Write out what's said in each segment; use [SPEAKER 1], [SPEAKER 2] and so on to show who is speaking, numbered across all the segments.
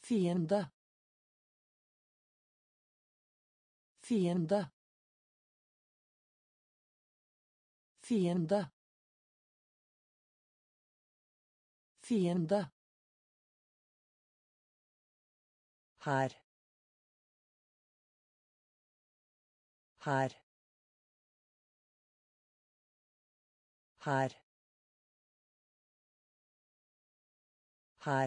[SPEAKER 1] Fiende. Fiende. Fiende. Fiende. Her. Her. Her. Her.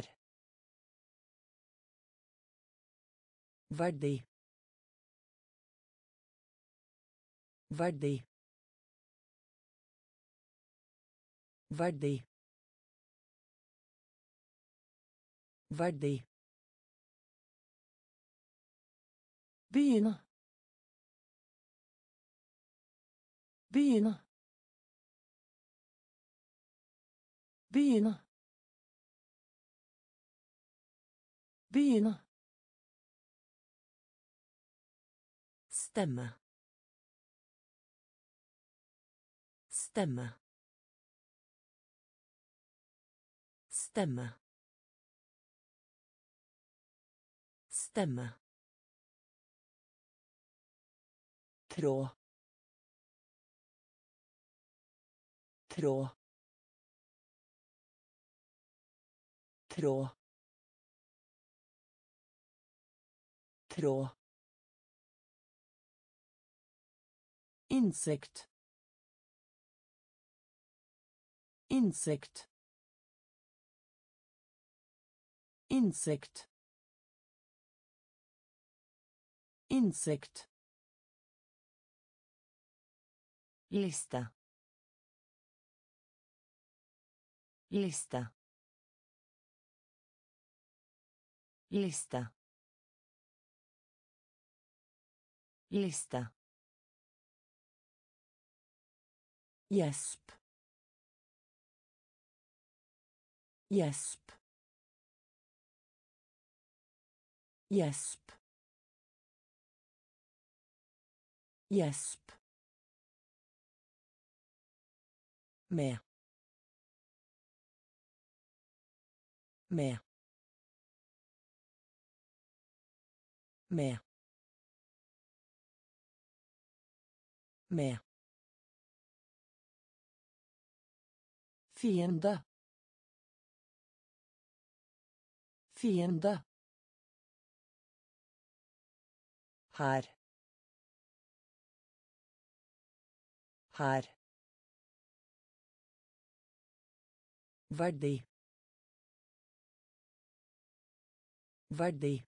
[SPEAKER 1] Verdi. Verdi. Verdi. Verdi. Begynne. Begynne. Begynne. Begynne. Stemme. Stemme. Stemme. Stemme. Tråd. Tråd. Tråd. Tråd. Insekt. Insekt. Insekt. Insekt. Lista. Lista. Lista. Lista. Gjesp. Gjesp. Gjesp. Gjesp. Med. Med. Med. Med. Fiende. Fiende. Her. Her. Verdi. Verdi.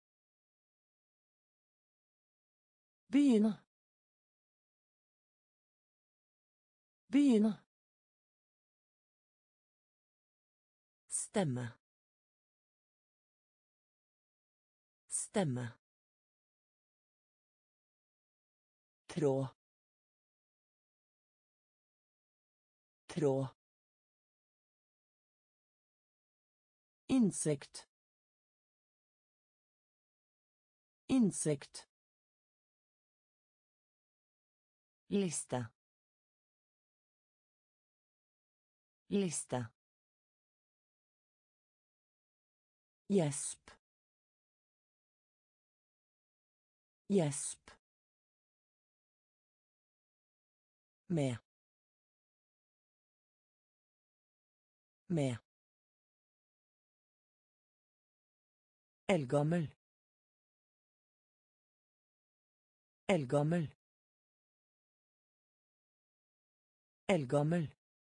[SPEAKER 1] Begynne. Begynne. Stemme. Stemme. Tråd. Tråd. Insekt. Insekt. Lista. Lista. Gjesp. Gjesp. Med. Med. Eldgammel. Eldgammel. Eldgammel.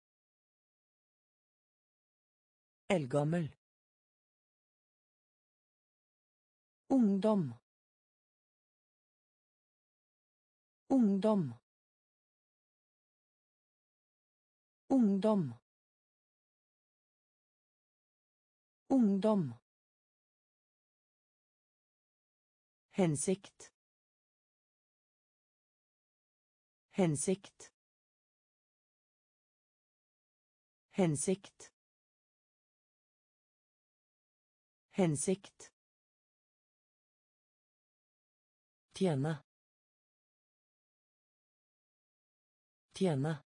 [SPEAKER 1] Eldgammel. Ungdom. Ungdom. Ungdom. Ungdom. Hensikt. Hensikt. Hensikt. Hensikt. Tjene. Tjene.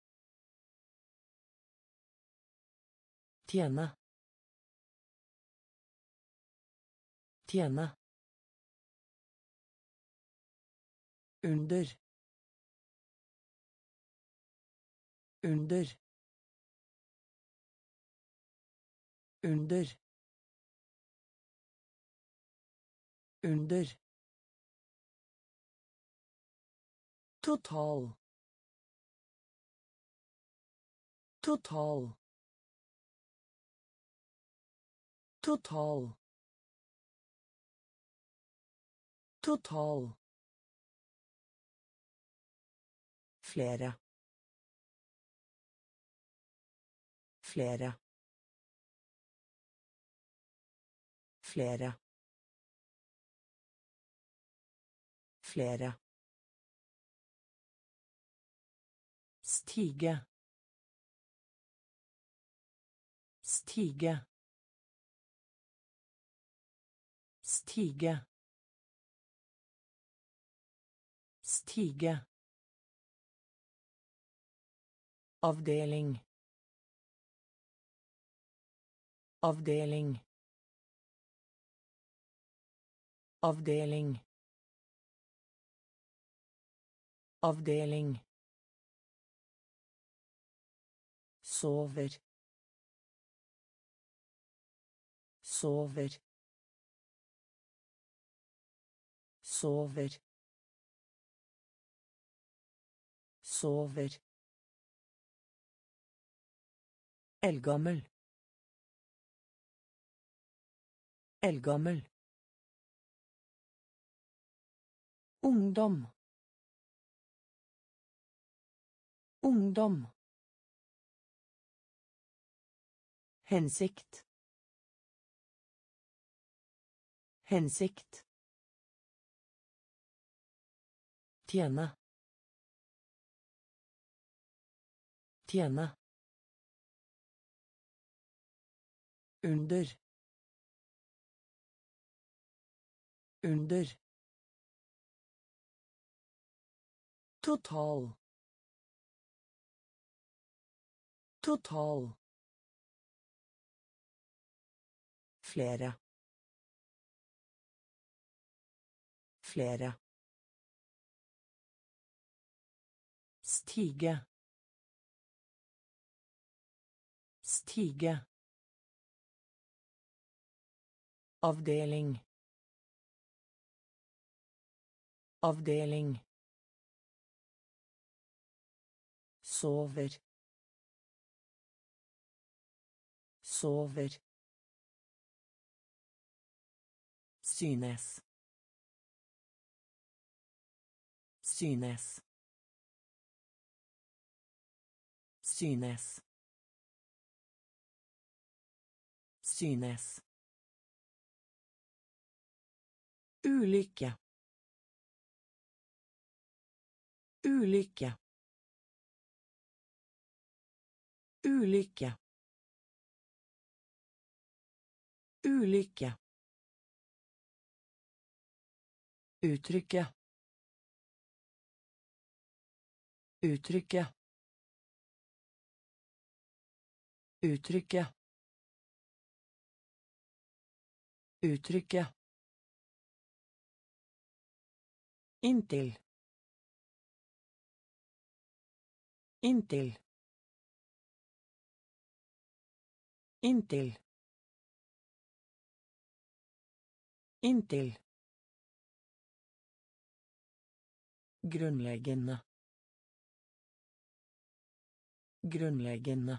[SPEAKER 1] Tjene. Tjene. Under. Under. Under. Under. Total. Total. Total. Total. Flere. Flere. Flere. Flere. Stige. Stige. Stige. Stige. Avdeling. Avdeling. Avdeling. Avdeling. Sover. Sover. Sover. Sover. Eldgammel. Eldgammel. Ungdom. Ungdom. Hensikt. Hensikt. Tjene. Tjene. Under. Under. Total. Total. Flere. Flere. Stige. Stige. Avdeling. Avdeling. Sover. Sover. Synes. Synes. Synes. Synes. Ulykke. Ulykke. Ulykke. Ulykke. Uttrykke. Uttrykke. Uttrykke. Uttrykke. Inntil. Inntil. Inntil. Inntil. Grunnleggende. Grunnleggende.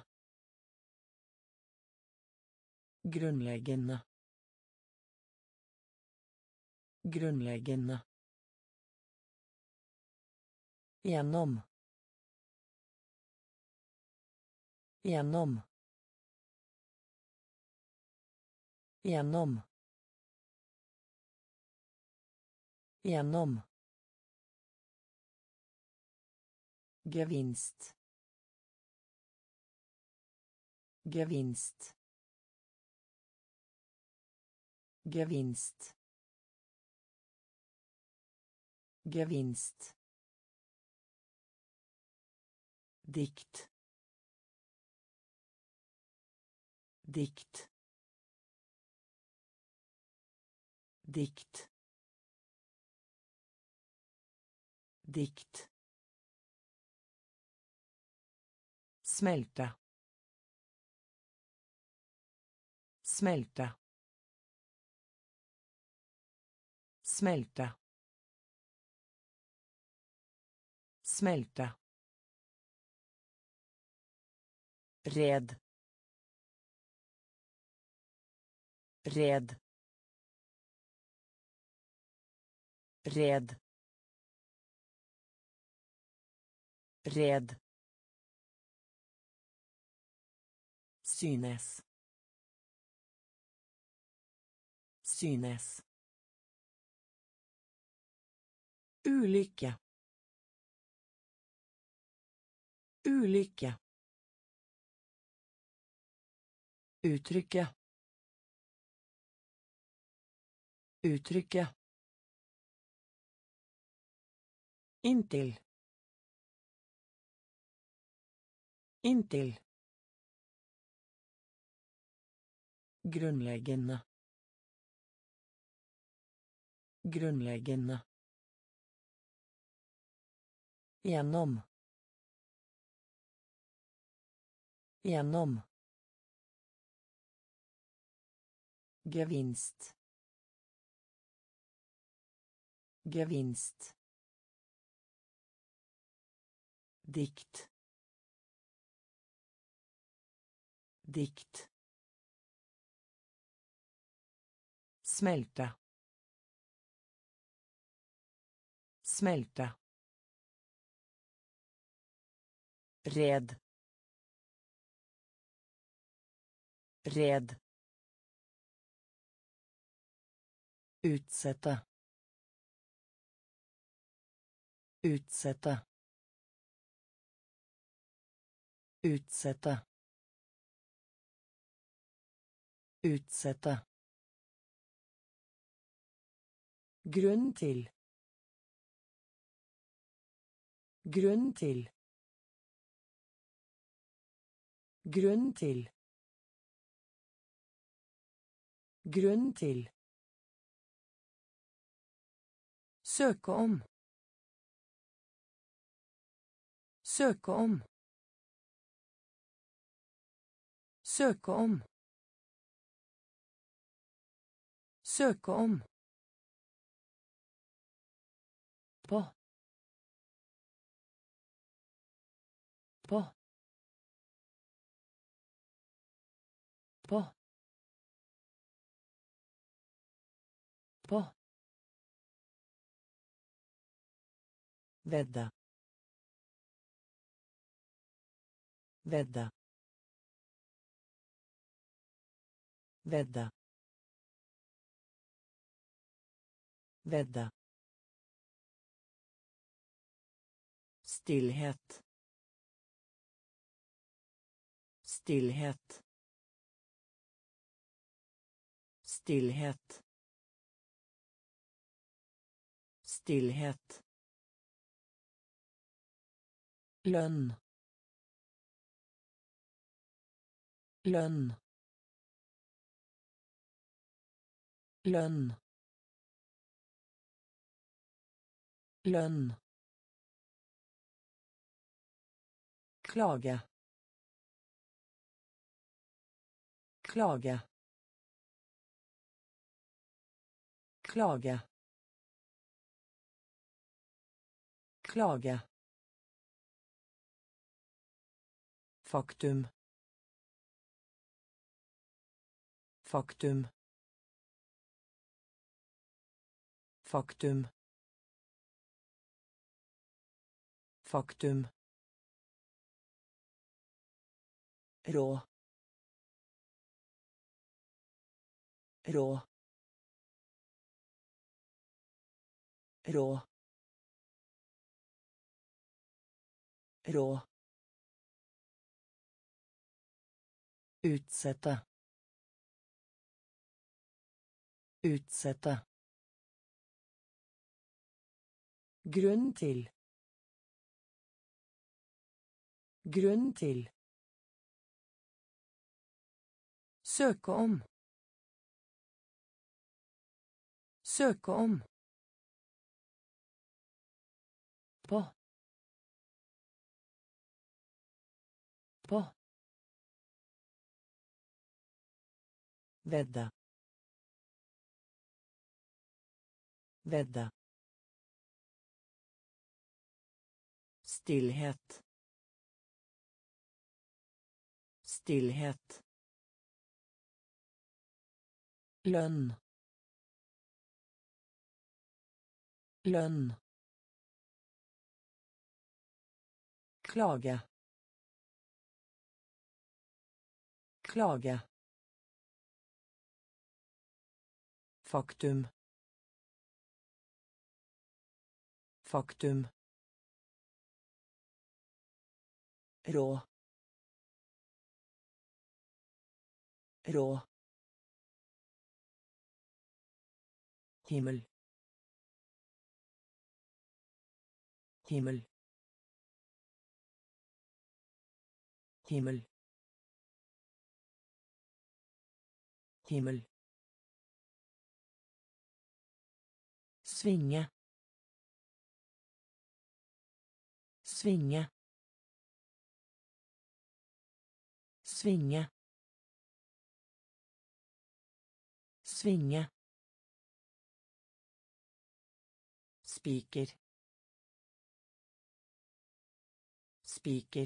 [SPEAKER 1] Grunnleggende. Grunnleggende. Gjennom. Gjennom. Gjennom. Gjennom. Gevinst. Gevinst. Gevinst. Gevinst. Dikt. Dikt. dikt, dikt, smälta, smälta, smälta, smälta, red, red, red, red, synes, synes, ulycka, ulycka, uttrycka, uttrycka, intill, intill, grundläggande, grundläggande, genom, genom, gevinst, gevinst, dikt, dikt, smälta, smälta, red, red, utsätta, utsätta, utsätta, utsätta, grund till, grund till, grund till, grund till, söka om, söka om, söka om, söka om, på, på, på, på, vedda, vedda, vedda, vedda, stillhet, stillhet, stillhet, stillhet, lönn, lönn, lönn, lönn, klaga, klaga, klaga, klaga, faktum, faktum, faktum, faktum, rå, rå, rå, rå, utsätta, utsätta, grund till, grund till, söka om, Søke om. På. På. Vedde. Vedde. Stillhet. Stillhet. Lønn. Lønn. Klage. Klage. Faktum. Faktum. Rå. Rå. Himmel. Himmel. Himmel. Himmel. Svinge. Svinge. Svinge. Svinge. Spiker. Spiker.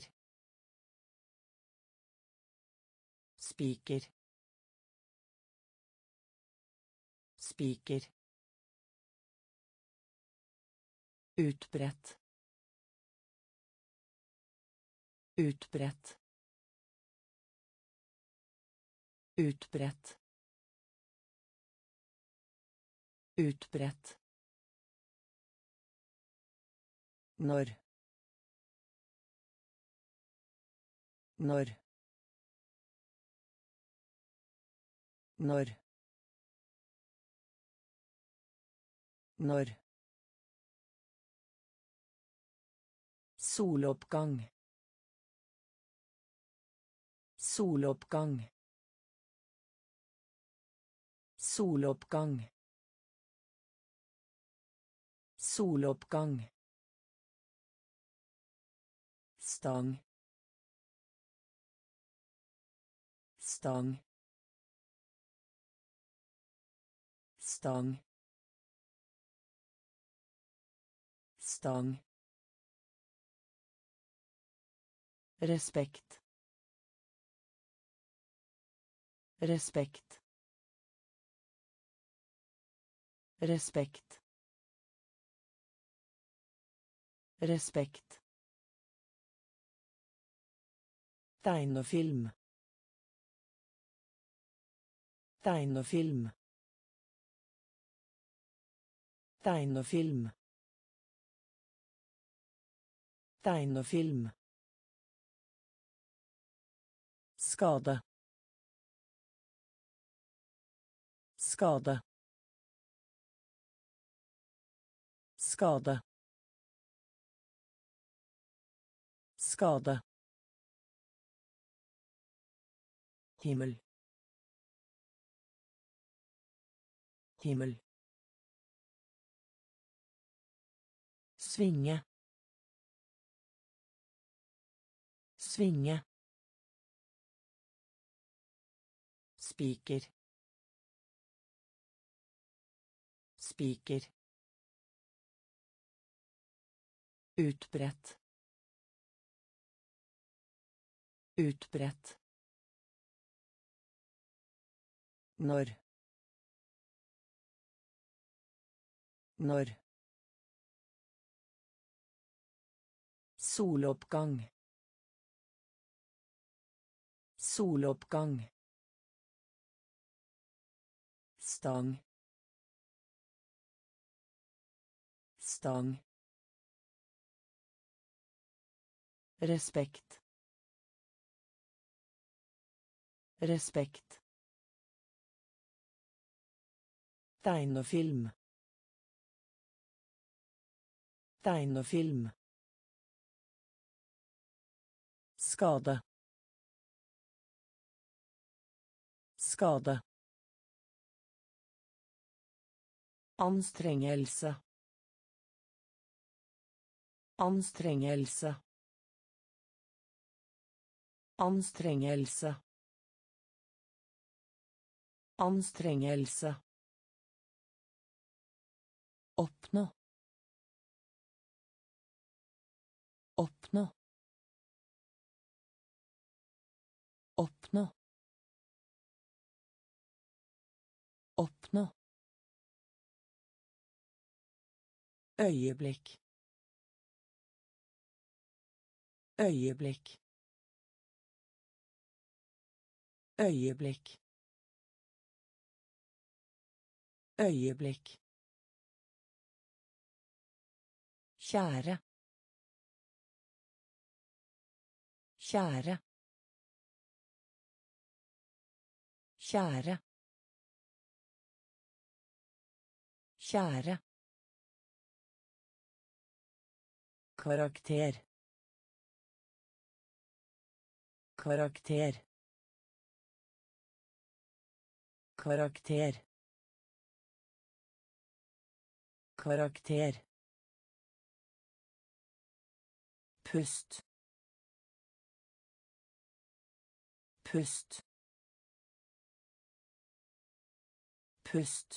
[SPEAKER 1] Spiker. Spiker. Utbredt. Utbredt. Utbredt. Utbredt. Når. Når. Når. Når. Soloppgang. Soloppgang. Soloppgang. Soloppgang. Stang. Stang. Stang. Stang. Respekt. Respekt. Respekt. Respekt. Tegnefilm. Tegnefilm. Tegnefilm. Tegnefilm. Skade. Skade. Skade. Skade. Himmel. Himmel. Svinge. Svinge. Spiker. Spiker. Utbredt. Utbredt. Når. Når. Soloppgang. Soloppgang. Stang. Stang. Respekt. Respekt. Tegnefilm. Tegnefilm. Skade. Skade. Anstrengelse. Anstrengelse. Anstrengelse. Anstrengelse. Oppnå. Oppnå. Oppnå. Oppnå. Øyeblikk. Øyeblikk. Øyeblikk. Øyeblikk. Kjære. Kjære. Kjære. Kjære. Karakter. Karakter. Karakter. Karakter. Pust. Pust. Pust.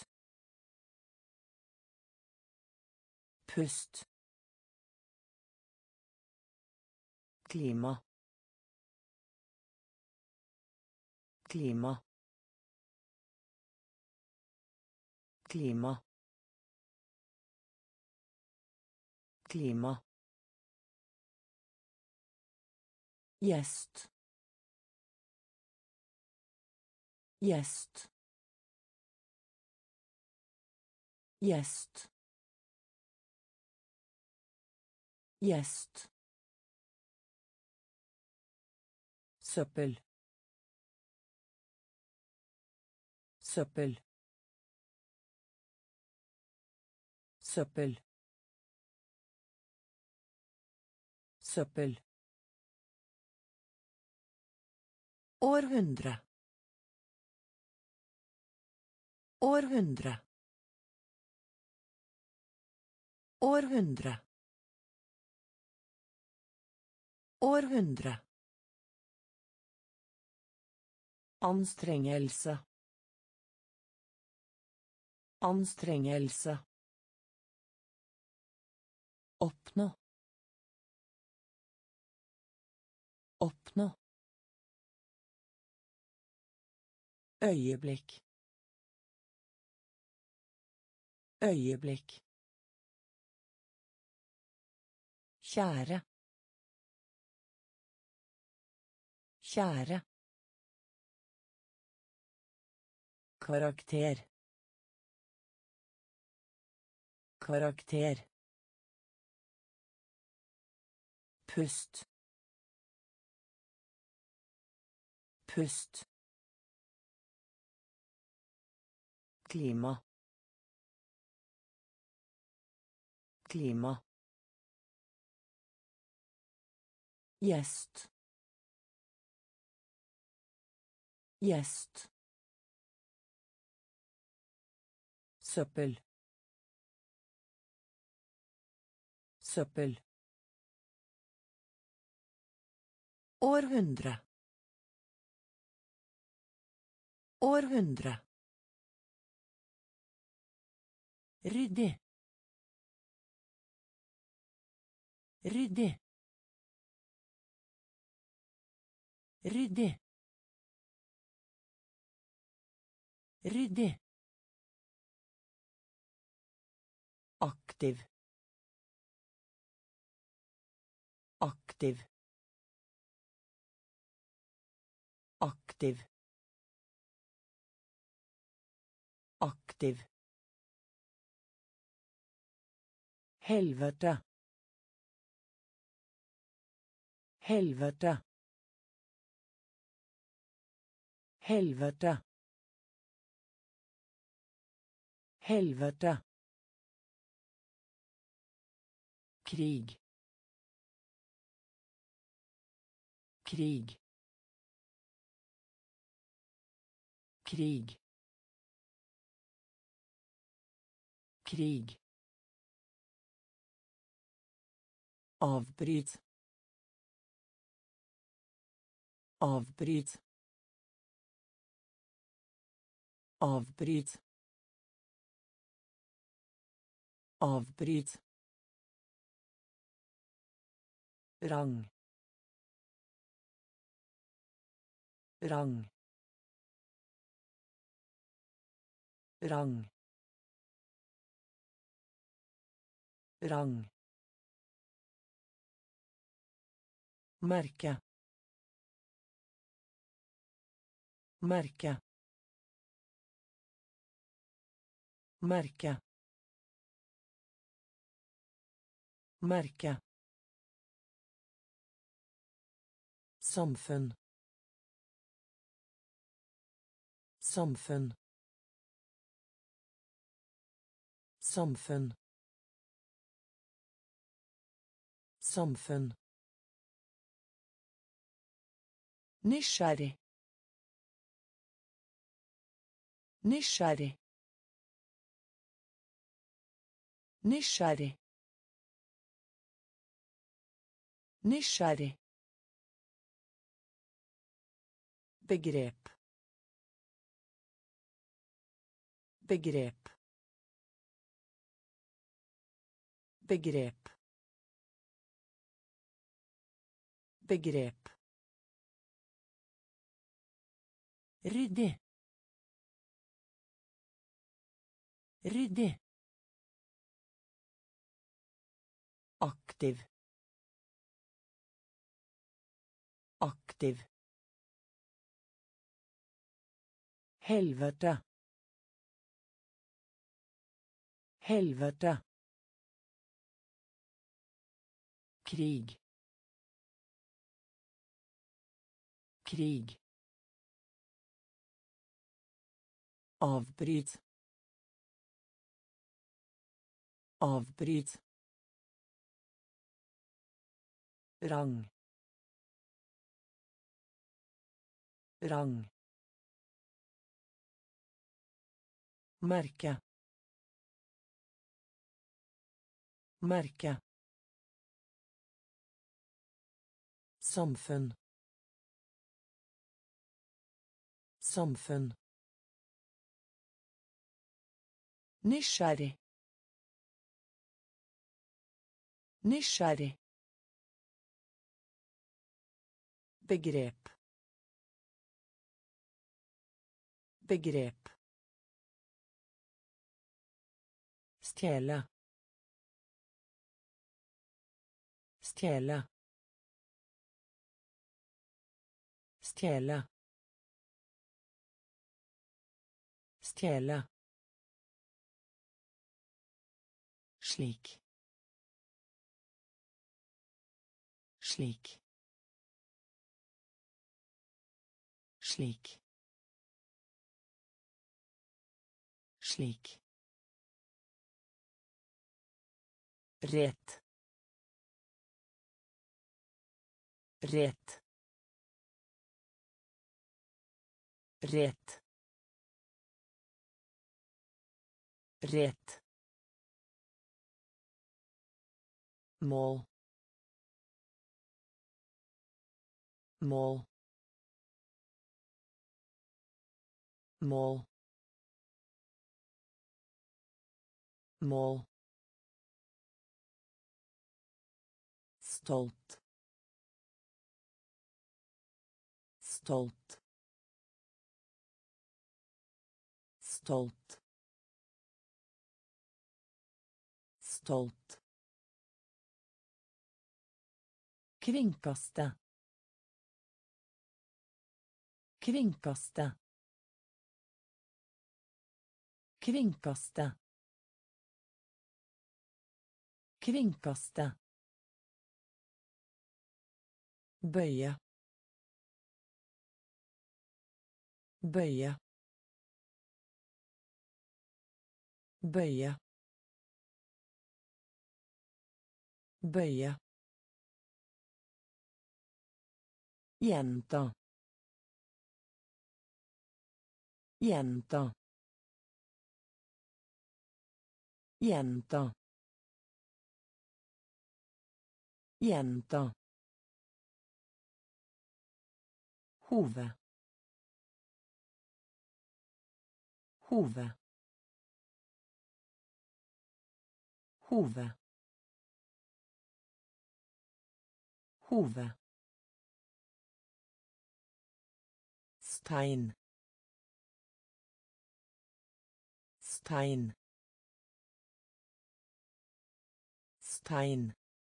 [SPEAKER 1] Pust. Klima. Klima. Klima. Klima. Gjest. Gjest. Gjest. Gjest. Søppel. Søppel. Søppel. Søppel. Århundre. Århundre. Århundre. Århundre. Anstrengelse. Anstrengelse. Oppnå. Oppnå. Øyeblikk. Øyeblikk. Kjære. Kjære. Karakter. Karakter. Pust. Pust. Klima. Klima. Gjest. Gjest. Søppel. Søppel. Århundre. Århundre. Ryddig. Ryddig. Ryddig. Ryddig. Aktiv. Aktiv. Aktiv. Aktiv. Helvete. Helvete. Helvete. Helvete. Krig. Krig. Krig. krig, avbryt, avbryt, avbryt, avbryt, rang, rang, rang, rang, märke, märke, märke, märke, samfunn, samfunn, samfunn, samfunn, nysgjerrig, nysgjerrig, nysgjerrig, nysgjerrig, begrep, begrep, begrep, begrep, ryddig, ryddig, aktiv, aktiv, helvete, helvete, krig, krig, avbryt, avbryt, rang, rang, märke, märke, samfunn, samfunn, nysgjerrig, nysgjerrig, begrep, begrep, stjele, stjele, stjele, stjele, slik, slik, slik, slik, rett, rett, rett, rett, mål, mål, mål, mål, stolt, stolt, stolt, stolt, kringkaste, kringkaste, kringkaste, kringkaste, bøye, bøye, bøye, bøye, gjenta, gjenta, Gjenta. Gjenta. Hove. Hove. Hove. Hove. Stein. Stein. Stein.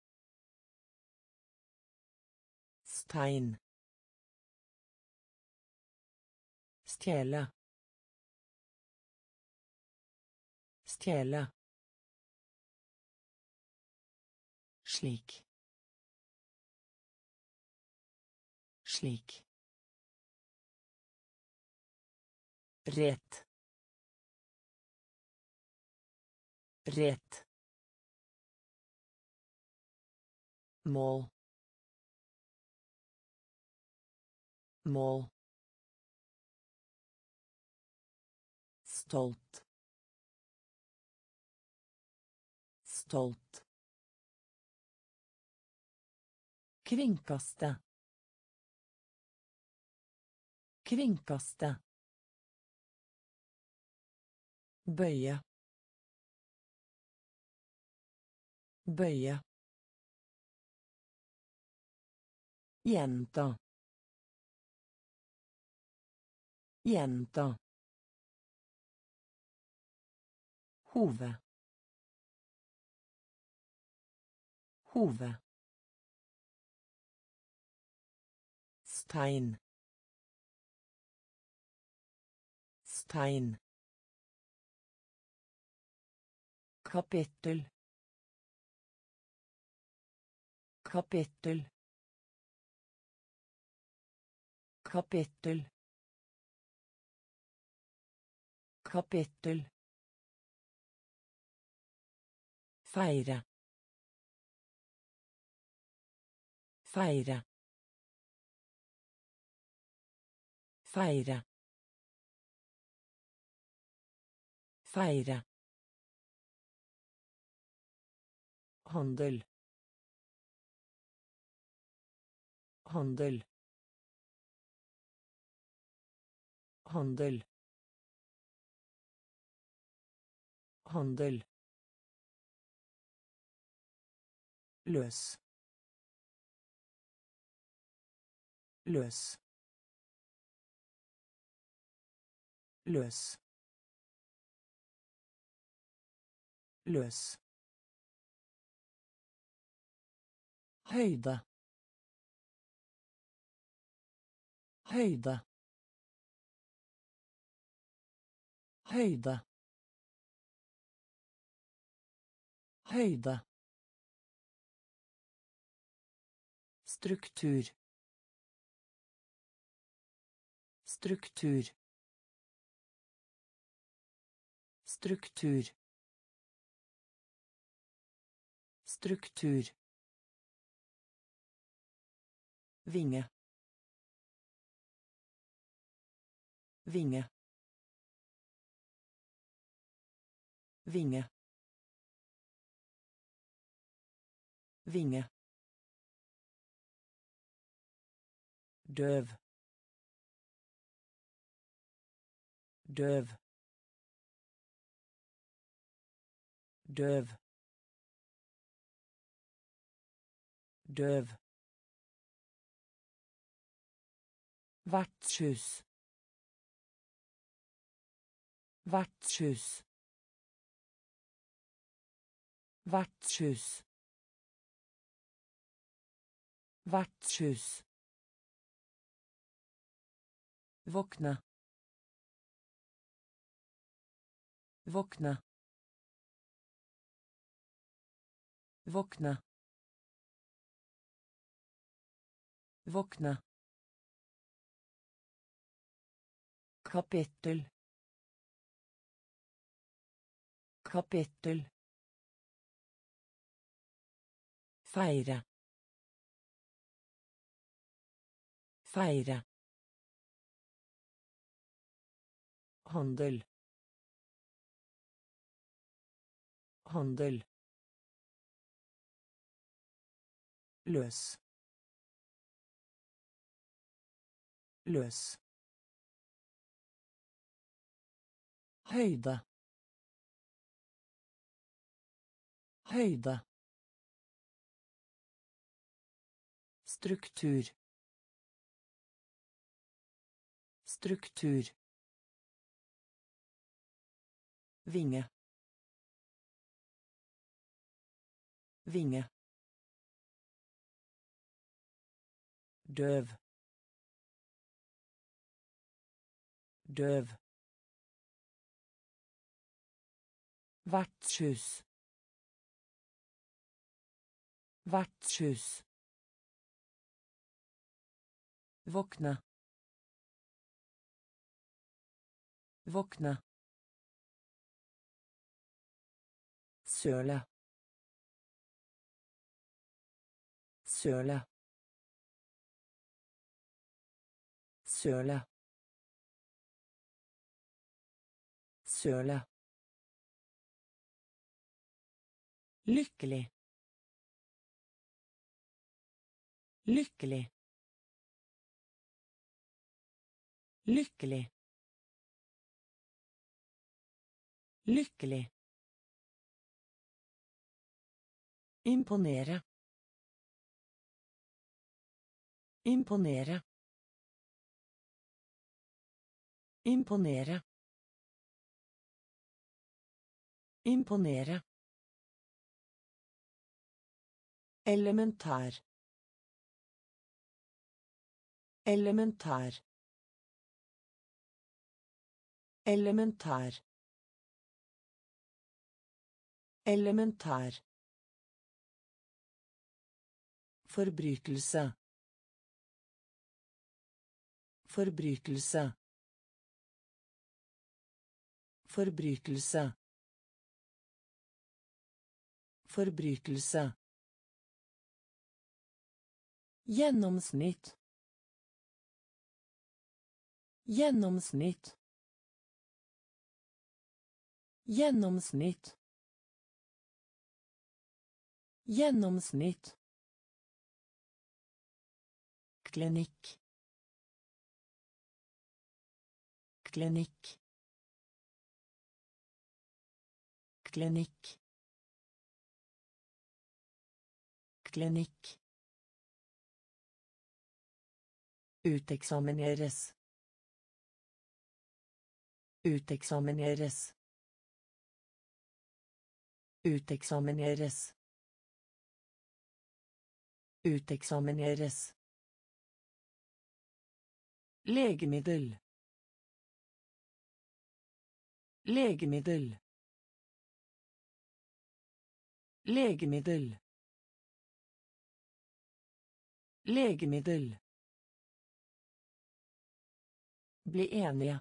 [SPEAKER 1] Stein. Stjele. Stjele. Slik. Slik. Rett. Rett. Mål. Mål. Stolt. Stolt. Kringkaste. Kringkaste. Bøye. Bøye. Gjenta. Gjenta. Hove. Hove. Stein. Stein. Kapittel. Kapittel. Kapittel. Kapittel. Feire. Feire. Feire. Feire. Handel. Handel. Handel. Handel. Løs. Løs. Løs. Løs. Høyde. Høyde. Høyde. Høyde. Struktur. Struktur. Struktur. Struktur. Vinge. Vinge. Vinge. Vinge. Døv. Døv. Døv. Døv. Vertshus. Vertshus. Vertshus. Vertshus. Våkne. Våkne. Våkne. Våkne. Kapittel. Kapittel. Feire. Feire. Handel. Handel. Løs. Løs. Høyde. Høyde. Struktur. Struktur. Vinge. Vinge. Døv. Døv. Vertshus. Vertshus. Våkne. Våkne. Søle. Søle. Søle. Søle. Lykkelig. Lykkelig. Lykkelig. Lykkelig. Imponere. Imponere. Imponere. Imponere. Elementær. Elementær. Elementær. Elementær. Forbrytelse. Forbrytelse. Forbrytelse. Forbrytelse. Gjennomsnitt. Gjennomsnitt. Gjennomsnitt. Gjennomsnitt. Klinikk. Klinikk. Klinikk. Klinikk. Uteksamineres. Uteksamineres. Uteksamineres. Uteksamineres. Legemiddel. Legemiddel. Legemiddel. Legemiddel. Bli enige.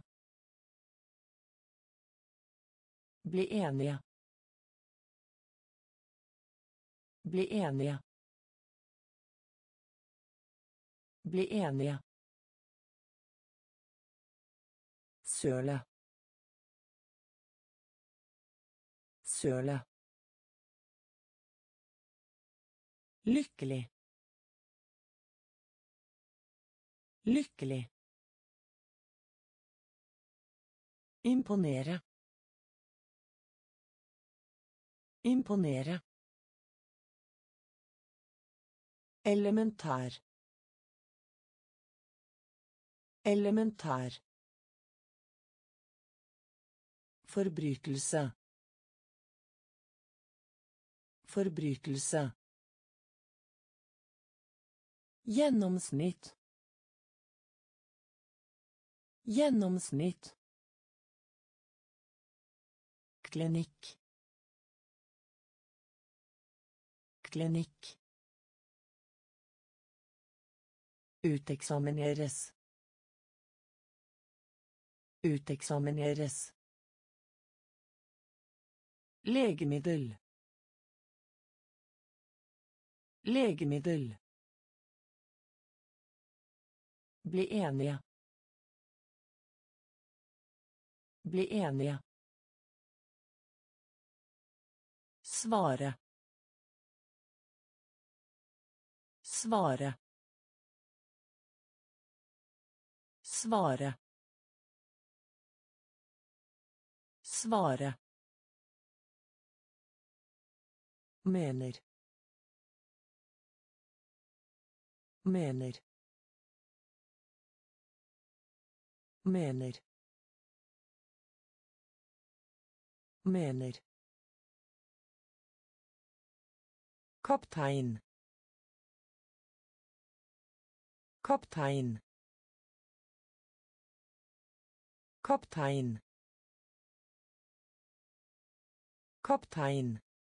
[SPEAKER 1] Bli enige. Bli enige. Bli enige. Søle. Søle. Lykkelig. Lykkelig. Imponere. Imponere. Elementær. Elementær. Forbrytelse. Forbrytelse. Gjennomsnitt. Gjennomsnitt. Klinikk. Klinikk. Uteksamineres. Uteksamineres. Legemiddel. Legemiddel. Bli enige. Bli enige. Svare. Svare. Svare. Svare. Mener. Mener. Mener. Mener. Kaptein. Kaptein. Kaptein. Kaptein.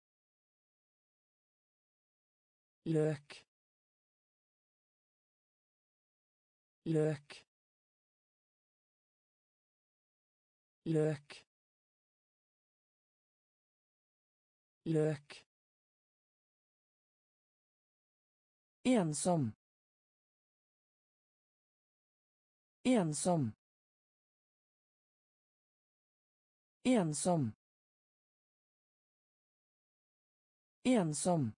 [SPEAKER 1] Løk. Løk. Løk. Løk. Ensom. Ensom. Ensom. Ensom.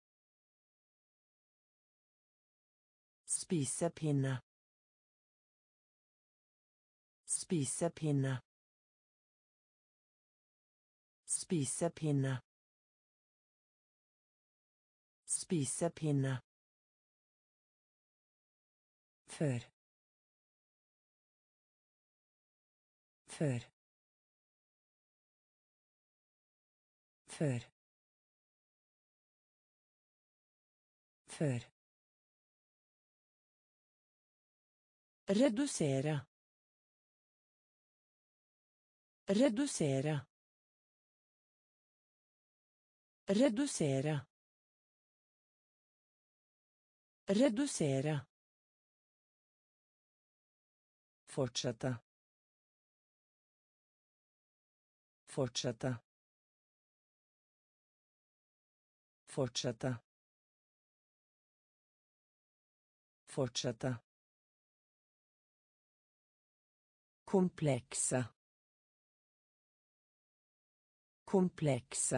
[SPEAKER 1] Spisepinne. Spisepinne. Spisepinne. Spisepinne. Før. Før. Før. Før. Redusere. Redusere. Redusere. Redusere. Fortsette. Fortsette. Fortsette. Fortsette. Komplekse. Komplekse.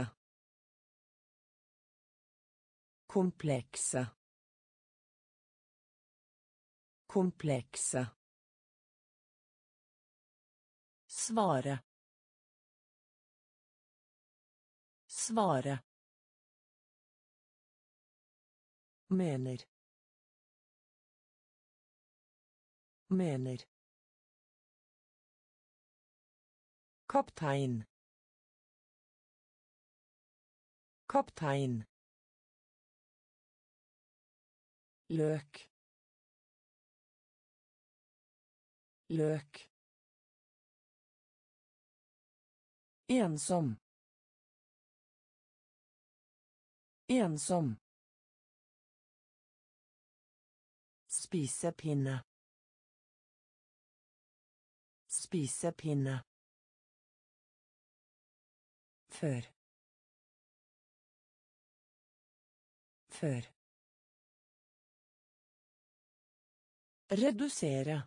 [SPEAKER 1] Komplekse. Komplekse. Svare. Svare. Mener. Mener. Kaptein. Kaptein. Løk. Løk. Ensom. Ensom. Spisepinne. Spisepinne. Før. Før. Redusere.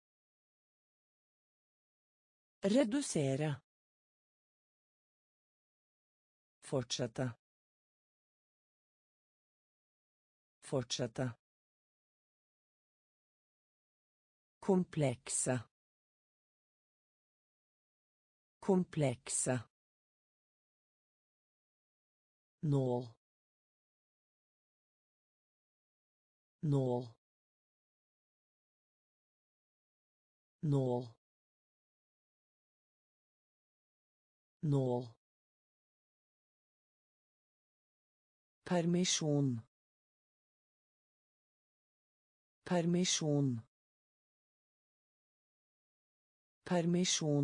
[SPEAKER 1] Redusere. Fortsette. Fortsette. Komplekse. Komplekse. Nål. Nål. Nål. Nål. Permisjon. Permisjon. Permisjon.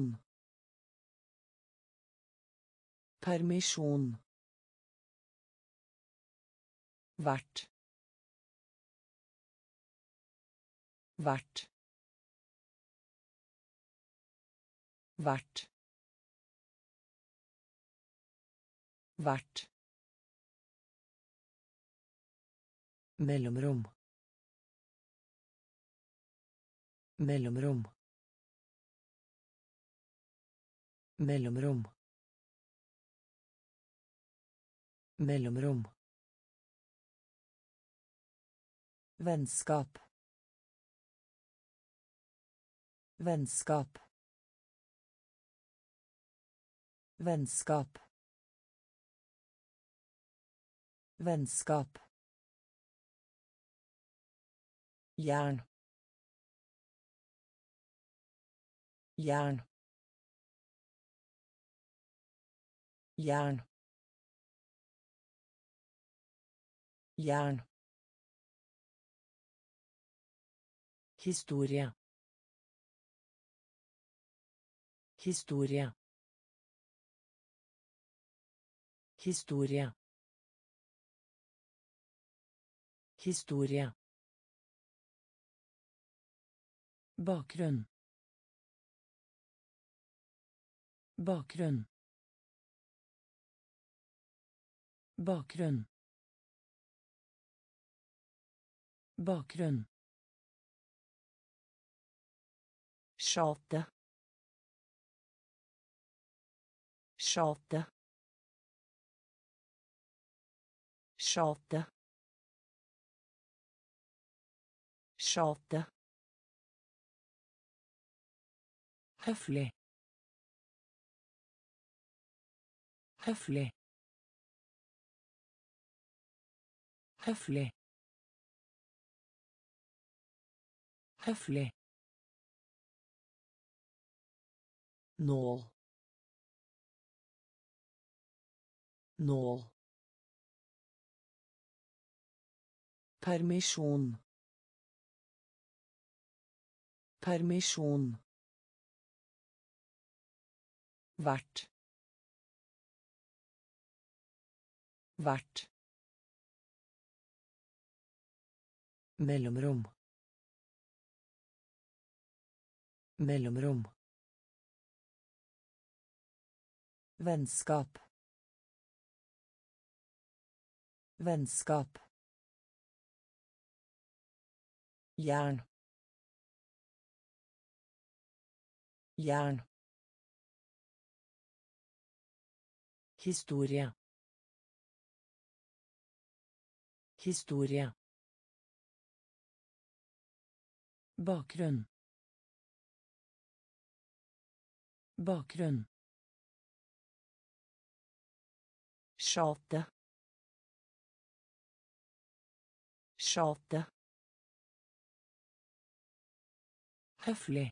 [SPEAKER 1] Permisjon. Hvert. Hvert. Hvert. Hvert. Mellomrom. Mellomrom. Mellomrom. Mellomrom. Vennskap. Vennskap. Vennskap. Vennskap. Jern. Jern. Jern. Jern. Historie. Historie. Historie. Historie. Bakgrunn. Bakgrunn. Bakgrunn. Bakgrunn. Skjate. Skjate. Skjate. Skjate. Høflig. Høflig. Høflig. Høflig. Nål. Nål. Permisjon. Permisjon. Hvert. Hvert. Mellomrom. Mellomrom. Vennskap. Vennskap. Jern. Jern. Historie. Historie. Bakgrunn. Bakgrunn. Skjate. Skjate. Høflig.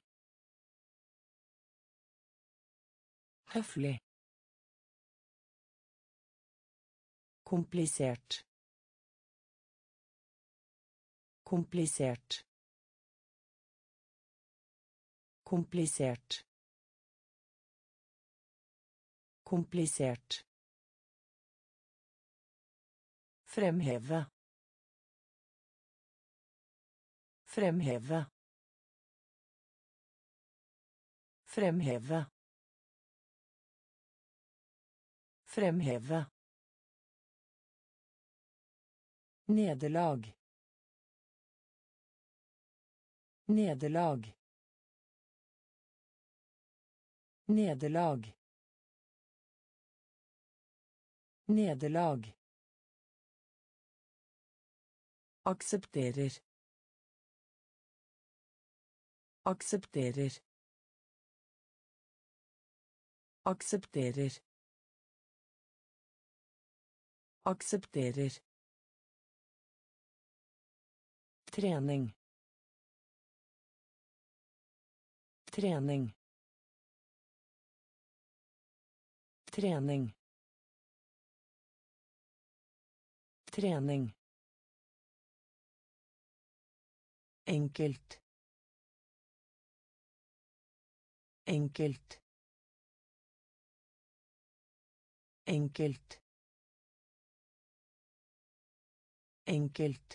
[SPEAKER 1] Høflig. Komplisert. Komplisert. Komplisert. Komplisert. Fremheve. Fremheve. Fremheve. Fremheve. Nederlag. Nederlag. Nederlag. Nederlag. Aksepterer. Aksepterer. Aksepterer. Aksepterer. Trening. Trening. Trening. Trening. Enkelt. Enkelt. Enkelt. Enkelt.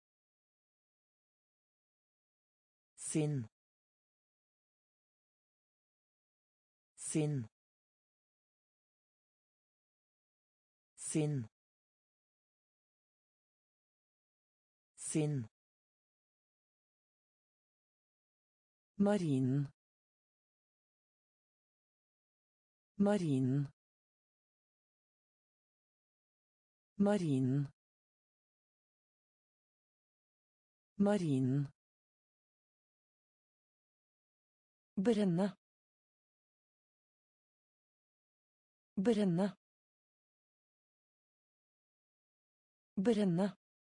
[SPEAKER 1] Sinn. Sinn. Sinn. Sinn. Marinen. Marinen. Marinen. Marinen. Brenne. Brenne. Brenne.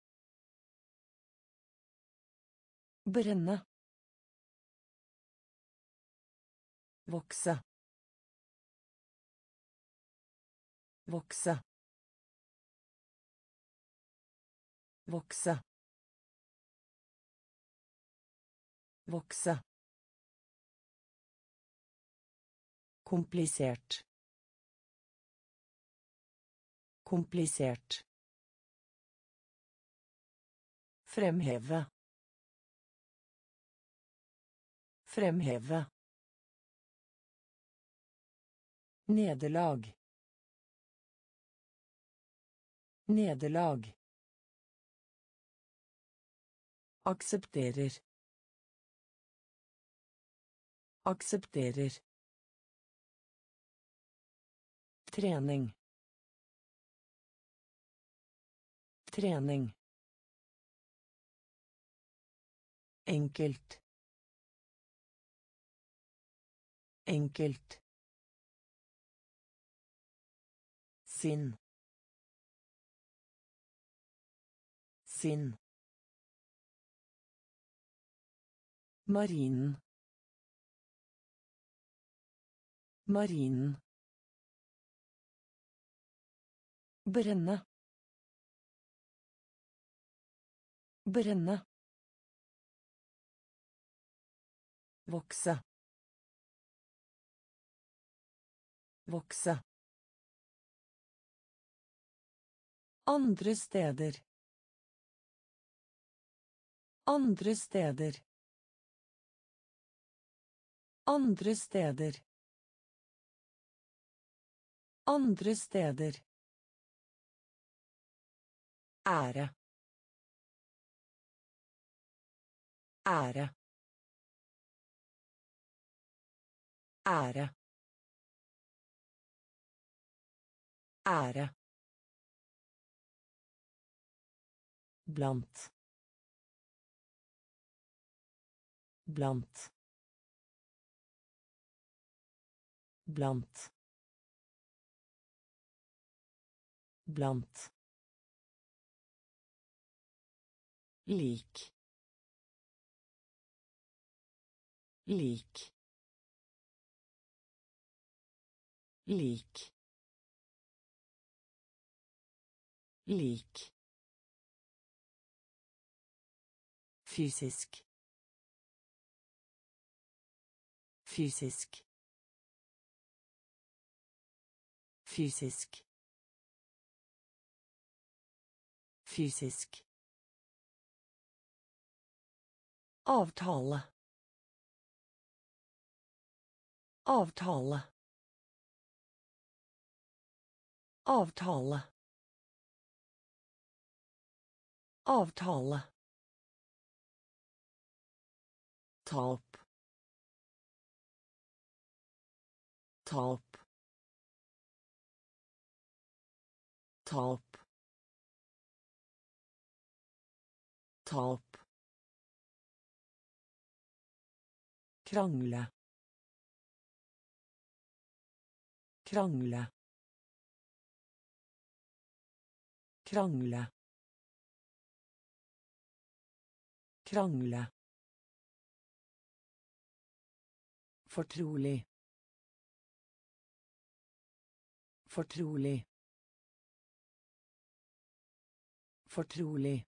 [SPEAKER 1] Brenne. Vokse. Vokse. Vokse. Vokse. Komplisert. Komplisert. Fremheve. Fremheve. Nederlag. Nederlag. Aksepterer. Aksepterer. Trening. Trening. Enkelt. Enkelt. Sinn. Sinn. Marinen. Marinen. Brenne. Brenne. Vokse. Vokse. Andre steder. Andre steder. Andre steder. Andre steder. Ære. Ære. Ære. Ære. Blant. Blant. Blant. Blant. Lik. Lik. Lik. Lik. Fysisk. Fysisk. Fysisk. Fysisk. Avtale. Avtale. Avtale. Avtale. Tap. Tap. Tap. Tap. Krangle. Krangle. Krangle. Krangle. Fortrolig. Fortrolig. Fortrolig.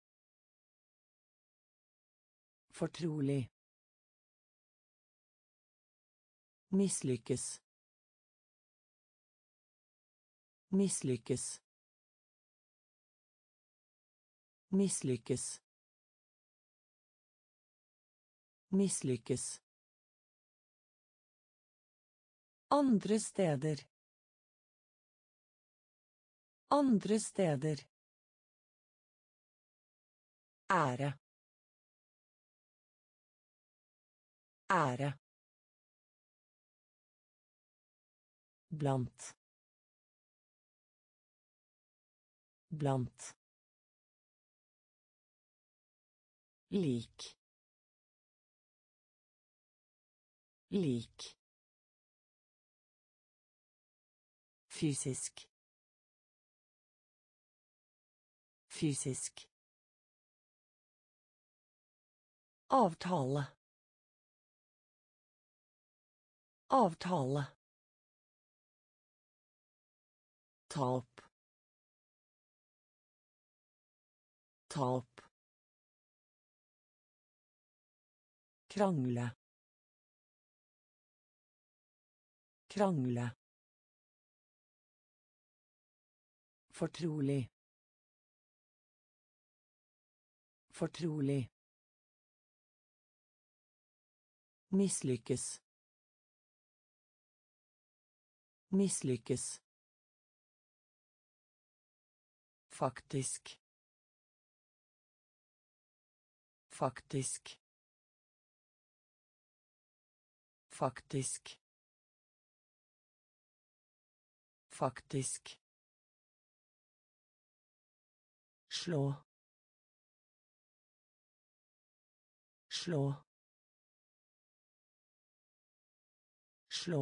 [SPEAKER 1] Fortrolig. Mislykkes. Mislykkes. Mislykkes. Mislykkes. Andre steder. Andre steder. Ære. Ære. Blant. blant lik lik fysisk fysisk avtale avtale tap tap krangle krangle fortrolig fortrolig mislykkes mislykkes faktisk faktisk faktisk faktisk slå slå slå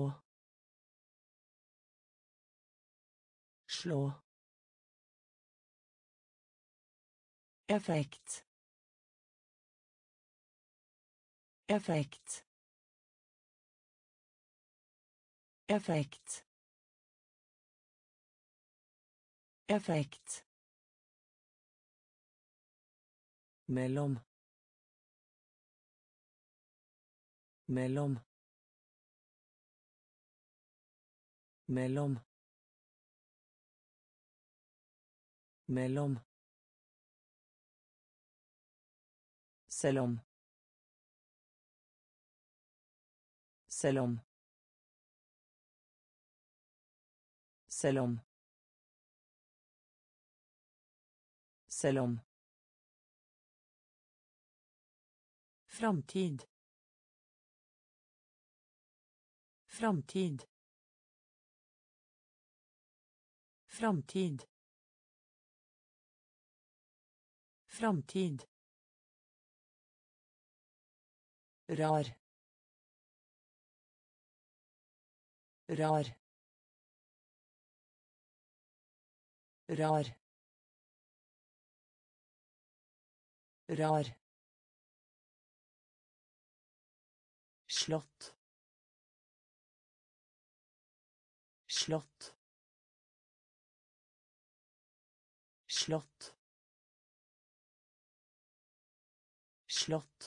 [SPEAKER 1] slå effekt effekt effekt effekt mellom mellom mellom mellom selv om selv om selv om selv om framtid framtid framtid framtid rar rar rar rar slott slott slott slott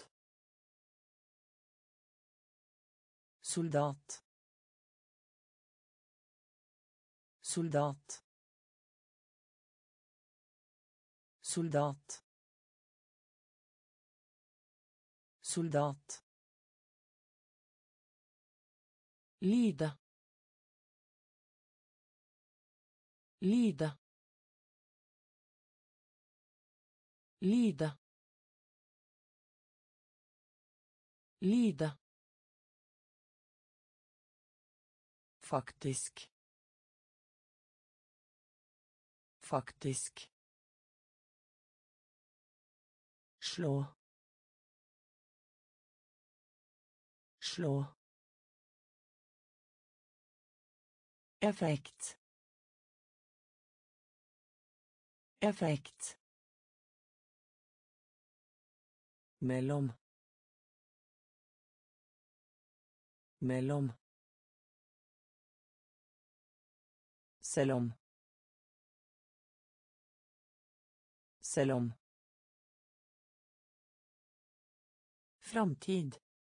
[SPEAKER 1] soldat soldat soldat soldat lide lide lide lide faktisk faktisk slå slå effekt effekt mellom mellom selv om selv om framtid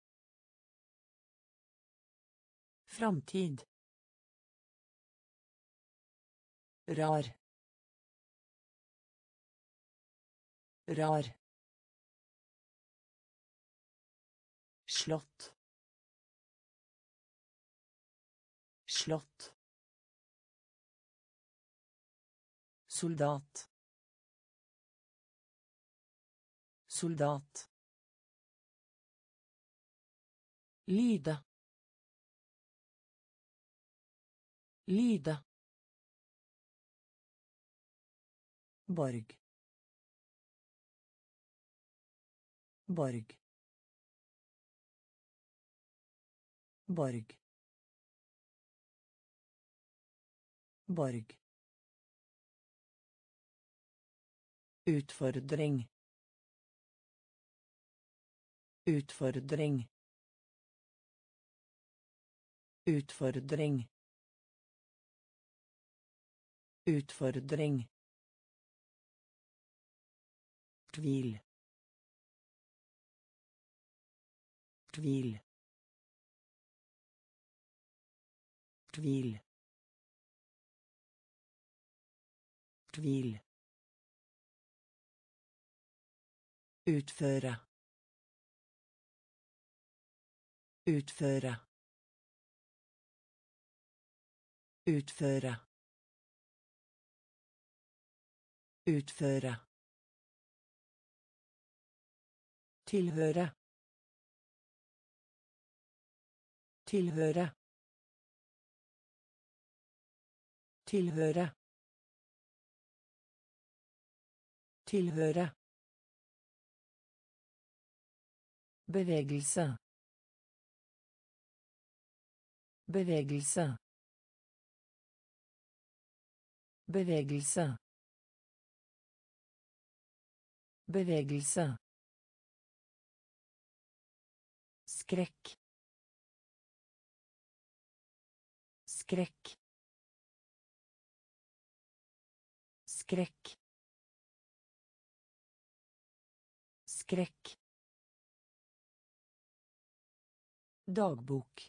[SPEAKER 1] framtid rar rar slott slott soldat soldat lide lide borg, borg, borg, borg, utfordring, utfordring, utfordring, utfordring, tvil, tvil, tvil, tvil, utføre, utføre, utføre, utføre, tilhøre, tilhøre, tilhøre, tilhøre, bevegelse, bevegelse, bevegelse, bevegelse, skrekk, skrekk, skrekk, skrekk, dagbok,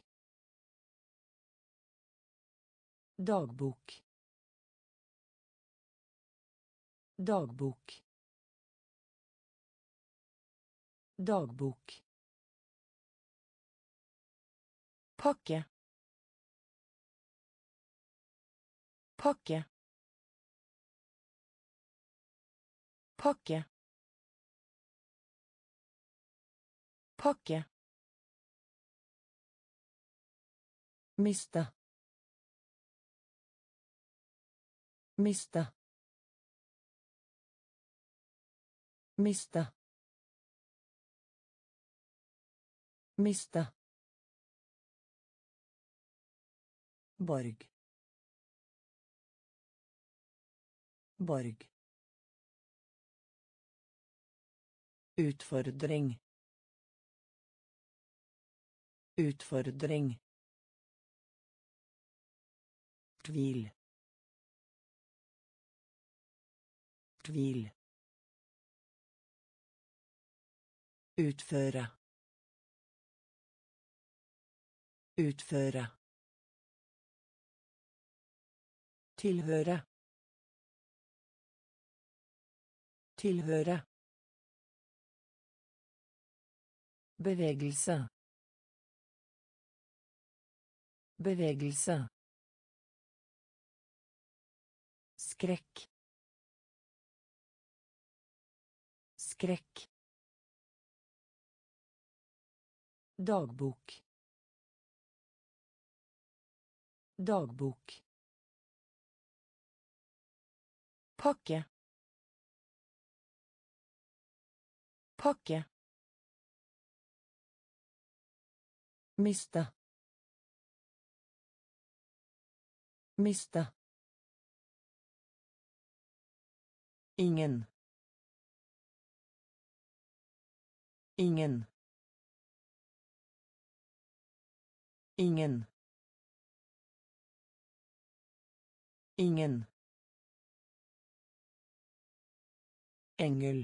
[SPEAKER 1] dagbok, dagbok, dagbok, pakke, pakke, pakke, pakke, miste, miste, miste, miste, borg, borg, utfordring, utfordring, tvil, tvil, utføre, utføre, tilhøre, tilhøre, bevegelse, bevegelse, skrekk, skrekk, dagbok, dagbok, pakke, pakke, miste, miste, ingen, ingen, ingen, ingen, engel,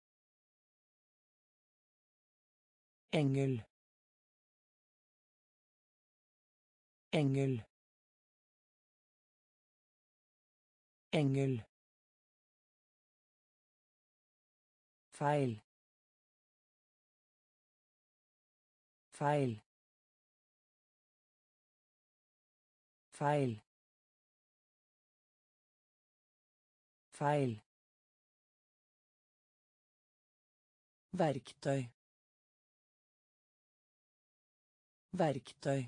[SPEAKER 1] engel, engel, engel, feil, feil, feil, feil, verktøy, verktøy,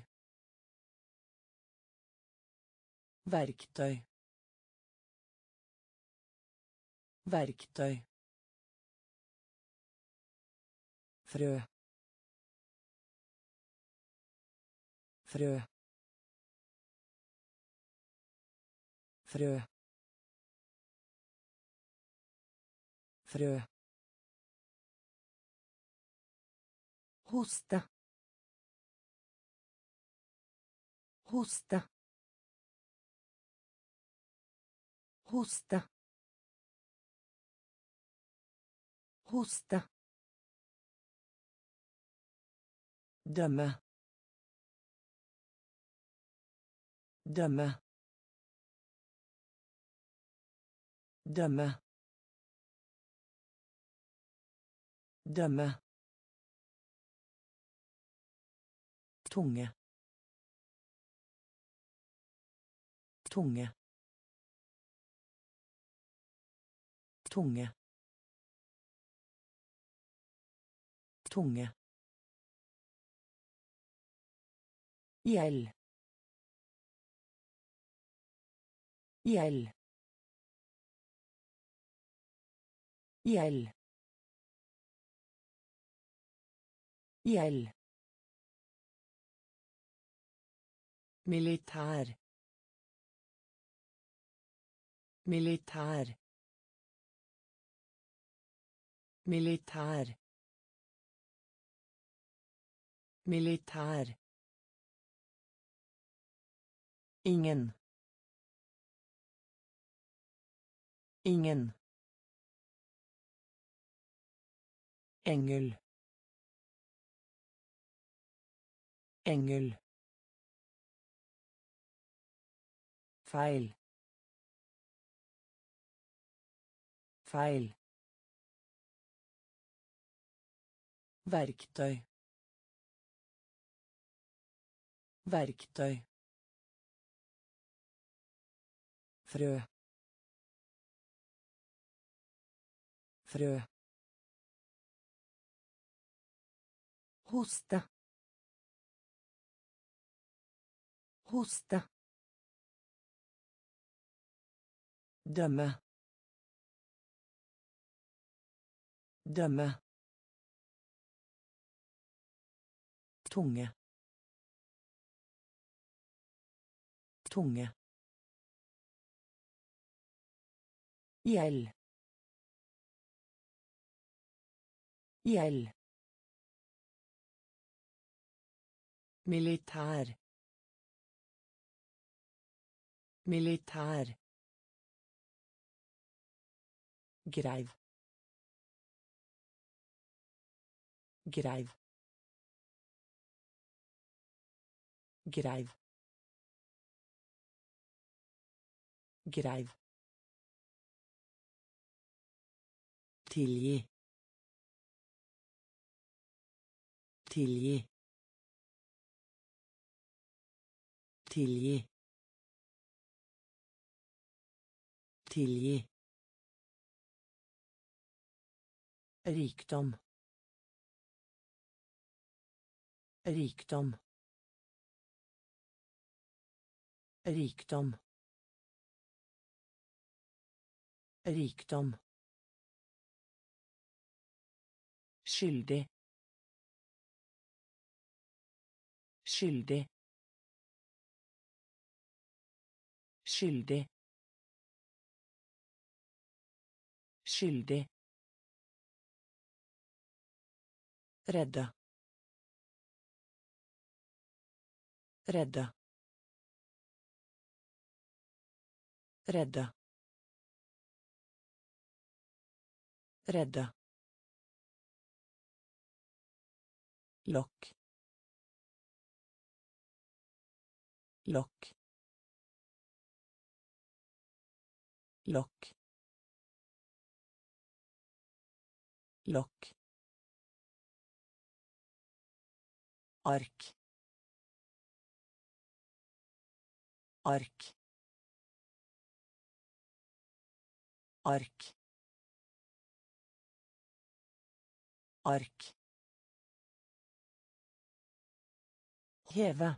[SPEAKER 1] verktøy, Verktøy. Frø. Frø. Frø. Frø. Hoste. Hoste. Hoste. Hoste. Dømme. Dømme. Dømme. Dømme. Tunge. Tunge. Tunge. Tunge. Gjeld. Gjeld. Gjeld. Gjeld. Militær. Militær. Militær. Militær. Ingen. Ingen. Engel. Engel. Feil. Feil. Verktøy. Verktøy. Frø. Frø. Hoste. Hoste. Dømme. Dømme. Tunge. Tunge. Gjeld. Gjeld. Militær. Militær. Greiv. Greiv. Greiv. Greiv. Tilgi. Tilgi. Tilgi. Tilgi. Rikdom. Rikdom. Rikdom. Rikdom. Skyldig. Skyldig. Skyldig. Skyldig. Redde. Redde. Redde. Redde. Lokk. Lokk. Lokk. Lokk. Ark. Ark. Ark. Ark. Heve.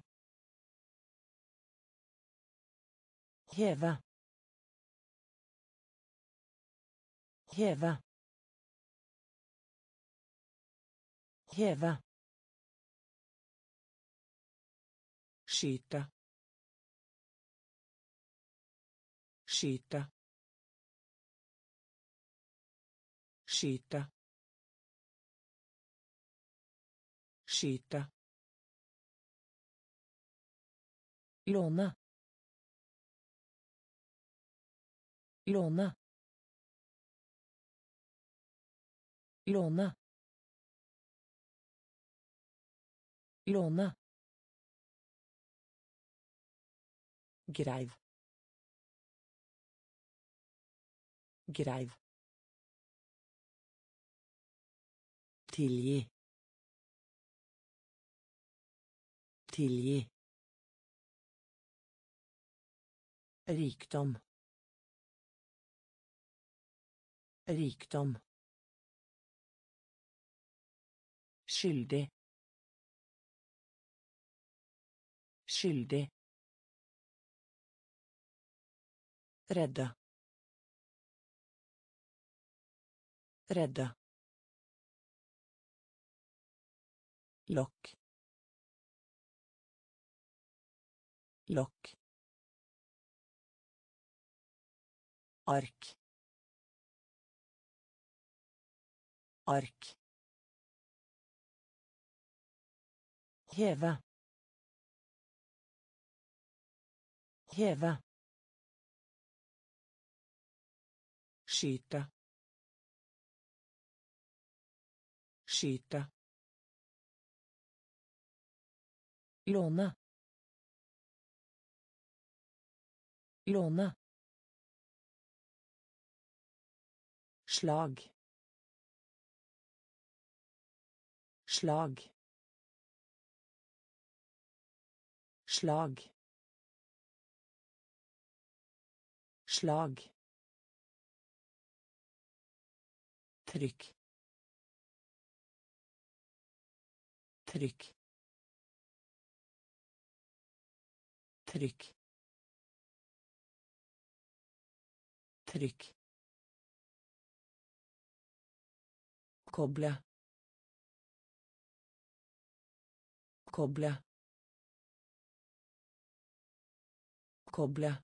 [SPEAKER 1] Heve. Heve. Heve. Skyte. Skyte. Skyte. Skyte. Låne. Låne. Låne. Låne. Greiv. Greiv. Tilgi. Tilgi. Rikdom. Rikdom. Skyldig. Skyldig. Redde. Redde. Lokk. Lokk. Ark. Ark. Heve. Heve. Skyte. Skyte. Låne. Låne. Slag. Slag. Slag. Slag. Trykk. Trykk. Trykk. Trykk. Koble. Koble. Koble.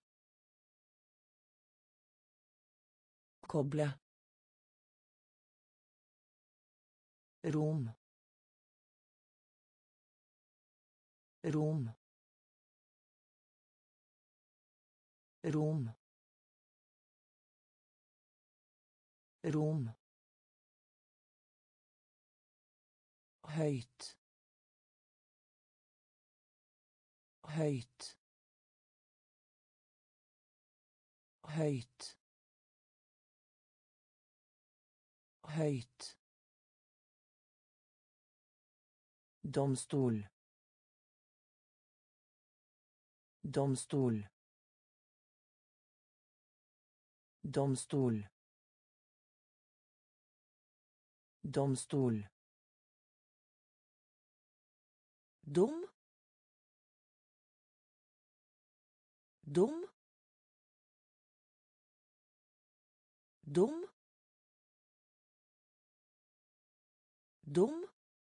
[SPEAKER 1] Koble. Rom. Rom. Rom. Rom. Høyt. Høyt. Høyt. Høyt. Domstol. Domstol. Domstol. Domstol. Dum. Dum. Dum. Dum.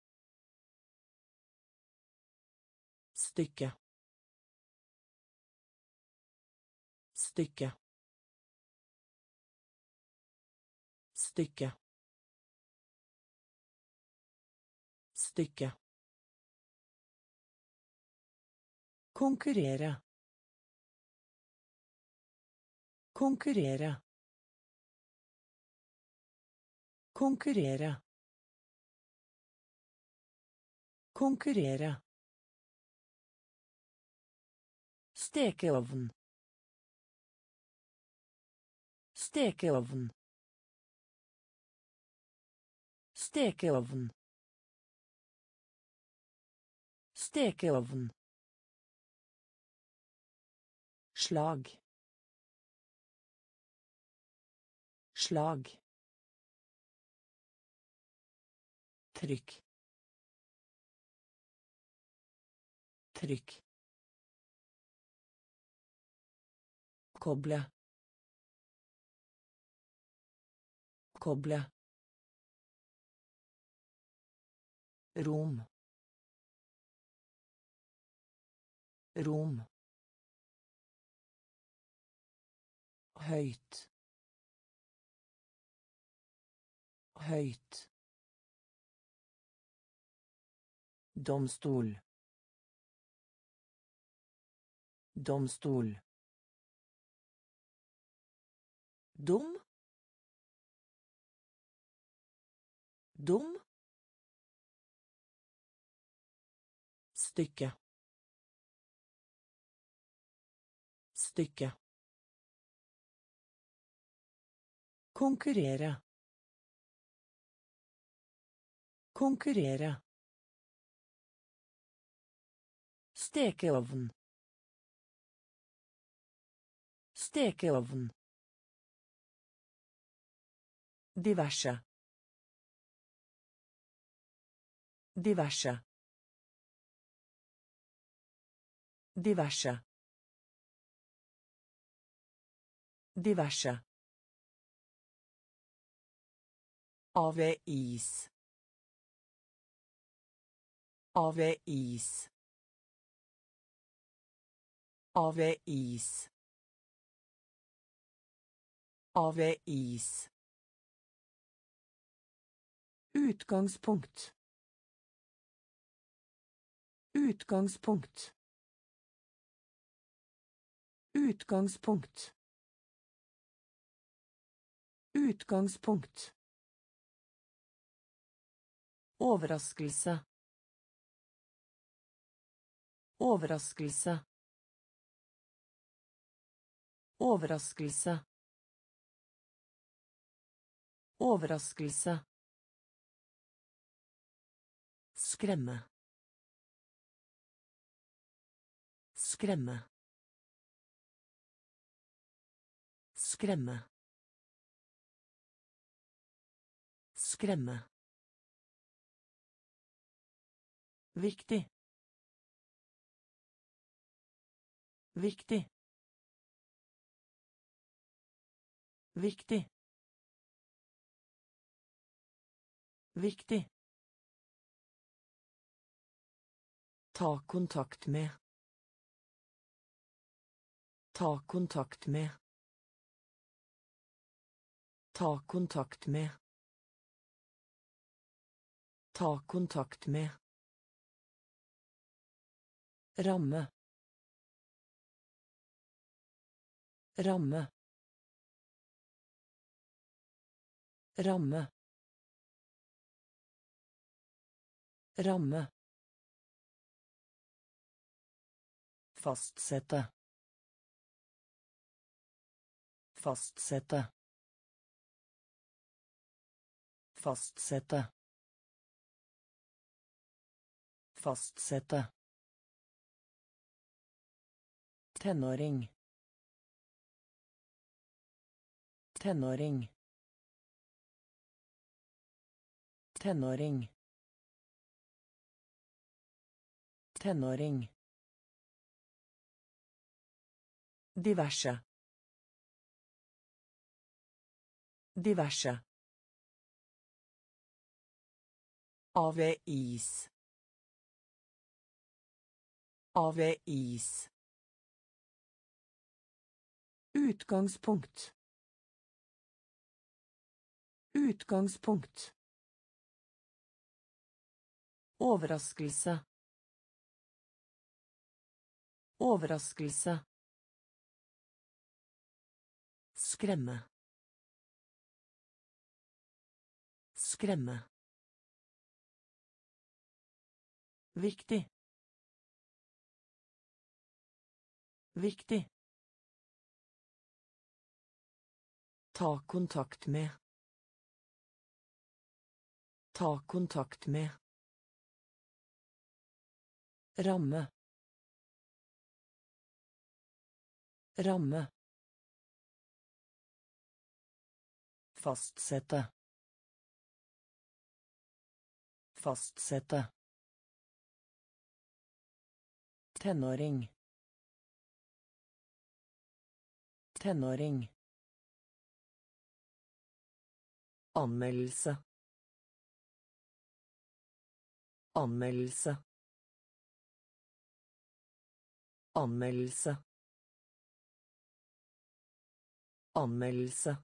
[SPEAKER 1] Stycke. Stycke. Stycke. Stycke. Konkurrere. Konkurrere. Konkurrere. Konkurrere. Stekeovn. Stekeovn. Stekeovn. Stekeovn. Slag. Slag. Trykk. Trykk. Koble. Frakoble. Rom. Rom. Høyt. Høyt. Domstol. Domstol. Dum. Dum. Stykke. Stykke. Konkurrere. Konkurrere. Stekeovn. Stekeovn. Diverse. Diverse. Diverse. Diverse. Avis. Avis. Avis. Avis. Utgangspunkt. Utgangspunkt. Utgangspunkt. Utgangspunkt. Overraskelse. Overraskelse. Overraskelse. Overraskelse. Skremme. Skremme. Skremme. Skremme. Viktig. Viktig. Viktig. Viktig. Ta kontakt med. Ta kontakt med. Ta kontakt med. Ta kontakt med. Ramme. Ramme. Ramme. Ramme. Fastsette. Fastsette. Fastsette. Fastsette. Tenåring. Tenåring. Tenåring. Tenåring. Diverse. Diverse. Avis. Avis. Utgangspunkt. Utgangspunkt. Overraskelse. Overraskelse. Skremme. Skremme. Viktig. Viktig. Ta kontakt med. Ta kontakt med. Ramme. Ramme. Fastsette. Fastsette. Tenåring. Tenåring. Anmeldelse. Anmeldelse. Anmeldelse. Anmeldelse.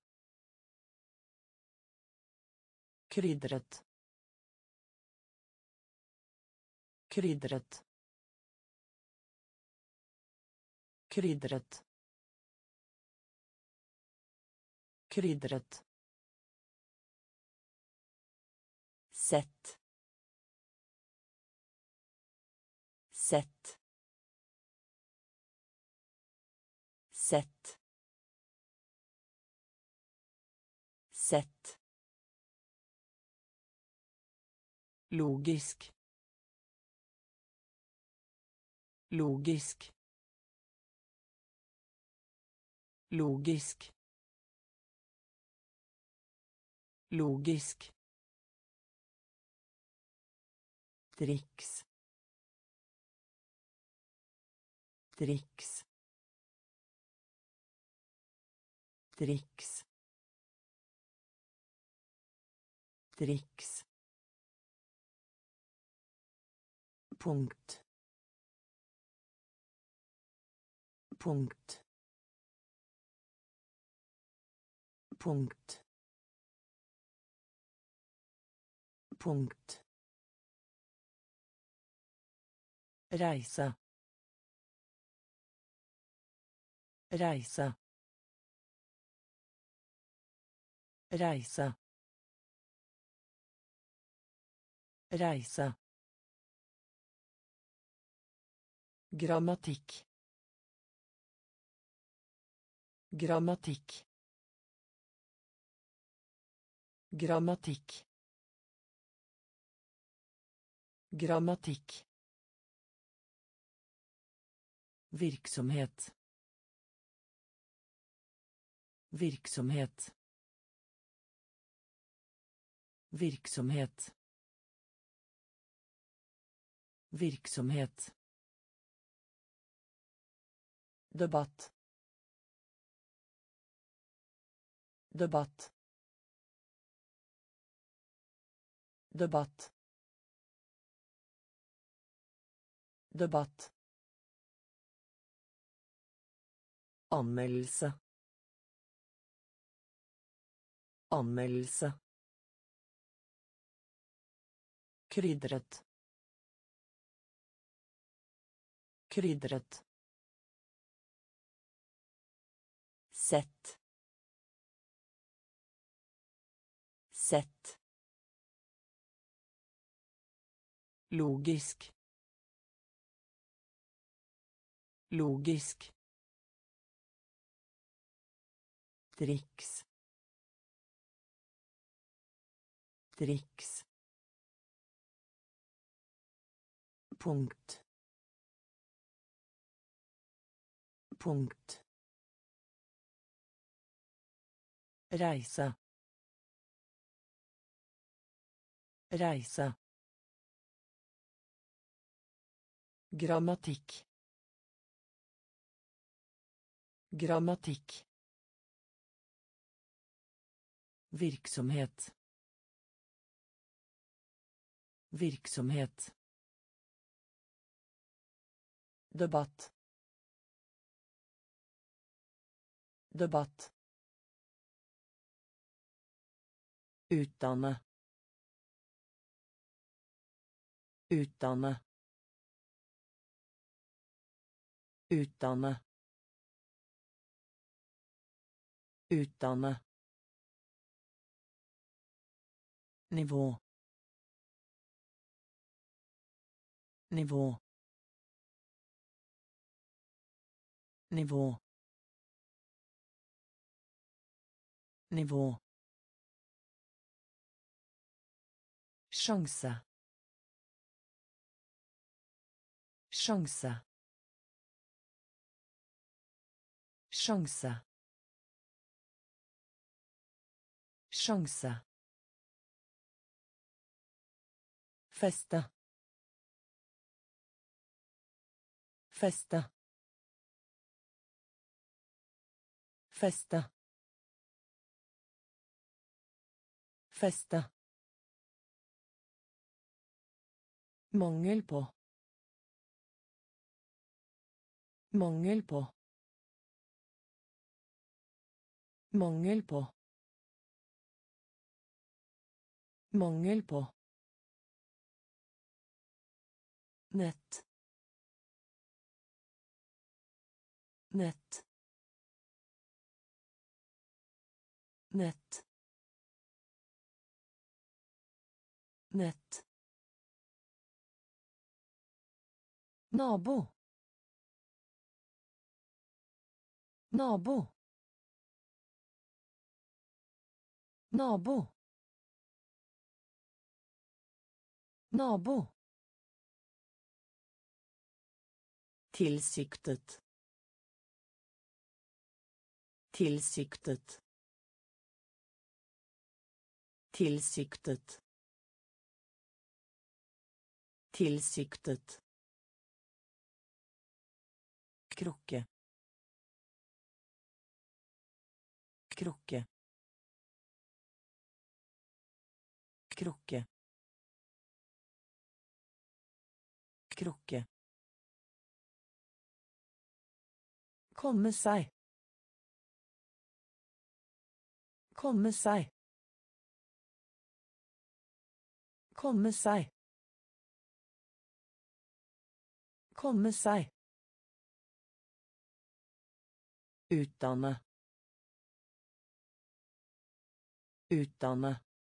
[SPEAKER 1] Krydret. Krydret. Krydret. Krydret. Sett. Sett. Sett. Sett. Logisk. Logisk. Logisk. Logisk. Triks. Triks. Triks. Triks. Punkt. Punkt. Punkt. Punkt. Reise. Reise. Reise. Reise. Grammatikk. Grammatikk. Grammatikk. Grammatikk. Virksomhet. Virksomhet. Virksomhet. Virksomhet. Debatt. Debatt. Debatt. Debatt. Anmeldelse. Anmeldelse. Krydret. Krydret. Sett. Sett. Logisk. Logisk. Triks. Triks. Punkt. Punkt. Reise. Reise. Grammatikk. Grammatikk. Virksomhet. Virksomhet. Debatt. Debatt. Utdanne. Utdanne. Utdanne. Utdanne. Nivå. Nivå. Nivå. Nivå. Sjanse. Sjanse. Sjanse. Sjanse. Feste. Feste. Feste. Feste. Mangel på. Mangel på. Mangel på. Mangel på. Nett. Nett. Nett. Nett. Nabo. Nabo. Nabo. Nabo. Tilsiktet. Tilsiktet. Tilsiktet. Tilsiktet. Krukke. Krukke. Krukke. Krukke. Komme seg. Komme seg. Komme seg. Komme seg. Utdanne. Utdanne.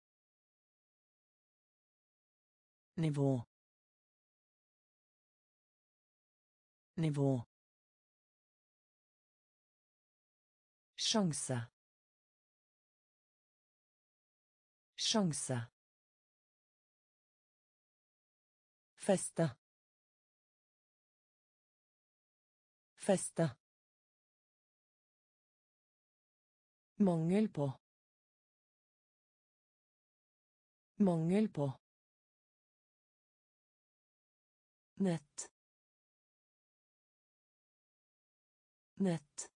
[SPEAKER 1] Nivå. Nivå. Sjanse. Sjanse. Feste. Feste. Mangel på. Mangel på. Nett. Nett.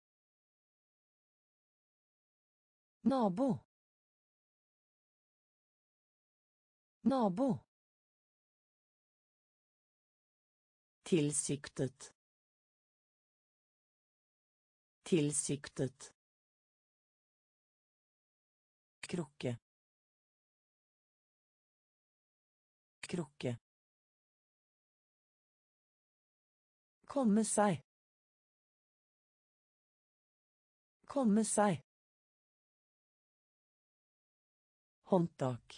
[SPEAKER 1] Nabo. Nabo. Tilsiktet. Tilsiktet. Krukke. Krukke. Komme seg. Komme seg. Håndtak.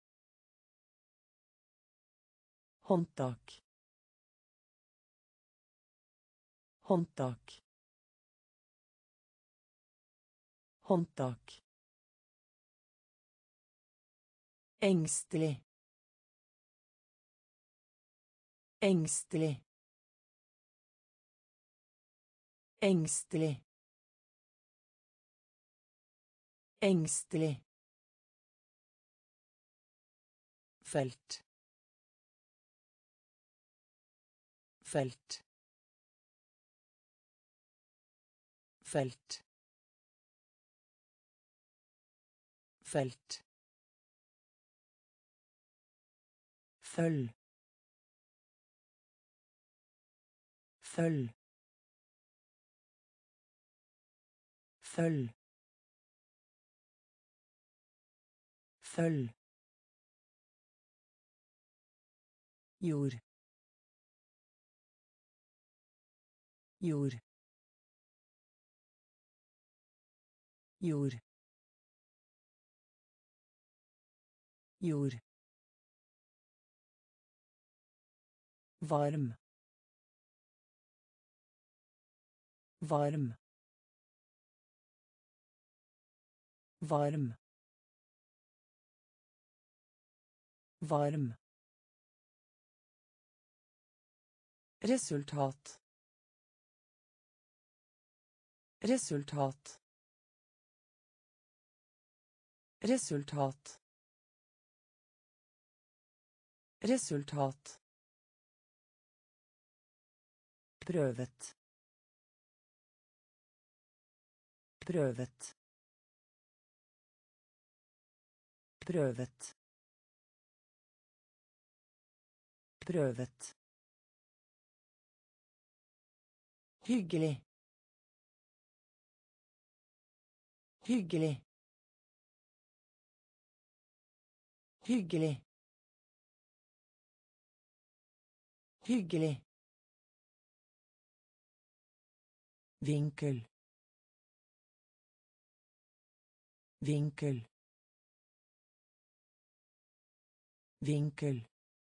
[SPEAKER 1] Håndtak. Håndtak. Håndtak. Engstelig. Engstelig. Engstelig. Engstelig. Felt. Felt. Felt. Felt. Følg. Følg. Følg. Følg. Jord. Jord. Jord. Jord. Varm. Varm. Varm. Varm. Resultat. Resultat. Resultat. Resultat. Prøvet. Prøvet. Prøvet. Prøvet. Hyggelig. Hyggelig. Hyggelig. Hyggelig. Vinkel. Vinkel. Vinkel.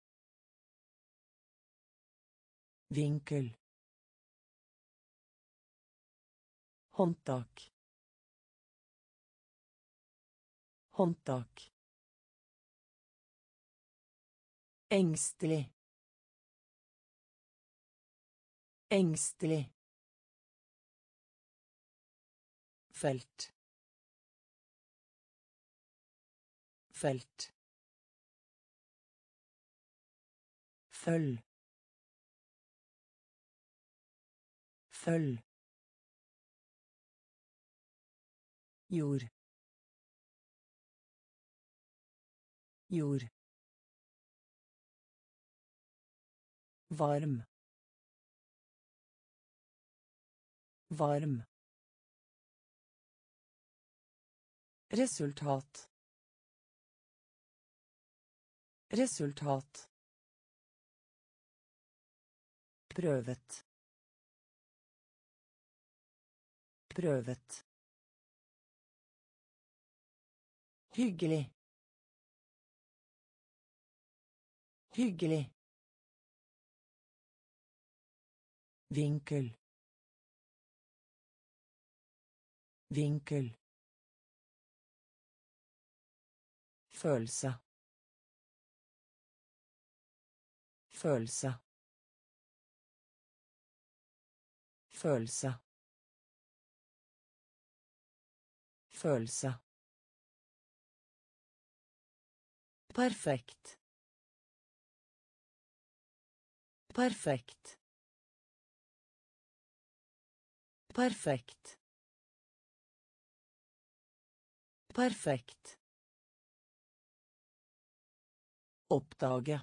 [SPEAKER 1] Vinkel. Håndtak. Håndtak. Engstelig. Engstelig. Felt. Felt. Følg. Følg. Jord. Jord. Varm. Varm. Resultat. Resultat. Prøvet. Prøvet. Hyggelig. Hyggelig. Vinkel. Vinkel. Følelse. Følelse. Følelse. Følelse. Perfekt. Perfekt. Perfekt. Perfekt. Oppdage.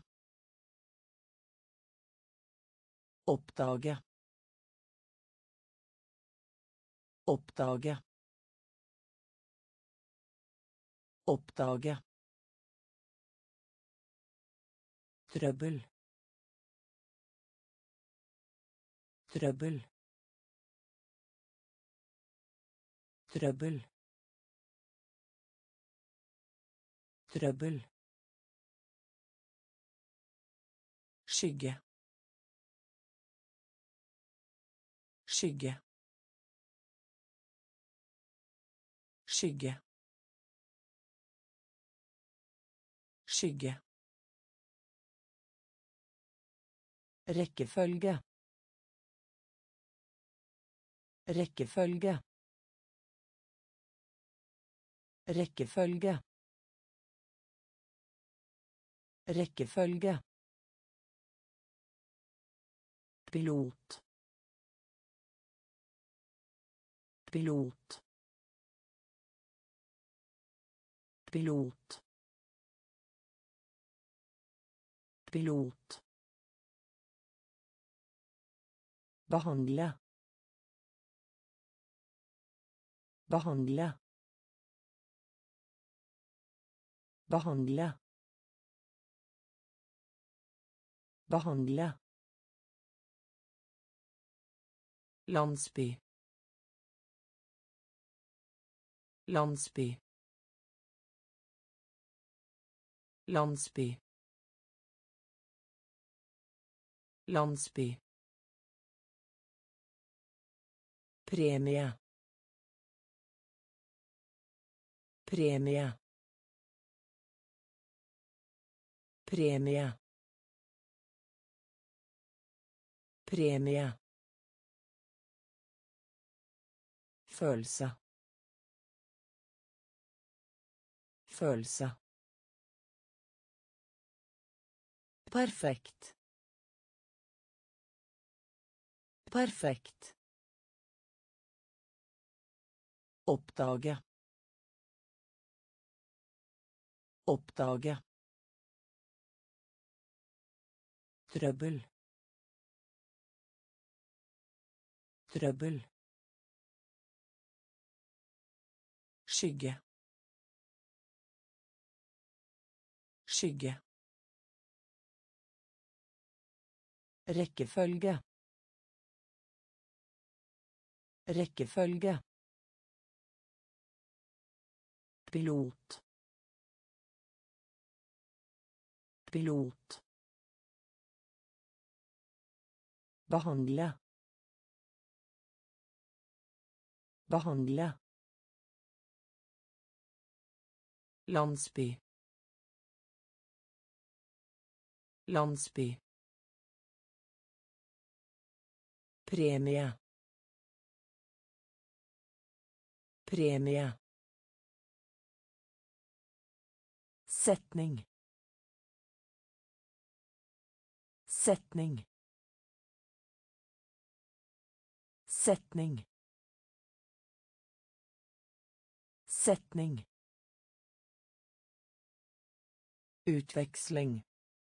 [SPEAKER 1] Oppdage. Oppdage. Oppdage. Trøbbel. Trøbbel. Trøbbel. Trøbbel. Skygge. Skygge. Skygge. Skygge. Rekkefølge. Rekkefølge. Rekkefølge. Rekkefølge. Pilot. Pilot. Pilot. Pilot. Behandle. Behandle. Behandle. Behandle. Landsby. Landsby. Landsby. Landsby. Premie. Premie. Premie. Premie. Følelse. Følelse. Perfekt. Perfekt. Oppdage. Oppdage. Trøbbel. Trøbbel. Skygge. Skygge. Rekkefølge. Rekkefølge. Pilot. Pilot. Behandle. Behandle. Landsby. Landsby. Premie. Premie. Setning. Setning. Setning. Setning. Utveksling.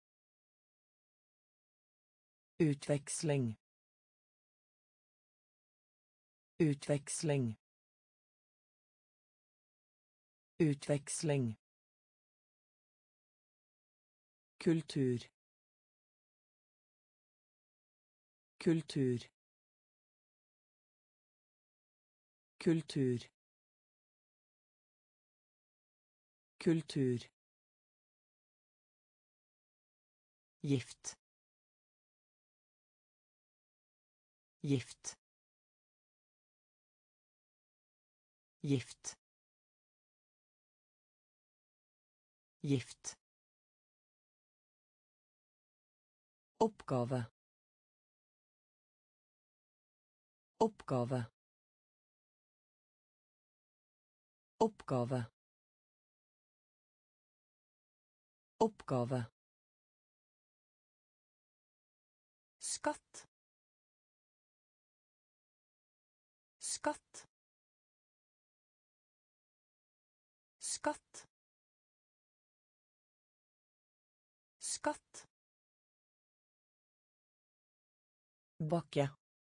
[SPEAKER 1] Utveksling. Utveksling. Utveksling. Kultur. Kultur. Kultur. Kultur. Gift. Gift. Gift. Gift. Oppgave. Oppgave. Oppgave. Oppgave. Skatt. Skatt. Skatt. Skatt. Bakke.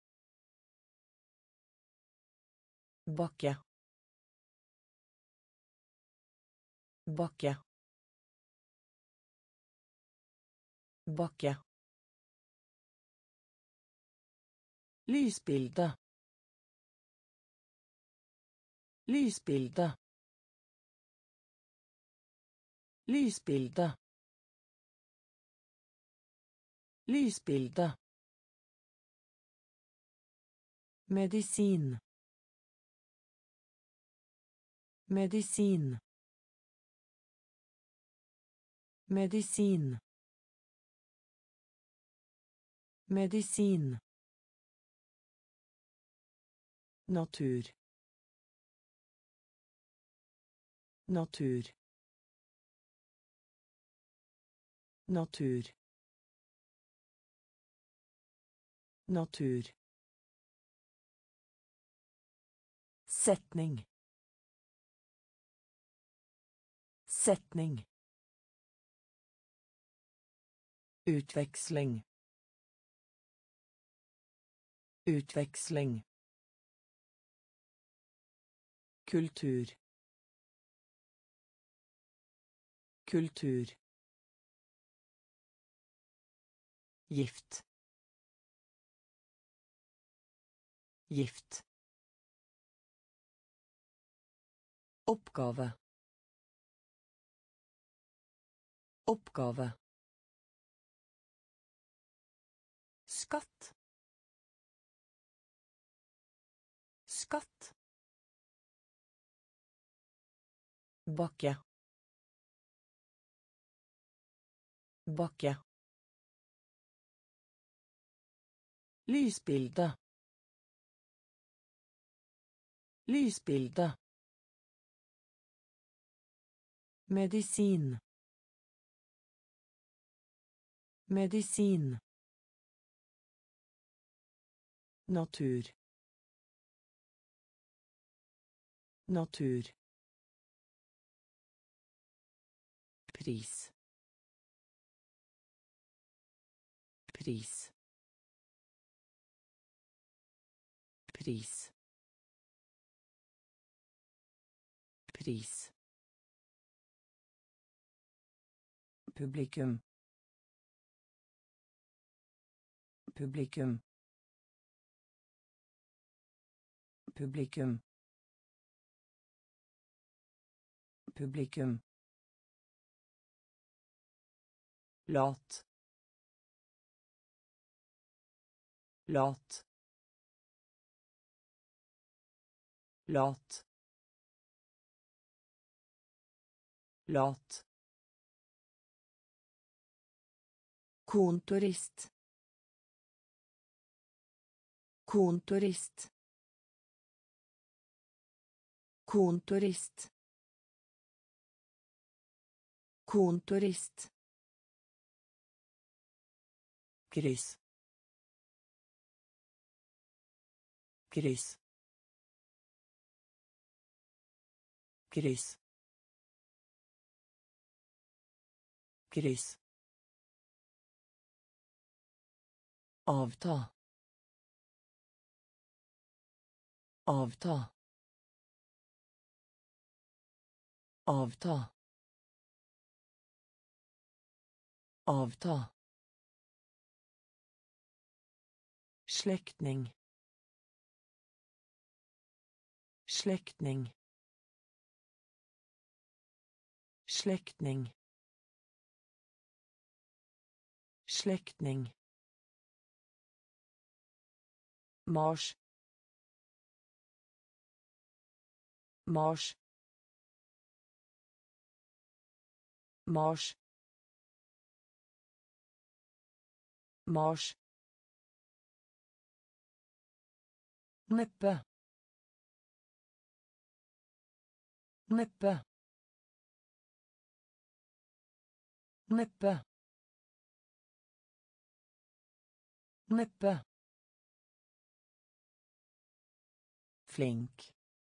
[SPEAKER 1] Bakke. Bakke. Bakke. Lysbilde. Lysbilde. Lysbilde. Lysbilde. Medisin. Medisin. Medisin. Medisin. Natur. Natur. Natur. Natur. Setning. Setning. Utveksling. Utveksling. Kultur. Kultur. Gift. Gift. Oppgave. Oppgave. Skatt. Skatt. Bakke. Bakke. Lysbilde. Lysbilde. Medisin. Medisin. Natur. Natur. pris, pris, pris, pris, publikum, publikum, publikum, publikum, lat, lat, lat, lat, kontorist, kontorist, kontorist, kontorist, kryss, kryss, kryss, kryss, avta, avta, avta, avta, släktning, släktning, släktning, släktning, mars, mars, mars, mars, neppe, neppe, neppe, neppe, flink,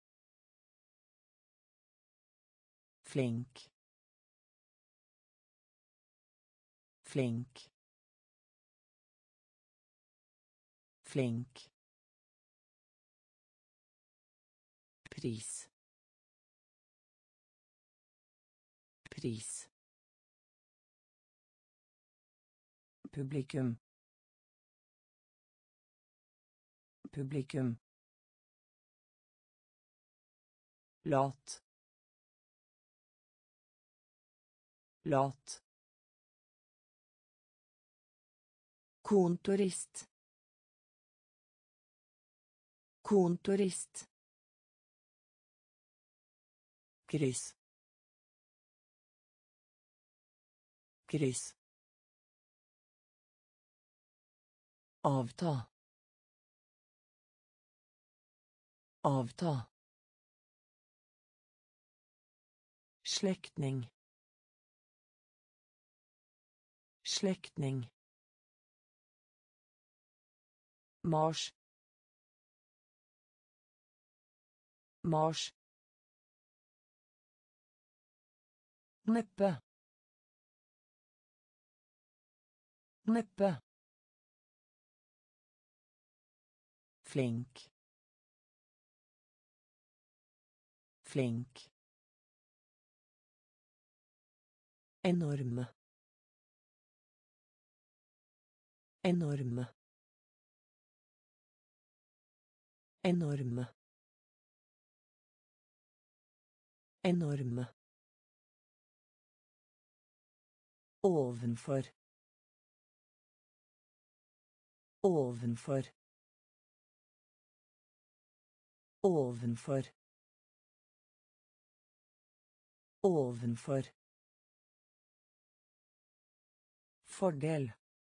[SPEAKER 1] flink, flink, flink, pris, pris, publikum, publikum, lat, lat, kontorist, kontorist, kryss, kryss, avta, avta, släktning, släktning, mars, mars, neppe, neppe, flink, flink, enorme, enorme, enorme, enorme, ovenfor, ovenfor, ovenfor, ovenfor, fordel,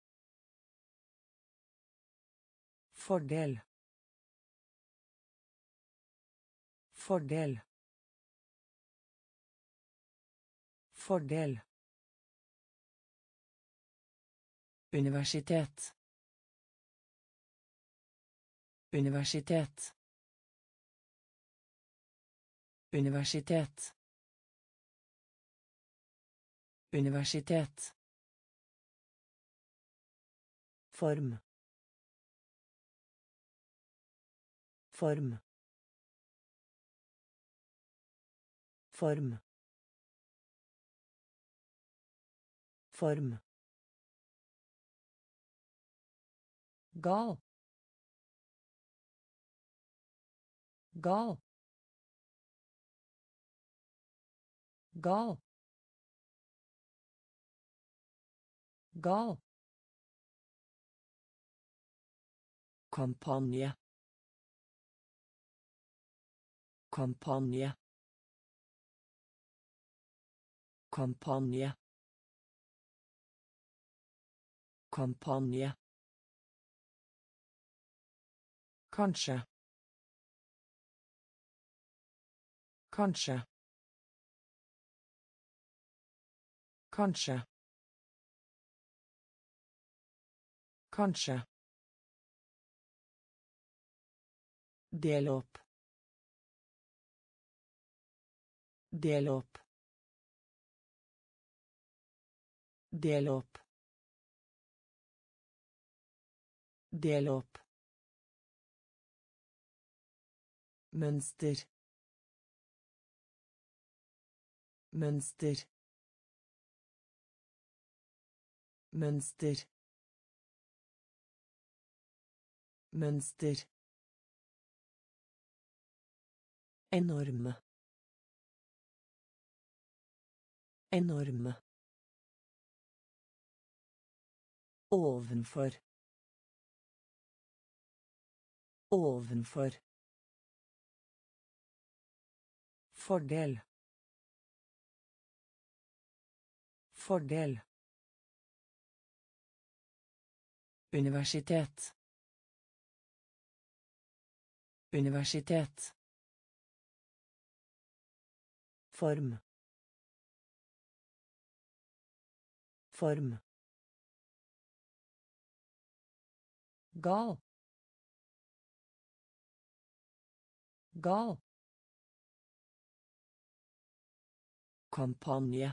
[SPEAKER 1] fordel, fordel, fordel, universitet, universitet, universitet, Universitet. Form. Form. Form. Form. Gal. Gal. Gal. Gal. Kampanje. Kampanje. Kampanje. Kampanje. Kanskje. Kanskje. Kanskje. Kanskje. Del opp. Del opp. Del opp. Del opp. Mønster. Mønster. Mønster. Mønster. Enorme. Enorme. Ovenfor. Ovenfor. Fordel. Fordel. Universitet. Universitet. Form. Form. Gal. Gal. Kampanje.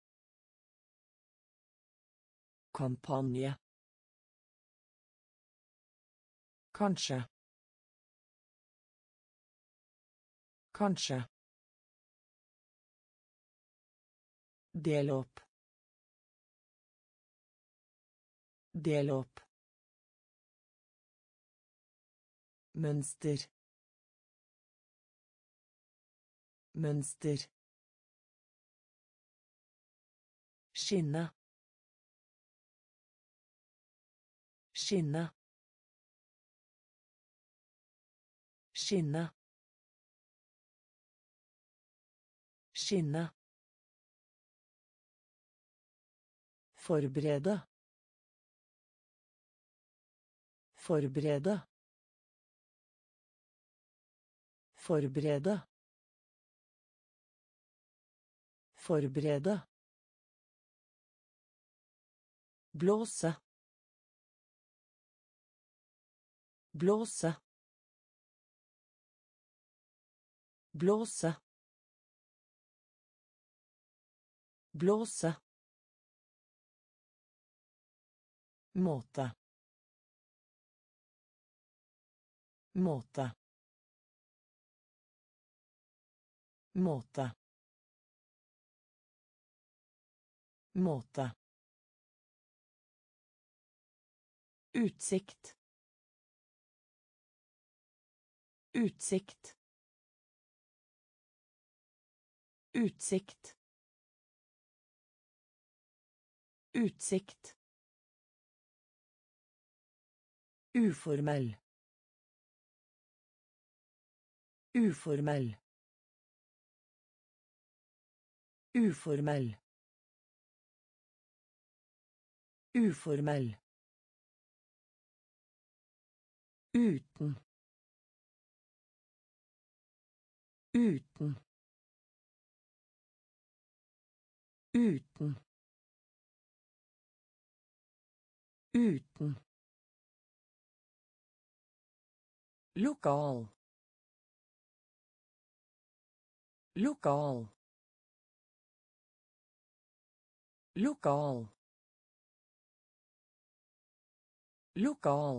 [SPEAKER 1] Kampanje. Kanskje. Kanskje. Del opp. Del opp. Mønster. Mønster. Skinne. Skinne. Skinne. Skinne. Forberede. Forberede. Forberede. Forberede. Blåse. Blåse. Blåse. Blåse. Måte. Måte. Måte. Måte. Utsikt. Utsikt. Utsikt. Utsikt. Uformell. Uformell. Uformell. Uformell. Uten. Uten. Uten. Uten. Lokal. Lokal. Lokal. Lokal.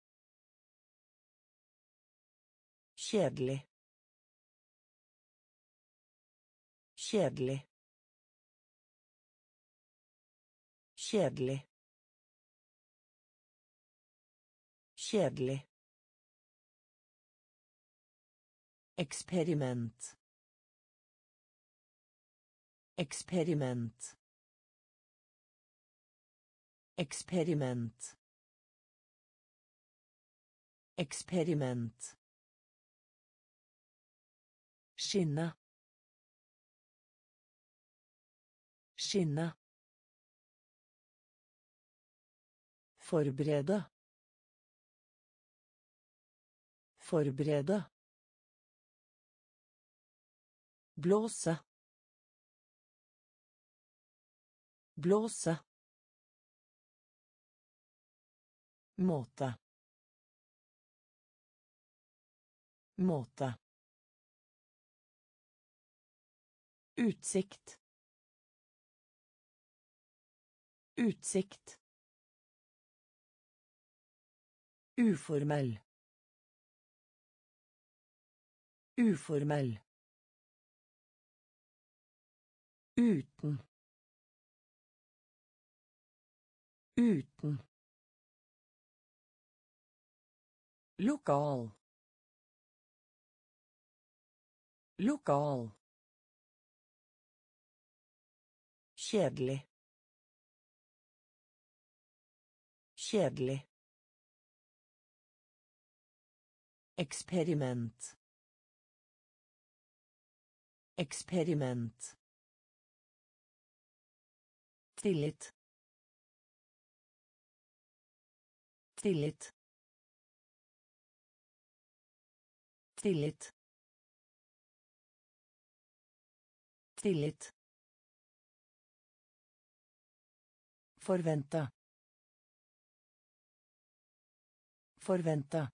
[SPEAKER 1] Kjedelig. Kjedelig. Kjedelig. Kjedelig. Eksperiment. Eksperiment. Eksperiment. Eksperiment. Skinne. Skinne. Forberede. Forberede. Blåse. Blåse. Måte. Måte. Utsikt. Utsikt. Uformell. Uformell. Uten. Uten. Lokal. Lokal. Kjedelig. Kjedelig. Eksperiment. Eksperiment. Tillit. Tillit. Tillit. Tillit. Forvente. Forvente.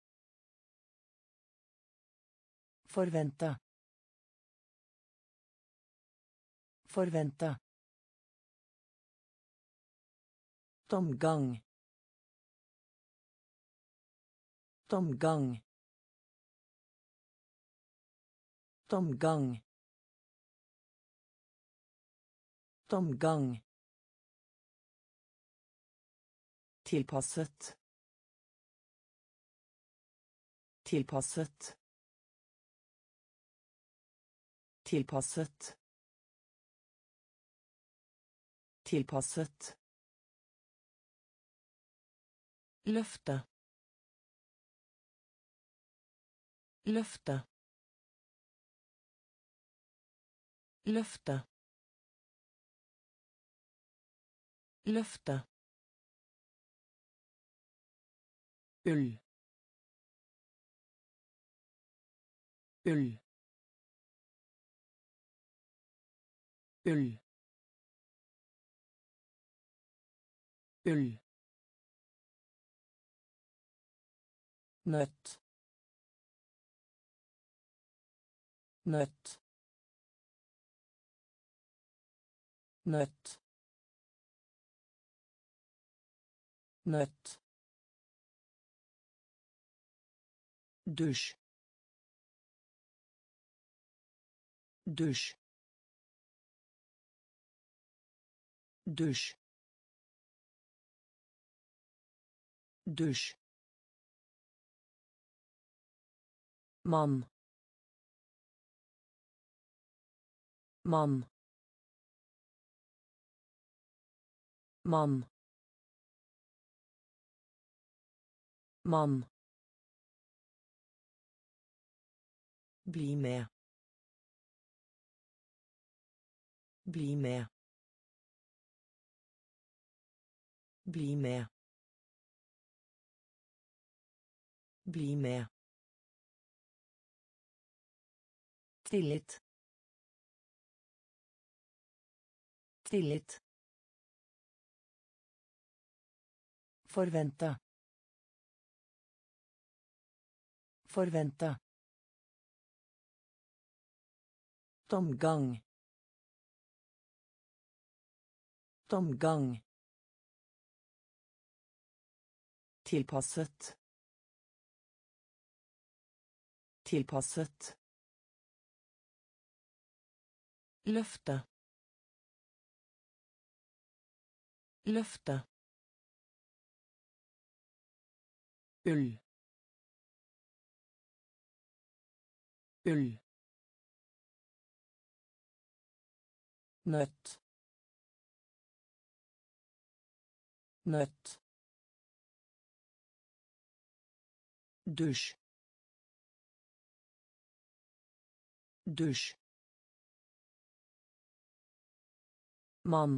[SPEAKER 1] Forvente. Forvente. Tomgang. Tomgang. Tomgang. Tomgang. Tilpasset. Tilpasset. Tilpasset. Tilpasset. Løfte. Løfte. Løfte. Løfte. Ull. Ull. Ull. Ull. Nøtt. Nøtt. Nøtt. Nøtt. Dusj. Dusj. Dusj. Dusj. Mann. Mann. Mann. Mann. Bli med. Bli med. Bli med. Bli med. Tillit. Tillit. Forvente. Forvente. Tomgang. Tomgang. Tilpasset. Tilpasset. Løfte. Løfte. Ull. Ull. Nøtt. Nøtt. Dusj. Dusj. Mann.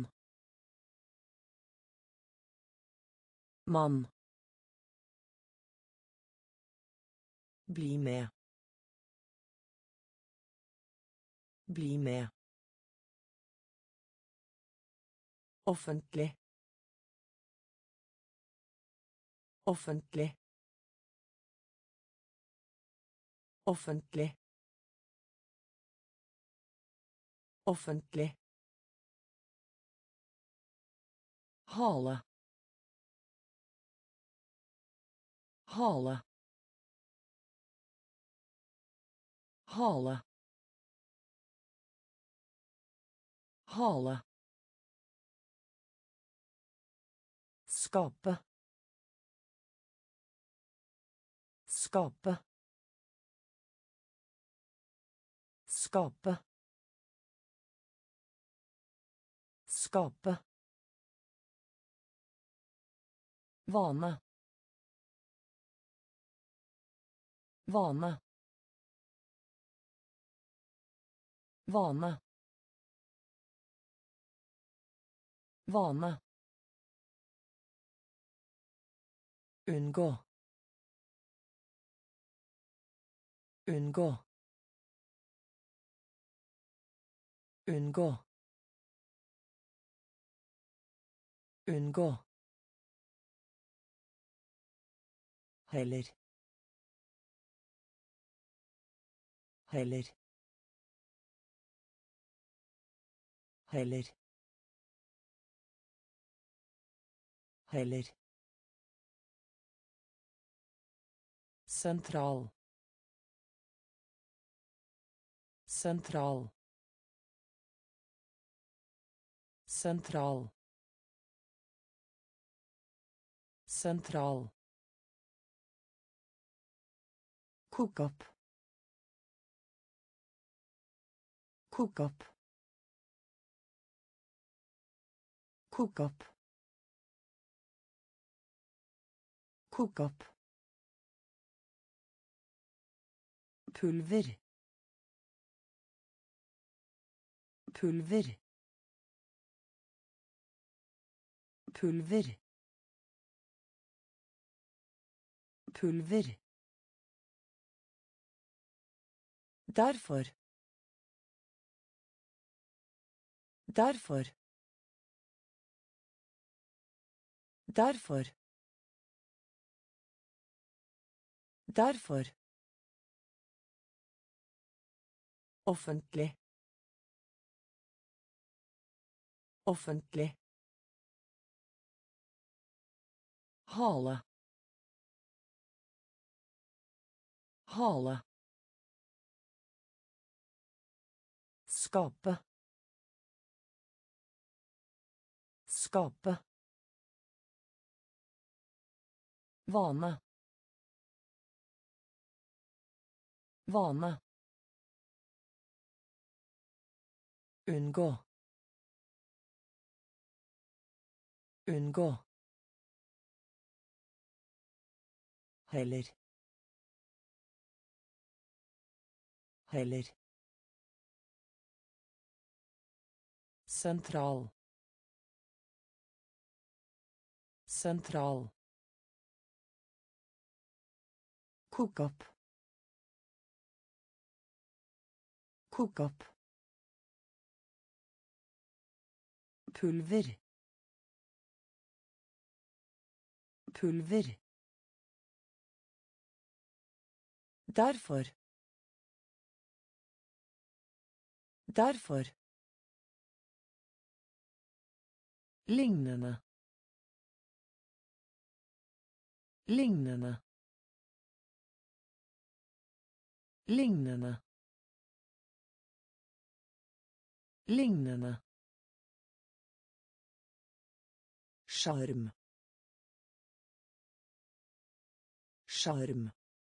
[SPEAKER 1] Mann. Bli med. Bli med. Offentlig. Offentlig. Offentlig. Offentlig. Hale. Hale. Hale. Hale. Skape. Skape. Skape. Skape. Vane. Vane. Vane. Vane. Unngå. Unngå. Unngå. Unngå. Heller. Heller. Heller. Heller. Sentral. Sentral. Sentral. Sentral. Koke opp. Koke opp. Koke opp. Koke opp. Pulver. Pulver. Pulver. Pulver. Derfor. Derfor. Derfor. Derfor. Offentlig. Offentlig. Hale. Hale. Skape. Skape. Vane. Vane. Unngå. Unngå. Heller. Heller. Sentral. Sentral. Koke opp. Koke opp. Pulver. Pulver. Derfor. Derfor. lignende, lignende, lignende, lignende, sjarm, sjarm,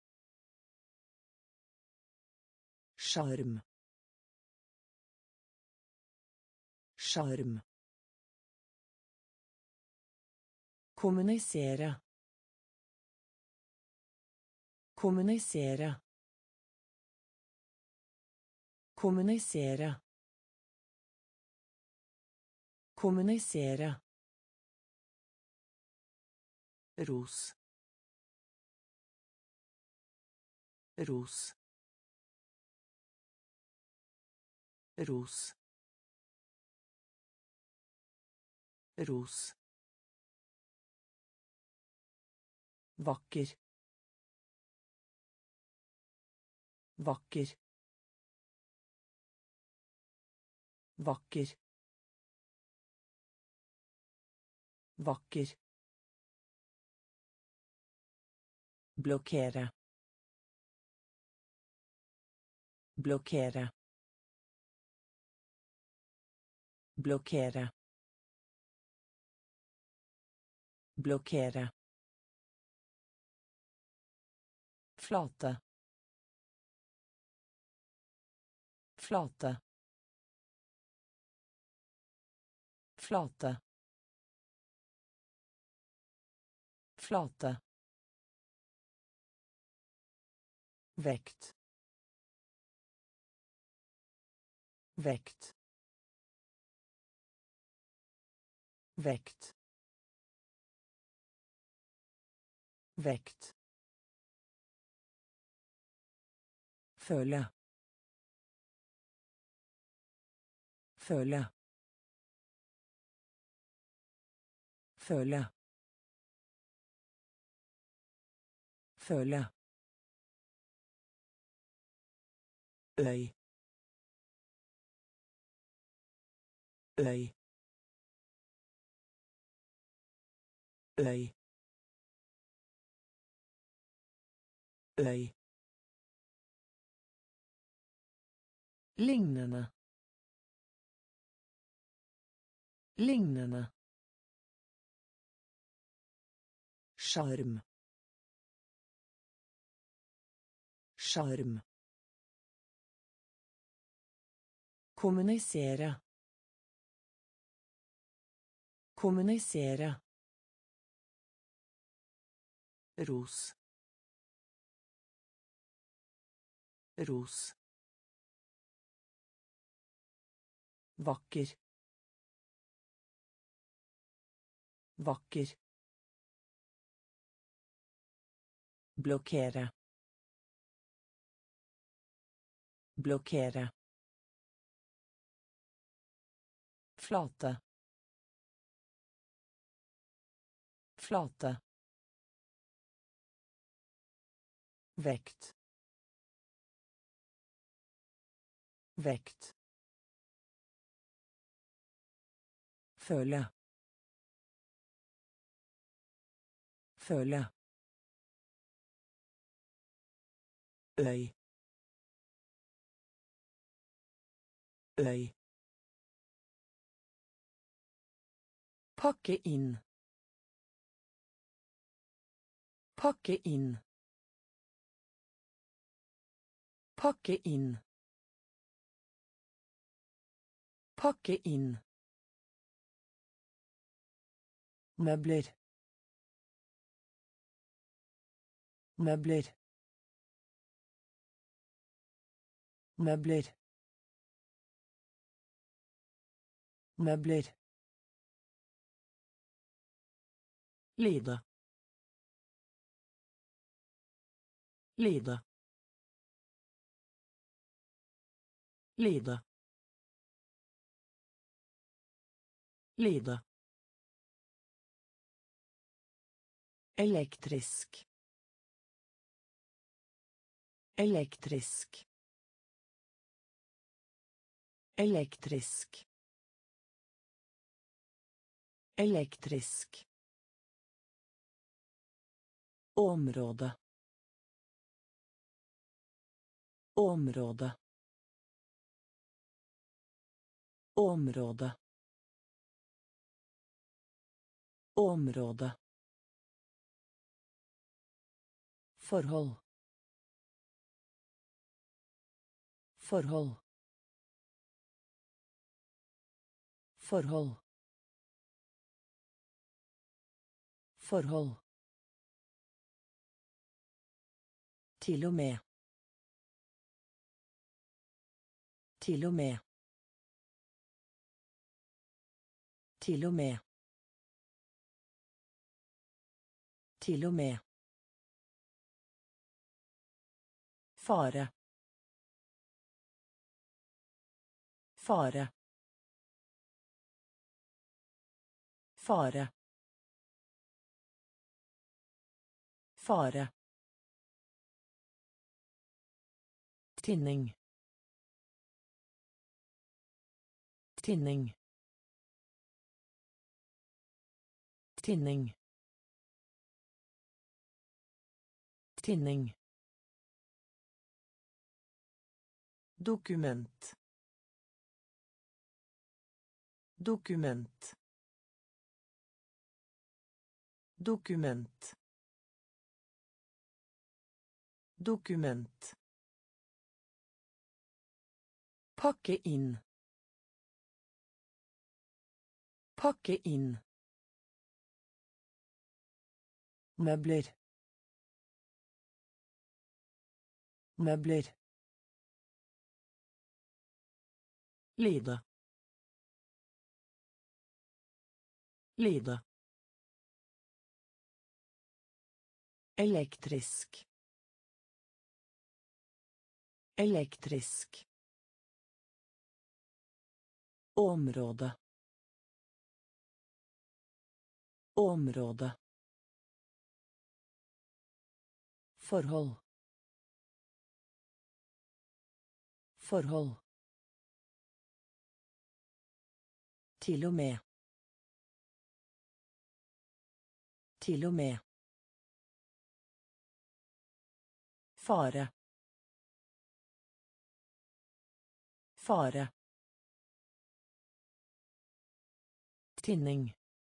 [SPEAKER 1] sjarm, sjarm, kommunisere, kommunisere, kommunisere, kommunisere, ros, ros, ros, ros, vakker, vakker, vakker, vakker, blokkere, blokkere, blokkere, blokkere, flate, flate, flate, flate, vekt, vekt, vekt, vekt, føle, føle, føle, føle, øy, øy, øy, øy, lignende, lignende, sjarm, sjarm, kommunisere, kommunisere, ros, ros, vakker, vakker, blokkere, blokkere, flate, flate, vekt, vekt, føle, føle, øy, øy, pakke inn, pakke inn, pakke inn, pakke inn, møbler, møbler, møbler, møbler, lide, lide, lide, lide, elektrisk, elektrisk, elektrisk, Elektrisk. Område. Område. Område. Område. Forhold. Forhold. Forhold. Forhold. Til og med. Til og med. Til og med. Til og med. Fare. Fare. Fare. Fare. Tinning. Tinning. Tinning. Tinning. Dokument. Dokument. Dokument. Dokument. Pakke inn. Pakke inn. Møbler. Møbler. Lide. Lide. Elektrisk. Elektrisk. Område. Område. Forhold. Forhold. Til og med. Til og med. Fare. Fare. Tinning.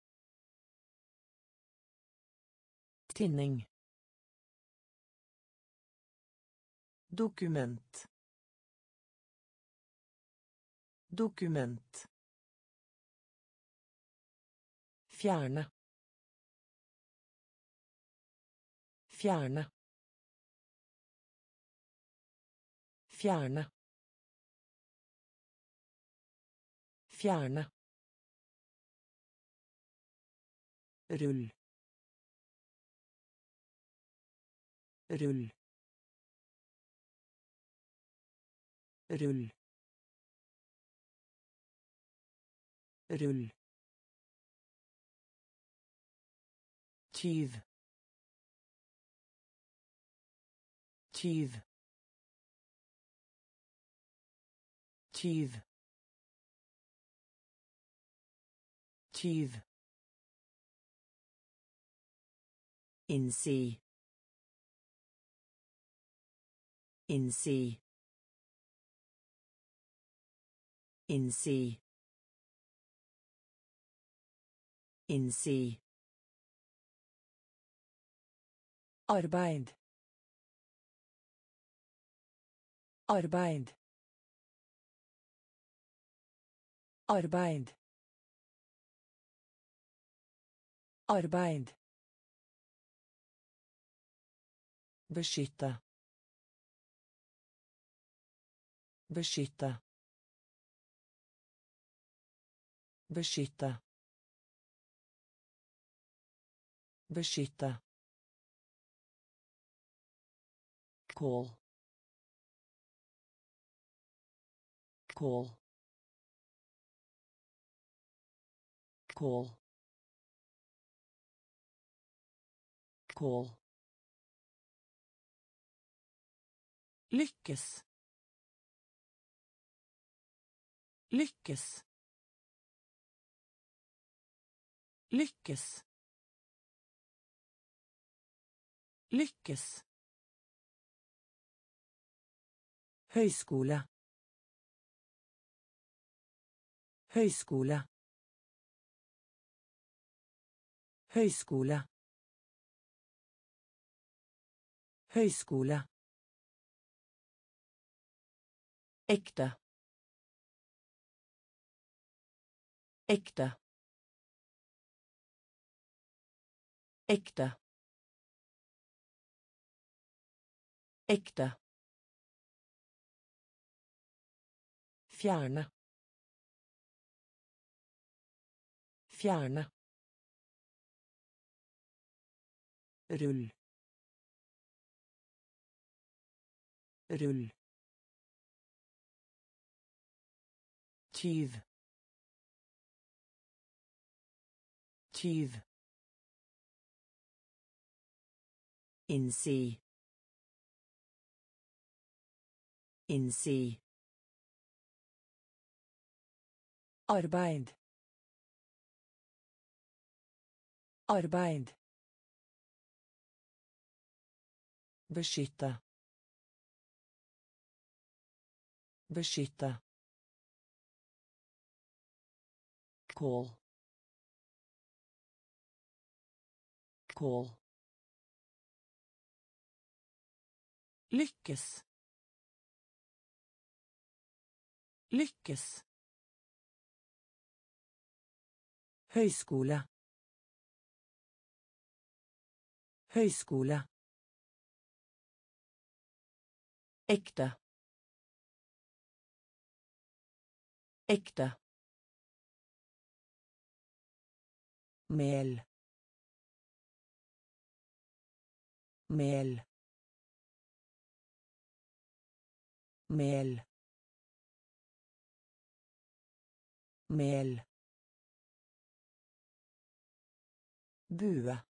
[SPEAKER 1] Tinning. Dokument. Dokument. Fjerne. Fjerne. Fjerne. Fjerne. Rull. Rull. Rull. Rull. Tyv. Tyv. Tyv. Tyv. Innsi. Innsi. Innsi. Innsi. Arbeid. Arbeid. Arbeid. Arbeid. Beskytte. Beskytte. Beskytte. Beskytte. Kål. Kål. Kål. Kål. Lykkes. Lykkes. Lykkes. Lykkes. Høyskole. Høyskole. Høyskole. Høyskole. Ekte. Ekte. Ekte. Ekte. Fjerne. Fjerne. Rull. Rull. Tyv. Tyv. Innsi. Innsi. Arbeid. Arbeid. Beskytte. Beskytte. Kål. Kål. Lykkes. Lykkes. Høyskole. Høyskole. Ekte. Ekte. Mel. Mel. Mel. Mel. Bue.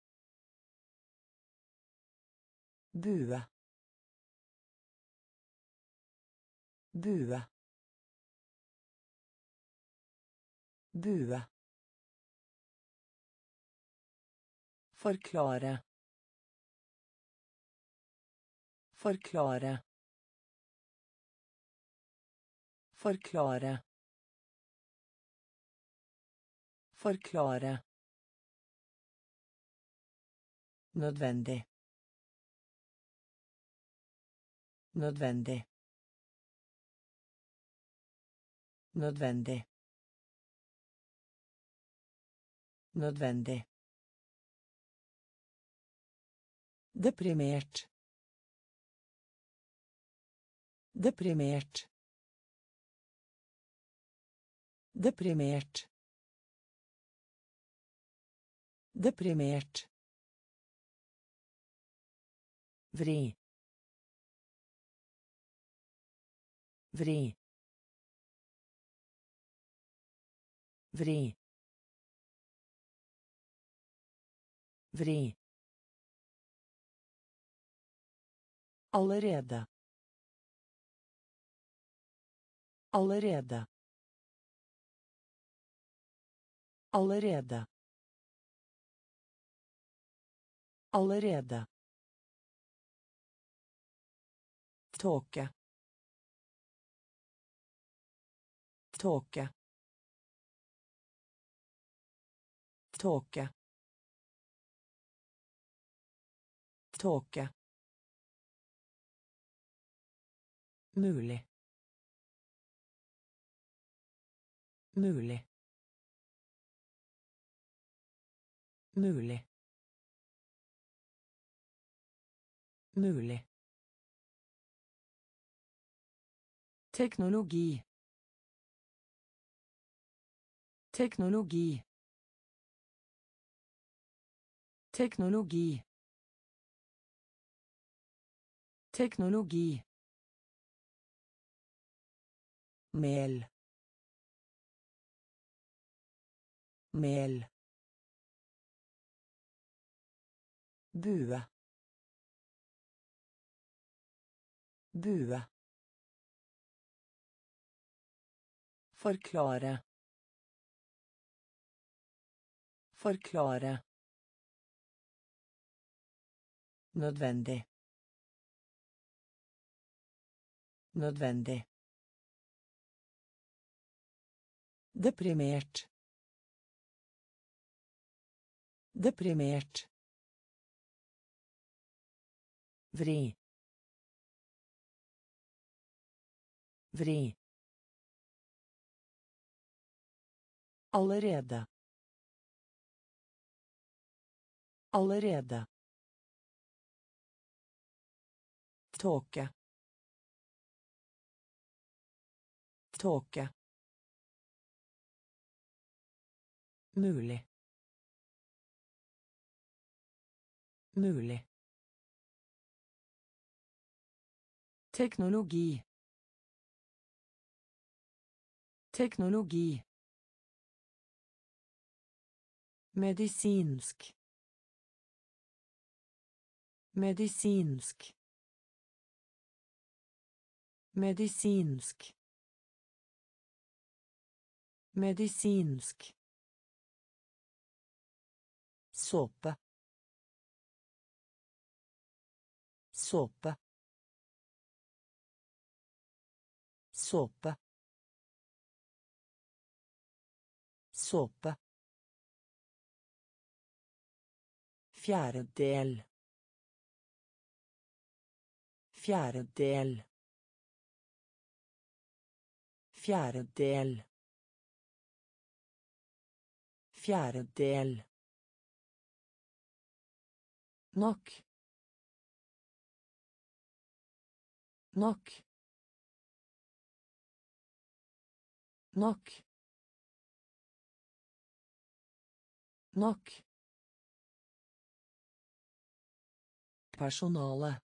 [SPEAKER 1] Bue. Bue. Bue. Forklare. Forklare. Forklare. Forklare. Nødvendig. Nødvendig. Nødvendig. Nødvendig. Deprimert. Deprimert. Deprimert. Deprimert. Vri. Vri. Vri. Vri. Allerede. Allerede. Allerede. Allerede. Tåke. Tåke. Tåke. Tåke. Mulig. Mulig. Mulig. Mulig. Teknologi. Teknologi. Teknologi. Teknologi. Mel. Mel. Bue. Bue. Forklare. Forklare. Nødvendig. Nødvendig. Deprimert. Deprimert. Vri. Vri. Allerede. Allerede. Tåke. Tåke. Mulig. Mulig. Teknologi. Teknologi. Medisinsk. Medisinsk. Medisinsk. Medisinsk. Såpe. Såpe. Såpe. Såpe. Fjerdedel. Fjerdedel. Fjerdedel. Fjerdedel. Nok. Nok. Nok. Nok. Personale.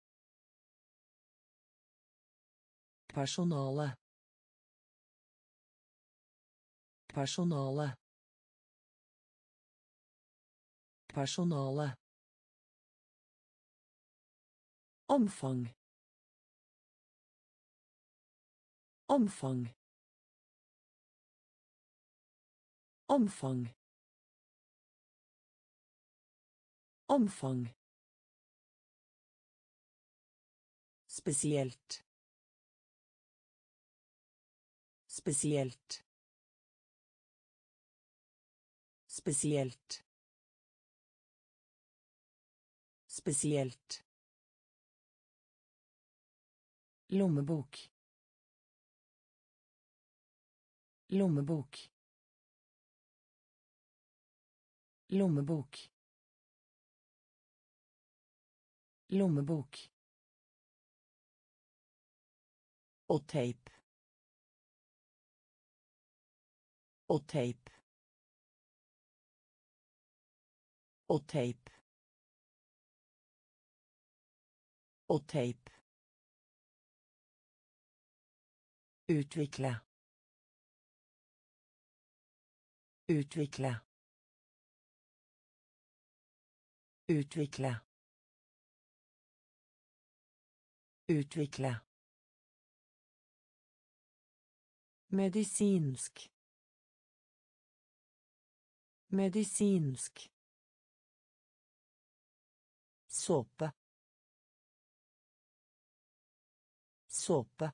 [SPEAKER 1] Personale. Personale. Personale. Omfang. Omfang. Omfang. Omfang. Spesielt. Spesielt. Spesielt. Spesielt. Lommebok. Lommebok. Lommebok. Lommebok. Og teip. Og teip. Og teip. Og teip. Utvikle. Utvikle. Utvikle. Utvikle. Medisinsk. Medisinsk. Såpe. Såpe.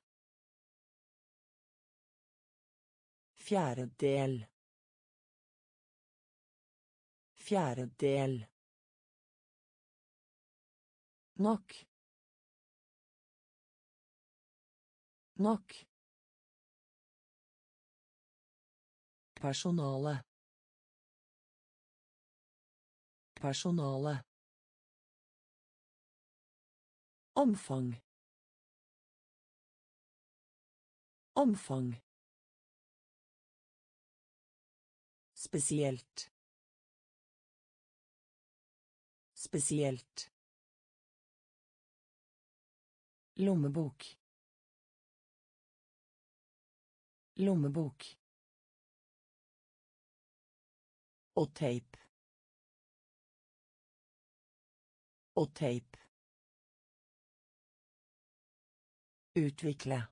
[SPEAKER 1] Fjerdedel. Fjerdedel. Nok. Nok. Personale. Personale. Omfang. Omfang. Spesielt. Spesielt. Lommebok. Lommebok. Og teip. Og teip. Utvikle.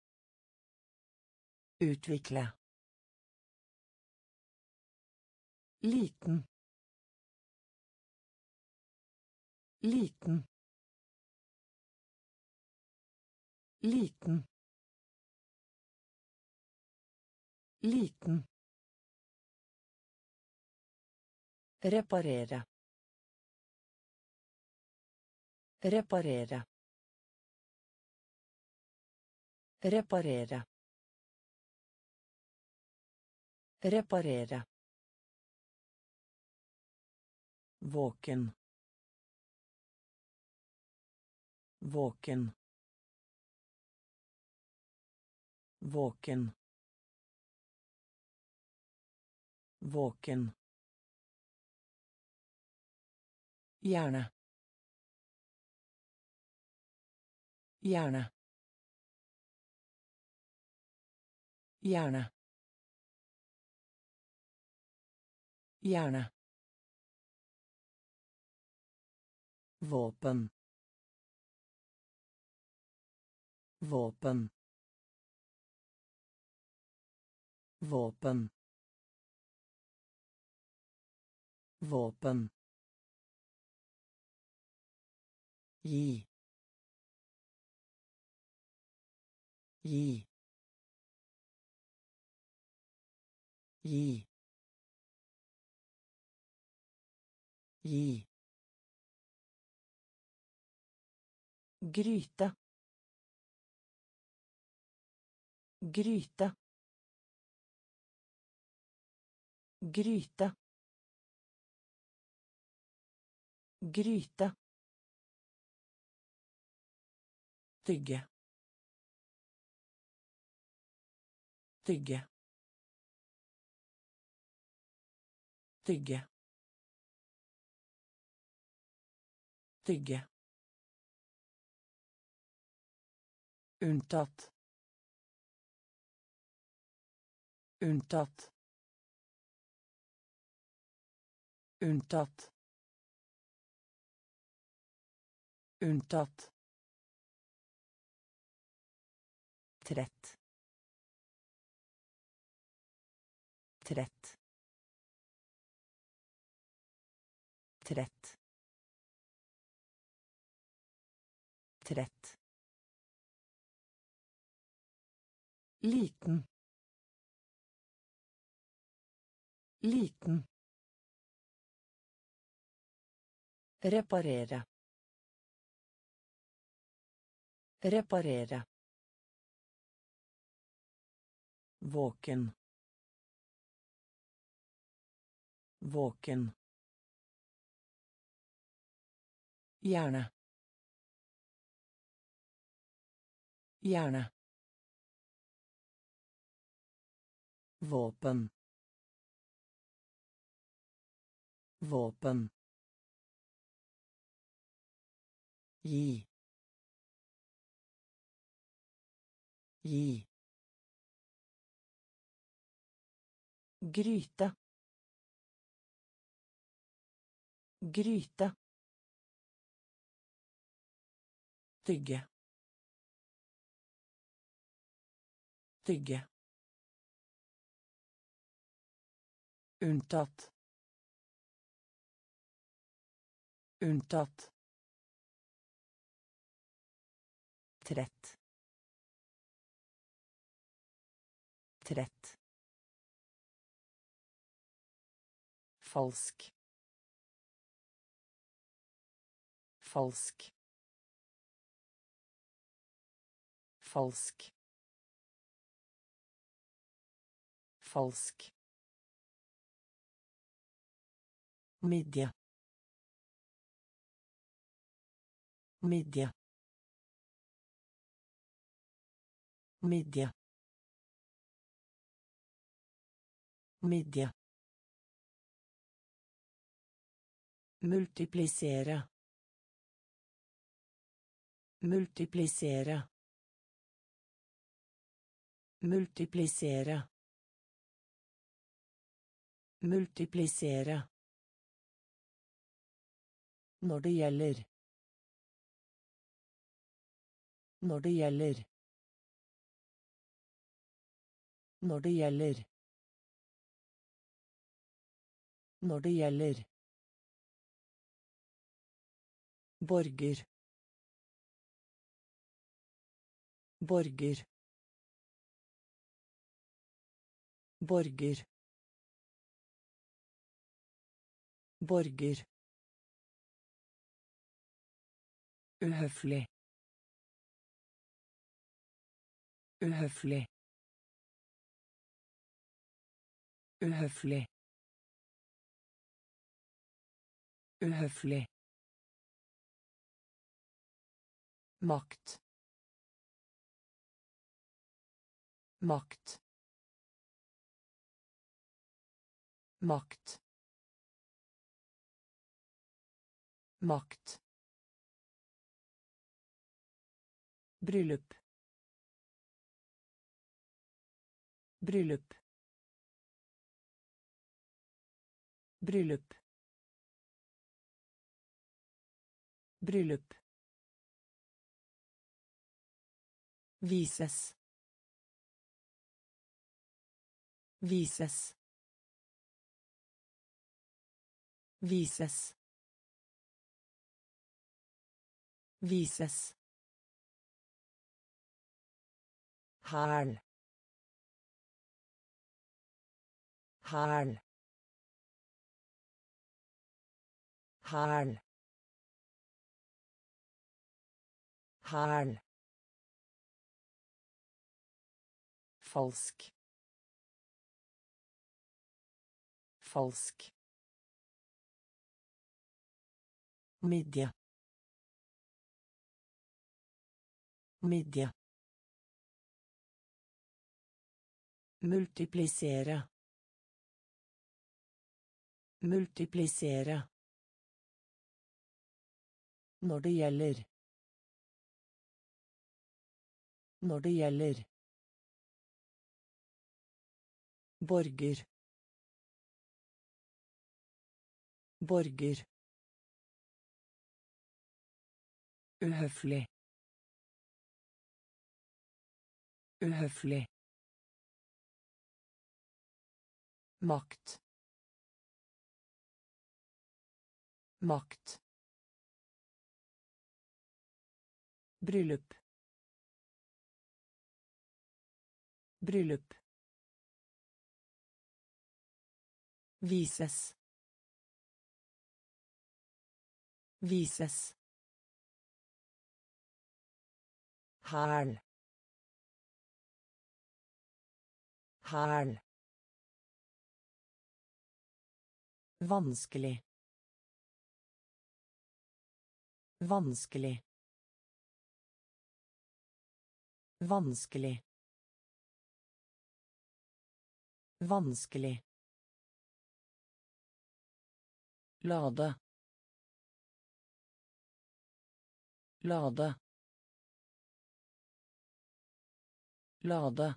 [SPEAKER 1] Utvikle. liten, liten, liten, liten. Reparere. Reparere. Reparere. Reparere. Våken. Våken. Våken. Våken. Gjerne. Gjerne. Gjerne. Gjerne. Våpen. Våpen. Våpen. Våpen. Gi. Gi. Gi. Gi. Gryte. Gryte. Gryte. Gryte. Tygge. Tygge. Tygge. Tygge. Unntatt. Unntatt. Unntatt. Unntatt. Trett. Trett. Trett. Trett. Liten. Liten. Reparere. Reparere. Våken. Våken. Gjerne. Gjerne. Våpen. Våpen. Gi. Gi. Gryte. Gryte. Tygge. Tygge. Unntatt. Unntatt. Trett. Trett. Falsk. Falsk. Falsk. Falsk. Midje. Midje. Midje. Midje. Multiplisere. Multiplisere. Multiplisere. Multiplisere. Når det gjelder. Når det gjelder. Når det gjelder. Når det gjelder. Borger. Borger. Borger. Borger. Uhøflig. Uhøflig. Uhøflig. Uhøflig. Makt. Makt. Makt. Makt. Bryllup. Bryllup. Bryllup. Bryllup. Vises. Vises. Vises. Vises. Hæl. Hæl. Hæl. Hæl. Falsk. Falsk. Midje. Midje. Multiplisere. Multiplisere. Når det gjelder. Når det gjelder. Borger. Borger. Uhøflig. Uhøflig. Makt. Makt. Bryllup. Bryllup. Vises. Vises. Hæl. Hæl. Vanskelig. Vanskelig. Vanskelig. Vanskelig. Lade. Lade. Lade.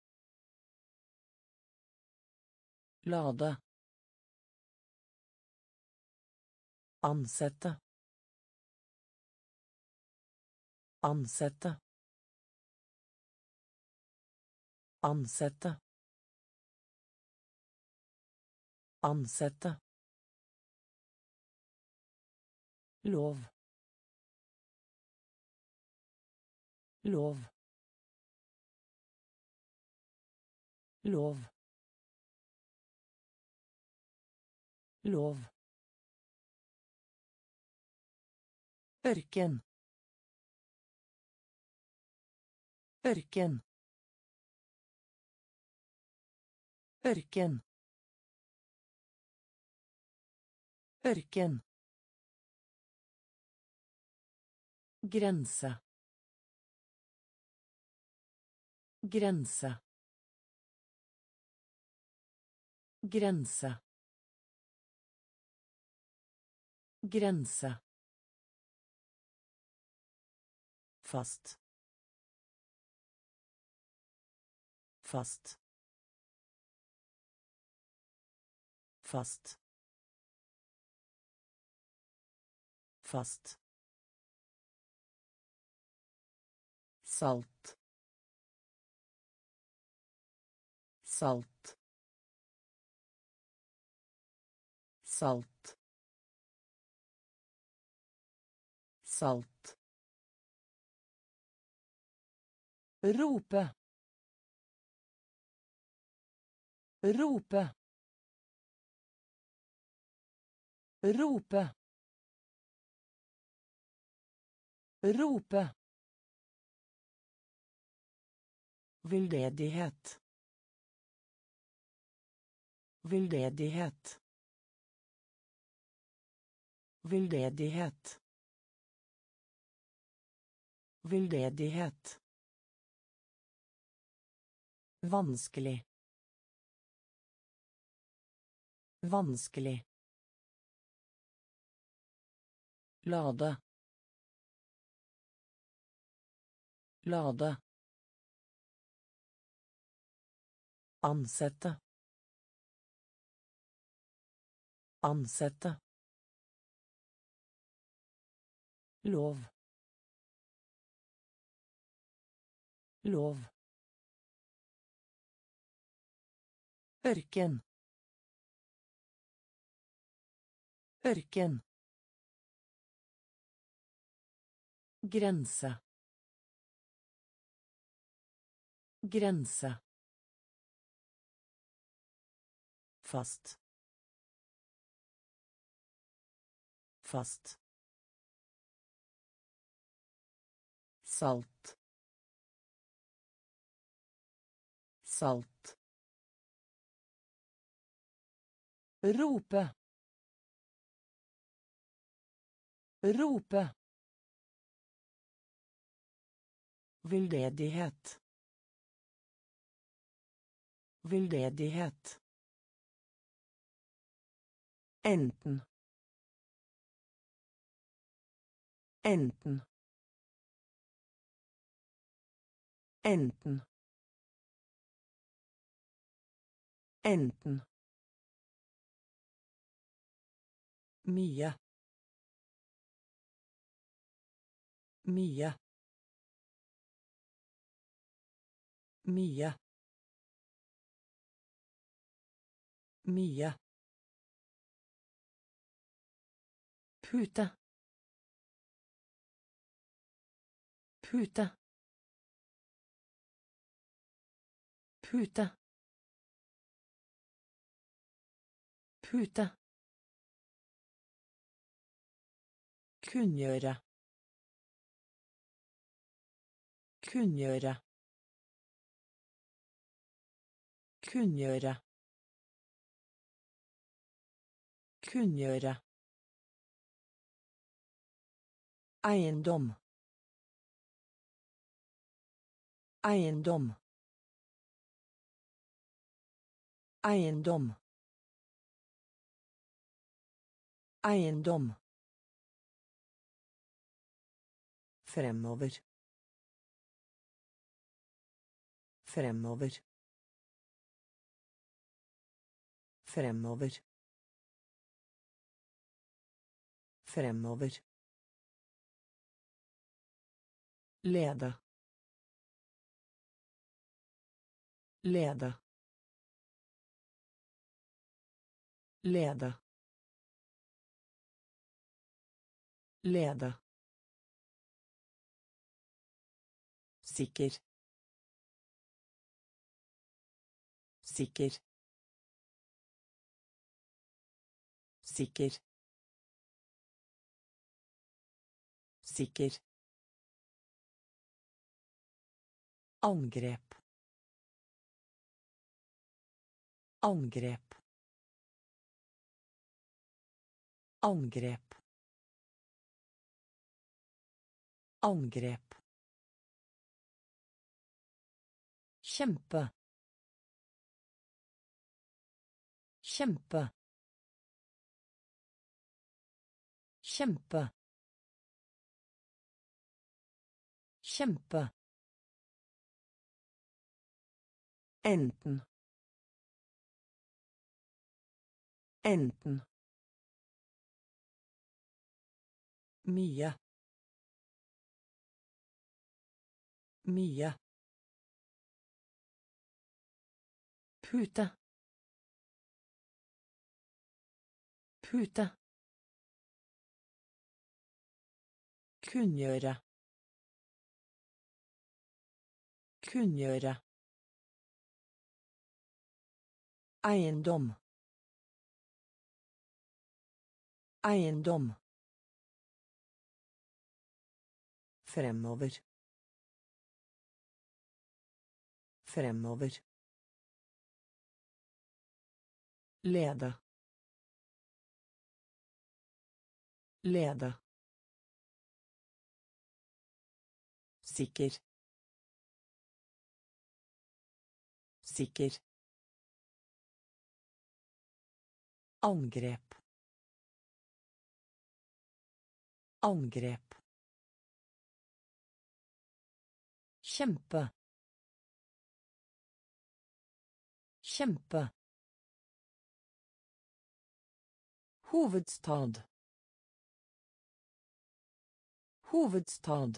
[SPEAKER 1] Lade. Ansette. Ansette. Ansette. Ansette. Lov. Lov. Lov. Lov. Ørken. Ørken. Ørken. Ørken. Grense. Grense. Grense. Grense. Fast. Fast. Fast. Fast. Salt. Salt. salt, salt, rope, rope, rope, rope, veldedighet, veldedighet, veldedighet, veldedighet, vanskelig, vanskelig, lade, lade, ansette, ansette, lov, lov, ørken, ørken, grense, grense, fast, fast, salt, salt, rope, rope, veldedighet, veldedighet, enten, enten, enten, enten, mye, mye, mye, mye, pute, pute, pute, pute, kunngjøre, kunngjøre, kunngjøre, kunngjøre, eiendom, eiendom, eiendom, eiendom, fremover, fremover, fremover, fremover, lede, lede, lede, lede, sikker, sikker, sikker, sikker, angrep, angrep, angrep, angrep, kjempe, kjempe, kjempe, kjempe, enten, enten, mye, mye, pute, Pute. Kunngjøre. Kunngjøre. Eiendom. Eiendom. Fremover. Fremover. Lede. Lede. Sikker. Sikker. Angrep. Angrep. Kjempe. Kjempe. Hovedstad. Hovedstad.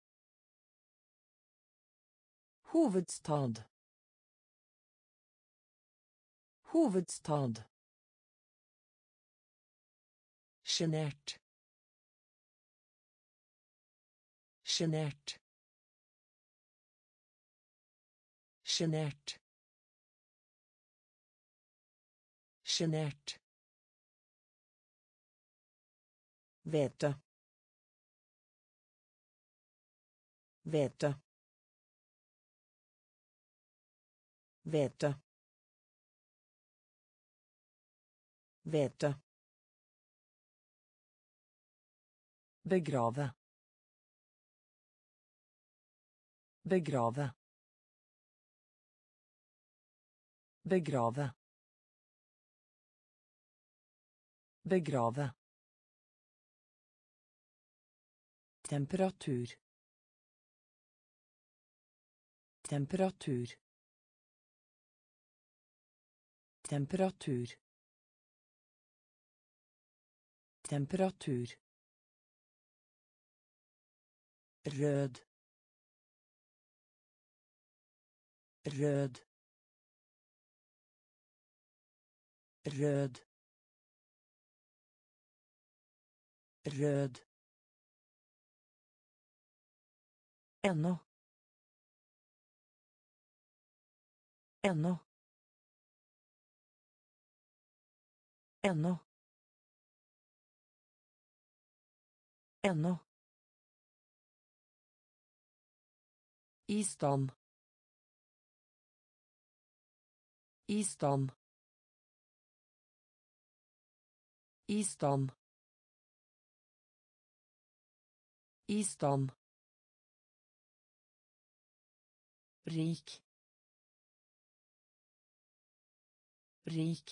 [SPEAKER 1] Hovedstad. Hovedstad. Sjenert. Sjenert. Sjenert. Sjenert. Hvete. Hvete. Hvete. Hvete. Begrave. Begrave. Begrave. Begrave. Temperatur. Temperatur. Temperatur. Temperatur. Rød. Rød. Rød. Rød. Ennå. Ennå. Ennå. Ennå. I stand. I stand. I stand. I stand. Rik. Rik.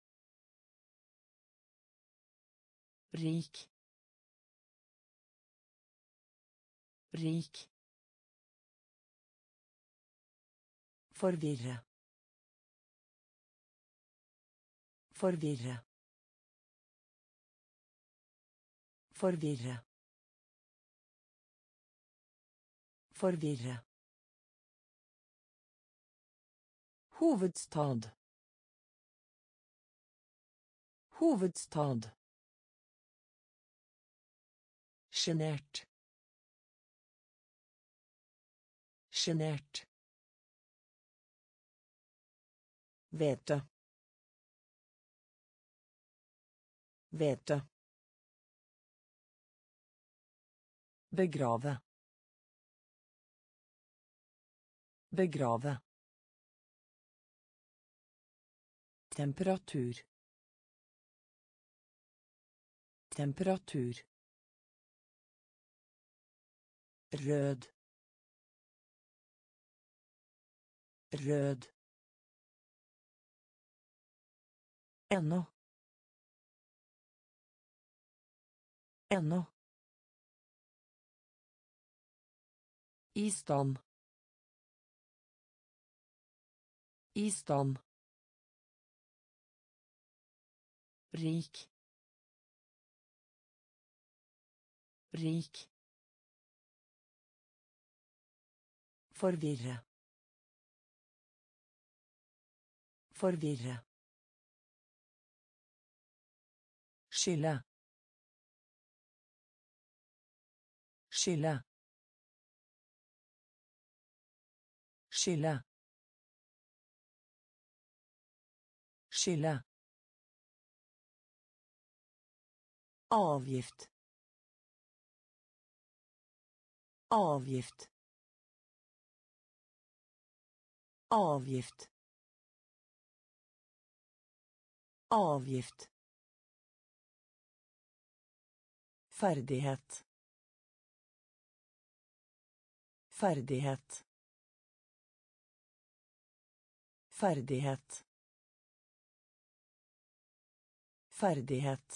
[SPEAKER 1] Rik. Rik. Forvirre. Forvirre. Forvirre. Forvirre. Hovedstad. Hovedstad. Sjenert. Sjenert. Hvete. Hvete. Begrave. Begrave. Temperatur. Temperatur. Rød. Rød. Ennå. Ennå. I stand. I stand. Rik. Rik. Forvirre. Forvirre. skille skille skille skille avgift avgift avgift avgift ferdighet ferdighet ferdighet ferdighet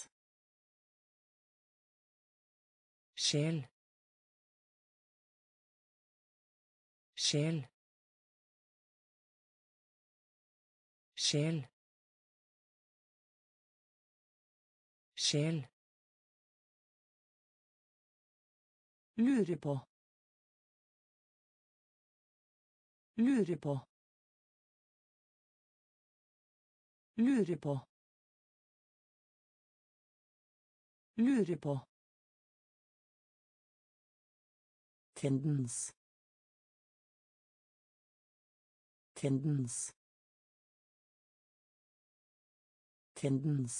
[SPEAKER 1] sjel sjel sjel sjel lure på lure på lure på lure på tendens tendens tendens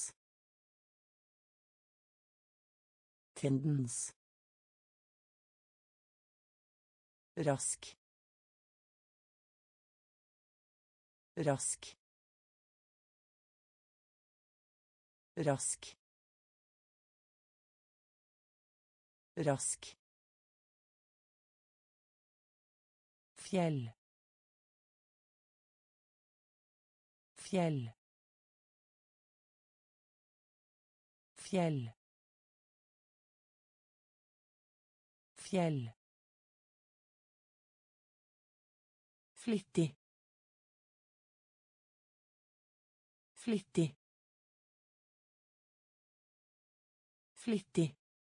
[SPEAKER 1] tendens rask rask rask rask fjell fjell fjell fjell flittig flittig flittig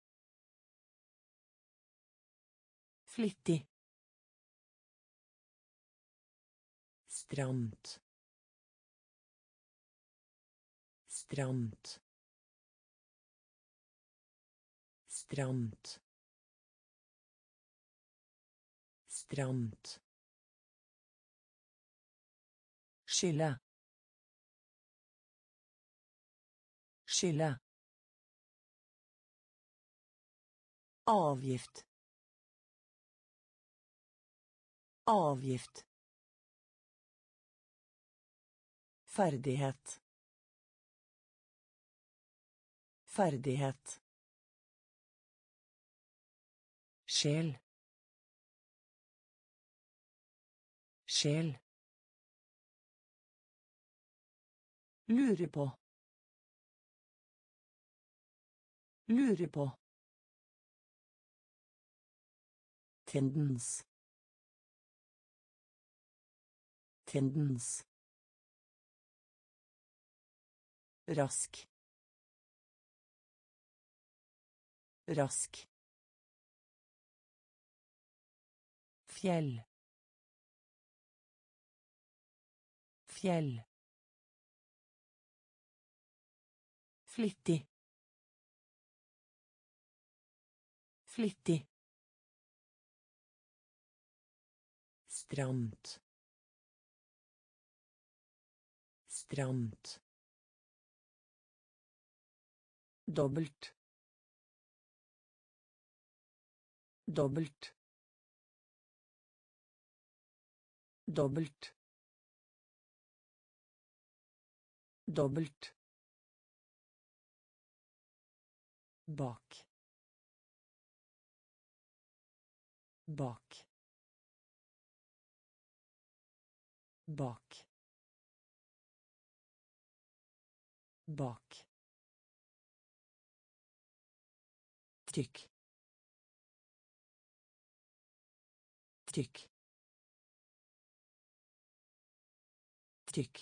[SPEAKER 1] flittig stramt stramt stramt stramt skille skille avgift avgift ferdighet ferdighet sjel sjel lure på lure på tendens tendens rask rask fjell fjell flittig flittig stramt stramt dobbelt dobbelt dobbelt dobbelt bak bak bak bak tykk tykk tykk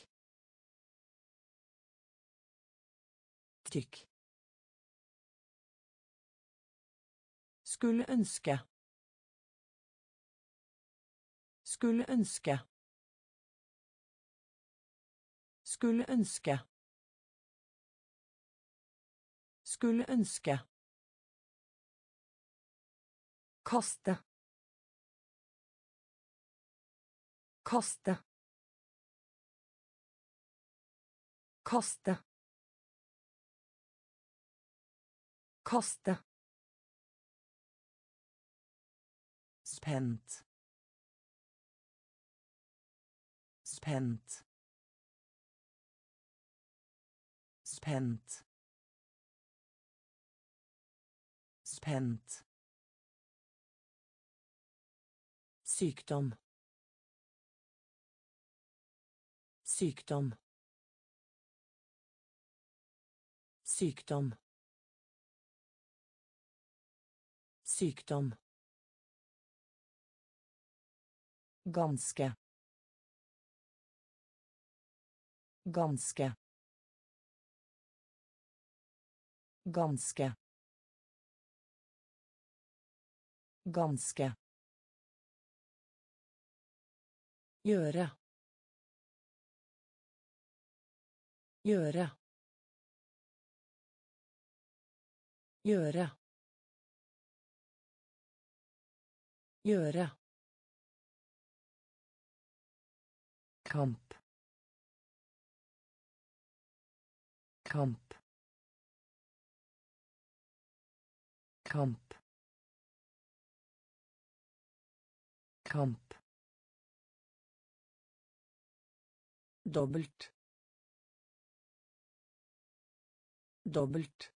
[SPEAKER 1] tykk skulle ønske skulle ønske skulle ønske Skulle ønske. Kaste. Kaste. Kaste. Kaste. Spent. Spent. Spent. Spent. Sykdom. Sykdom. Sykdom. Sykdom. Ganske. Ganske. Ganske. Ganske. Gjøre. Gjøre. Gjøre. Gjøre. Kamp. Kamp. Kamp. Kamp. Dobbelt. Dobbelt.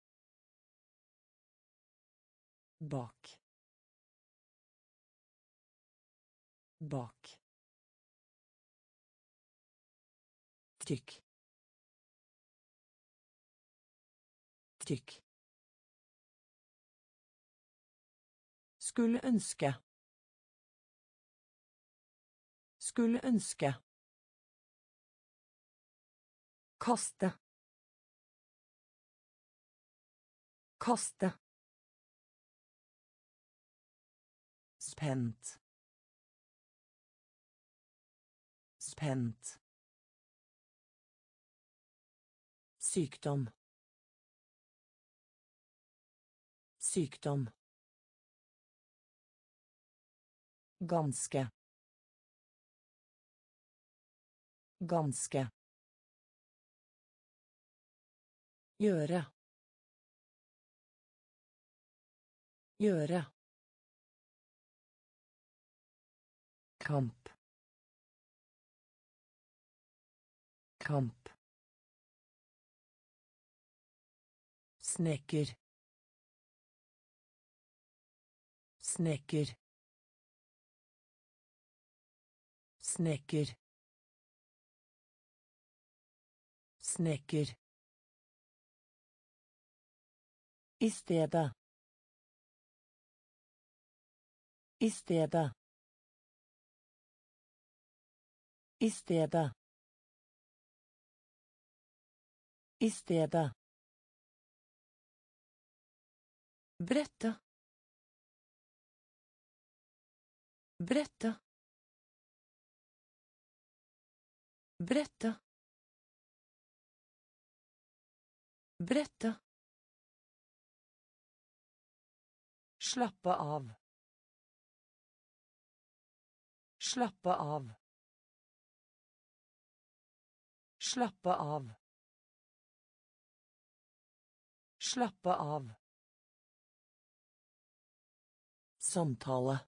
[SPEAKER 1] Bak. Bak. Trykk. Trykk. Skulle ønske. Skulle ønske. Kaste. Kaste. Spent. Spent. Sykdom. Sykdom. Ganske. Ganske. Gjøre. Gjøre. Kamp. Kamp. Snekker. Snekker. Snekker. Snekker. I stedet. I stedet. I stedet. I stedet. Brette. Brette. Brette. Brette. Slappe av. Slappe av. Slappe av. Slappe av. Samtale.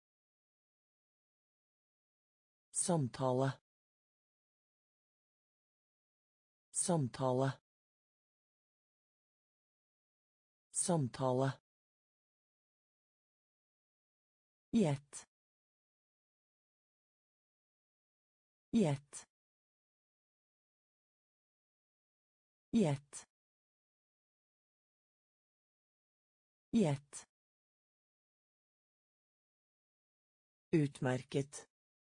[SPEAKER 1] Samtale. Samtale. Samtale. Gjett. Gjett. Gjett. Gjett. Utmerket.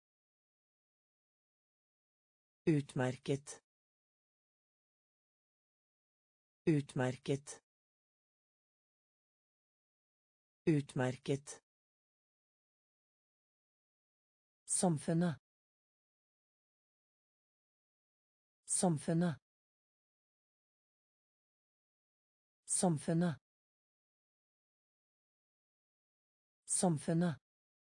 [SPEAKER 1] Utmerket. Utmerket. Utmerket. Samfunnet. Samfunnet. Samfunnet. Samfunnet.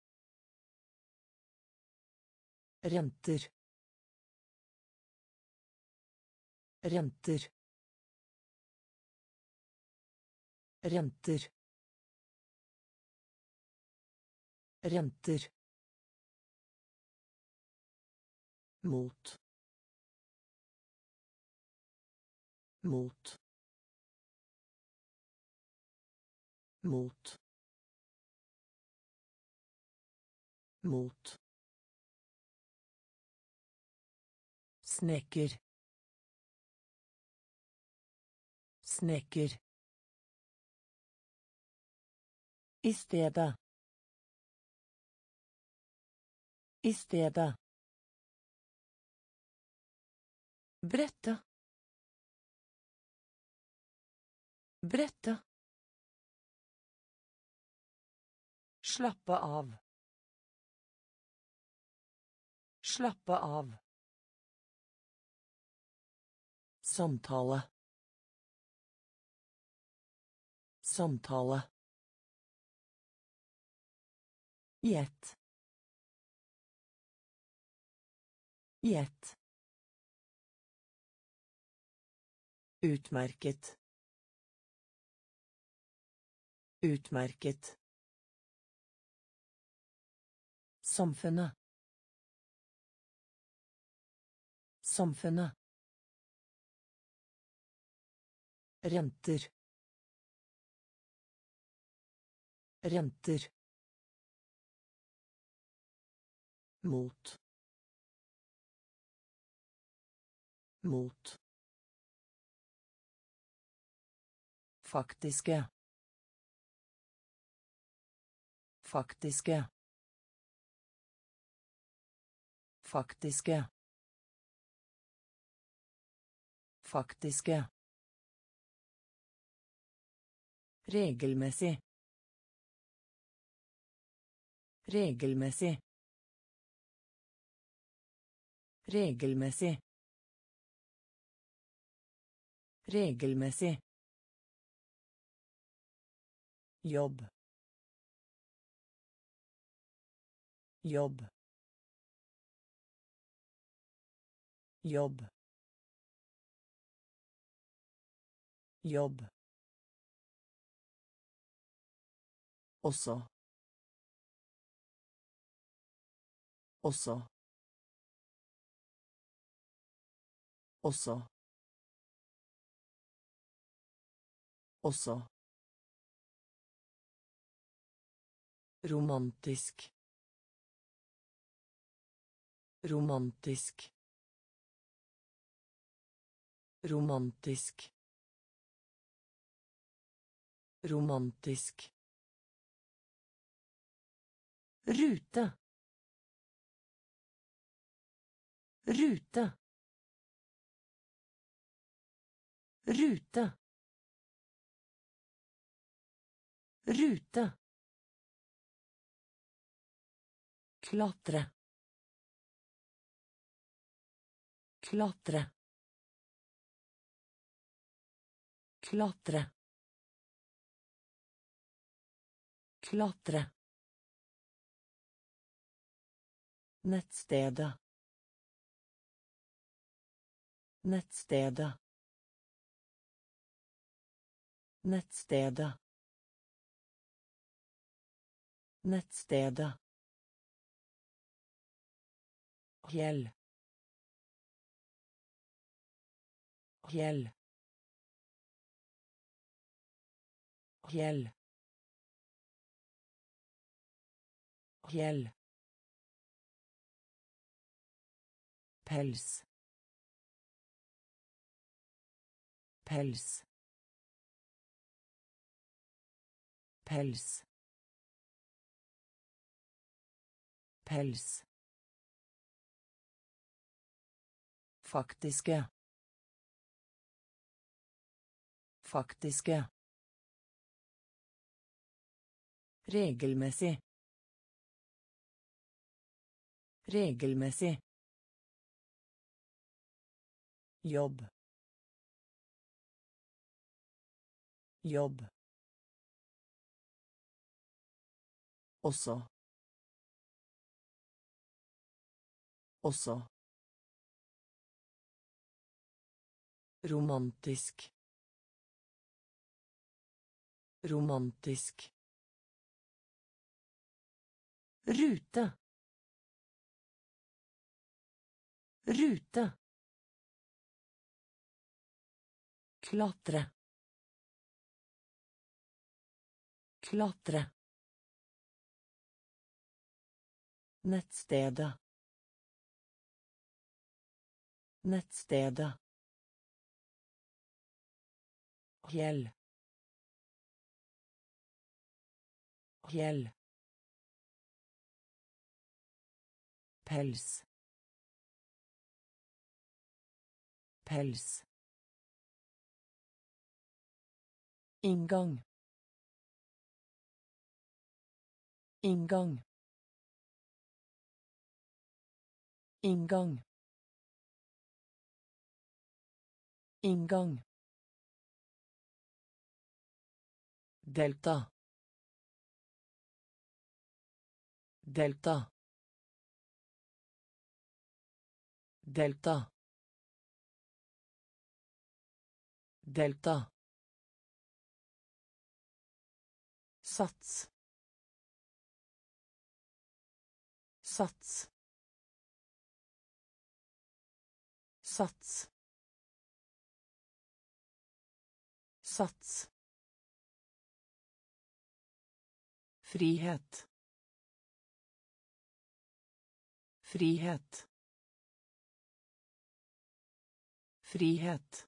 [SPEAKER 1] Renter. Renter. Renter. Renter. Mot. Mot. Mot. Mot. Snekker. Snekker. I stedet. I stedet. Brette. Brette. Slappe av. Slappe av. Samtale. Samtale. Gjett. Gjett. Utmerket. Utmerket. Samfunnet. Samfunnet. Renter. Renter. Mot. Mot. Faktiske. Faktiske. Faktiske. Faktiske. Regelmessig. Regelmessig. Regelmessig. Regelmessig. Jobb. Jobb. Jobb. Jobb. Også. Også. Også. Også. Romantisk. Romantisk. Romantisk. Romantisk. Rute. Rute. Rute. Rute. Klatre. Klatre. Klatre. Klatre. Nettstedet. Nettstedet. Nettstedet. Nettstedet. Hjell. Hjell. Hjell. Hjell. Pels. Pels. Pels. Pels. Faktiske. Faktiske. Regelmessig. Regelmessig. Jobb. Jobb. Også. Også. Romantisk. Romantisk. Rute. Rute. Klatre. Klatre. Nettstedet. Nettstedet. Hjell. Hjell. Pels. Pels. Inngang. Inngang. Inngang. Inngang. Delta. Delta. Delta. Delta. Sats. Sats. Sats. Sats. Frihet. Frihet. Frihet.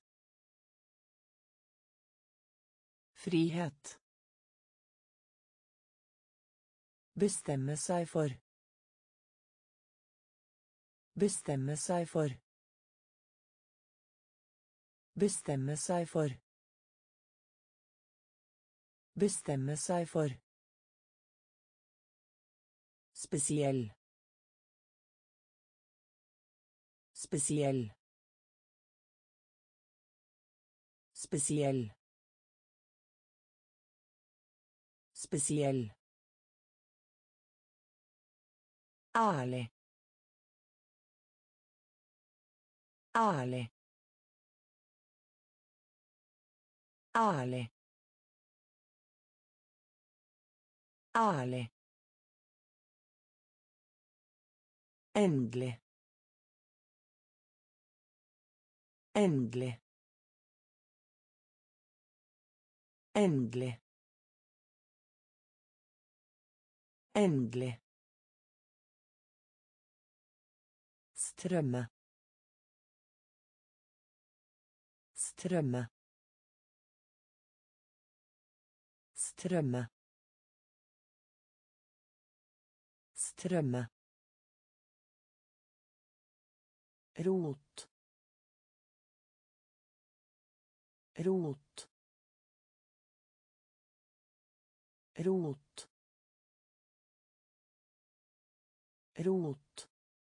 [SPEAKER 1] Frihet. Bestemme seg for. Bestemme seg for. Bestemme seg for. Bestemme seg for. Spesiell. Spesiell. Spesiell. Spesiell. Ærlig. Ærlig. Ærlig. Ærlig. Endelig. Endelig. Endelig. Endelig. Strømme. Strømme. Strømme. Strømme. Rot. Rot. Rot. Rot.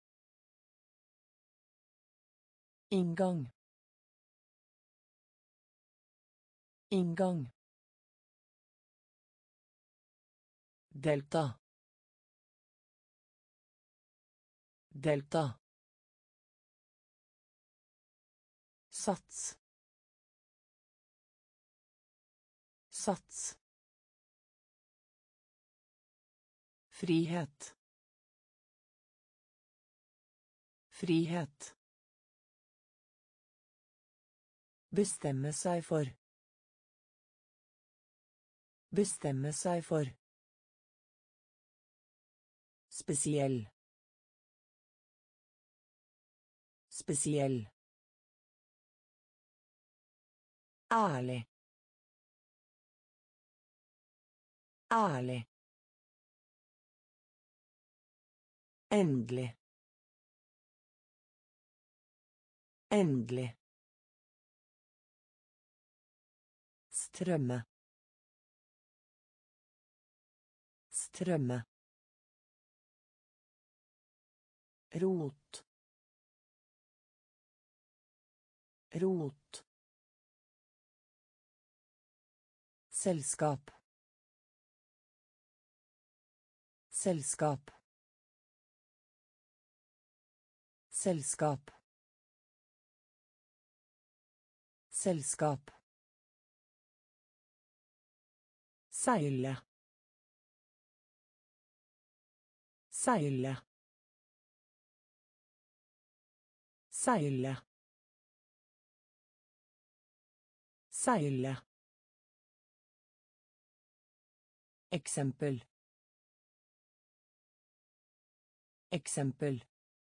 [SPEAKER 1] Inngang. Inngang. Delta. Delta. Sats. Sats. Frihet. Frihet. Bestemme seg for. Bestemme seg for. Spesiell. Spesiell. Ærlig. Ærlig. Endelig. Endelig. Strømme. Strømme. Rot. Rot. Selskap. Selskap. Selskap. Selskap. Seile. Seile. Seile. Seile. Eksempel. Eksempel.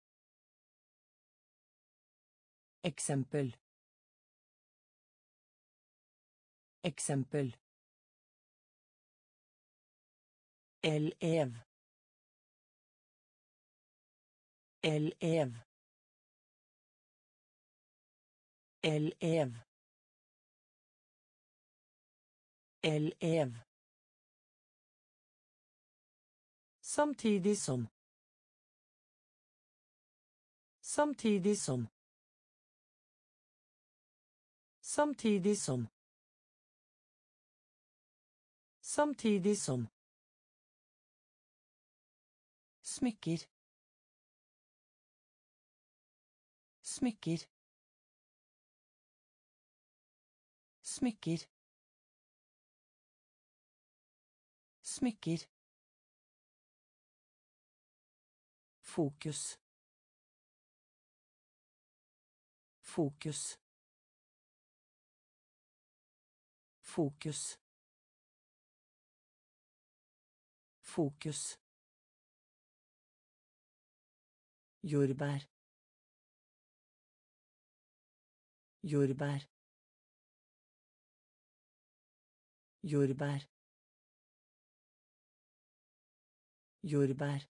[SPEAKER 1] Eksempel. Eksempel. Elev. Elev. Elev. Elev. Samtidig som. Samtidig som. Samtidig som. Samtidig som. Smykker. Smykker. Smykker. Smykker. Fokus. Fokus. Fokus. Fokus. Jordbær. Jordbær. Jordbær. Jordbær.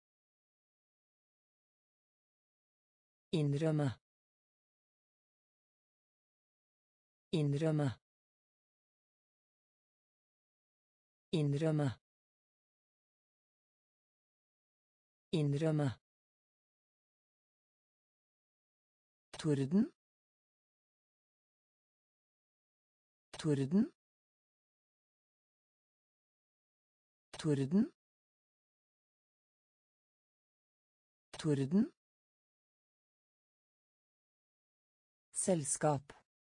[SPEAKER 1] Innrømme. Innrømme. Innrømme. Innrømme. Torden. Torden. Torden. Torden. Selskap.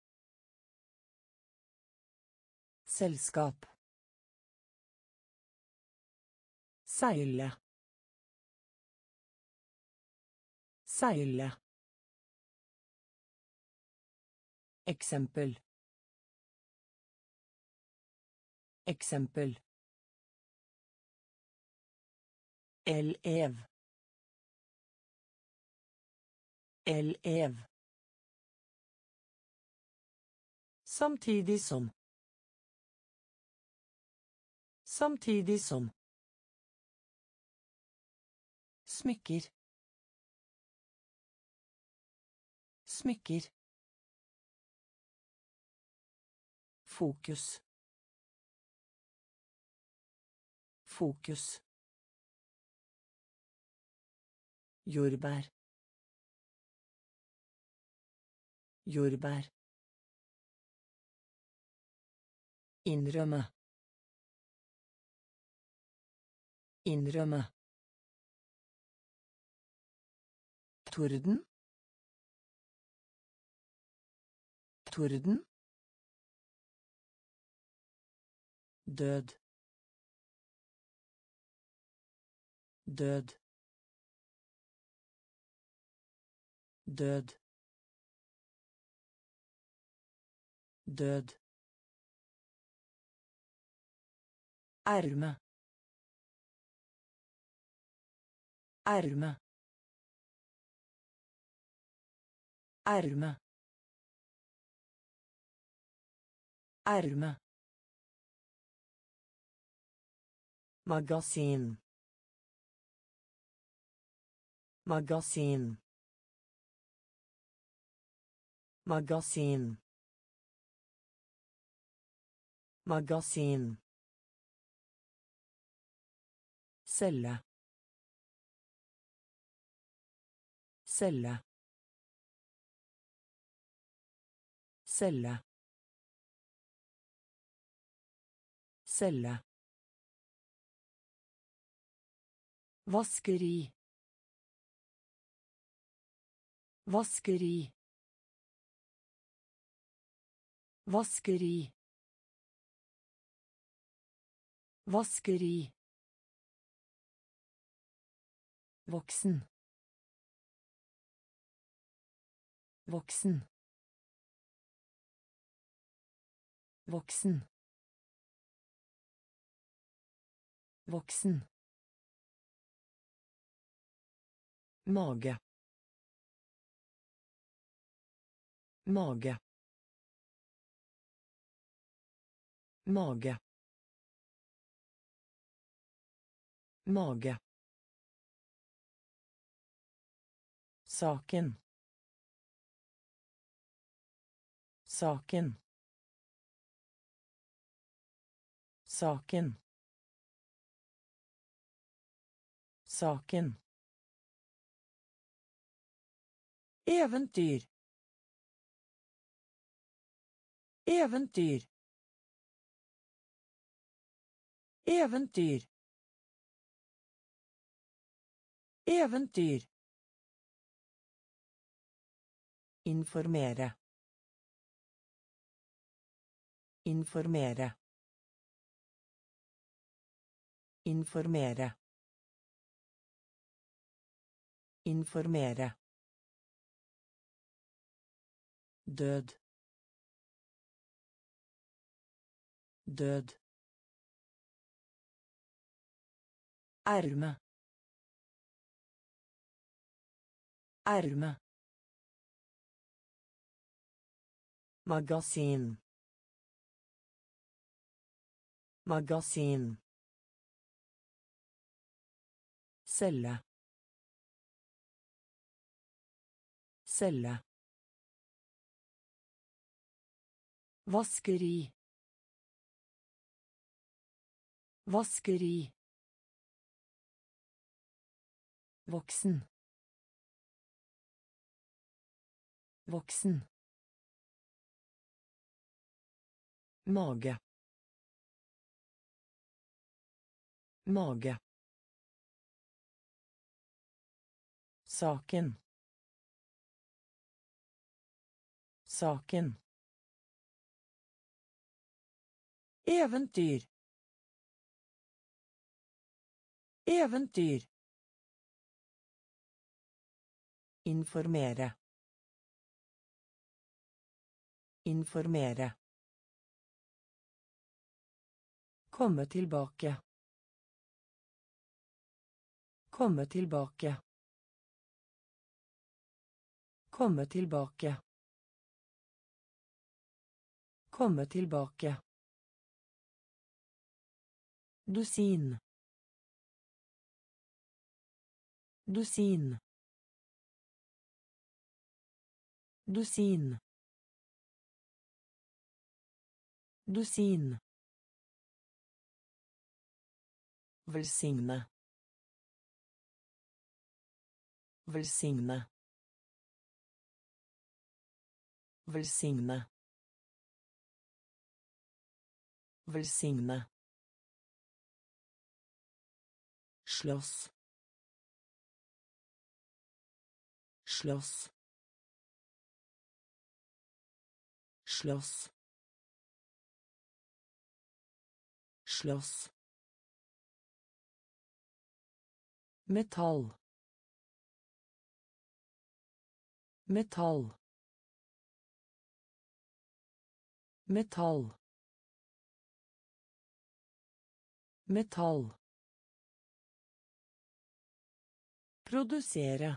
[SPEAKER 1] Selskap. Seile. Seile. Eksempel. Eksempel. Elev. Elev. Samtidig som. Samtidig som. Smykker. Smykker. Fokus. Fokus. Jordbær. Jordbær. Innrømme. Innrømme. Torden. Torden. Død. Død. Død. Død. Erme. Erme. Erme. Erme. Magasin. Magasin. Magasin. Magasin. Celle. Celle. Celle. Celle. Vaskeri. Vaskeri. Vaskeri. Vaskeri. Voksen. Voksen. Voksen. Voksen. Mage. Mage. Mage. Mage. Saken. Saken. Saken. Saken. Eventyr. Eventyr. Eventyr. Eventyr. Informere. Informere. Informere. Informere. Død. Død. Erme. Erme. Magasin. Magasin. Celle. Celle. Vaskeri. Vaskeri. Voksen. Voksen. Mage. Mage. Saken. Saken. Eventyr. Eventyr. Informere. Informere. Komme tilbake. Komme tilbake. Komme tilbake. Komme tilbake. Dusin. Dusin. Dusin. Dusin. Velsigne. Velsigne. Velsigne. Velsigne. Slåss. Slåss. Slåss. Slåss. Metall. Metall. Metall. Metall. Produsere.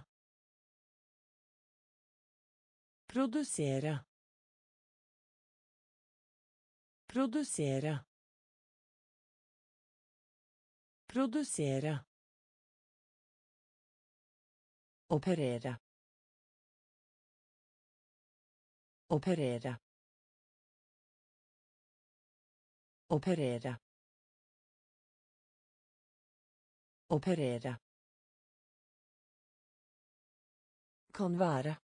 [SPEAKER 1] Produsere. Produsere. Produsere. Operere. Operere. Operere. Operere. Kan være.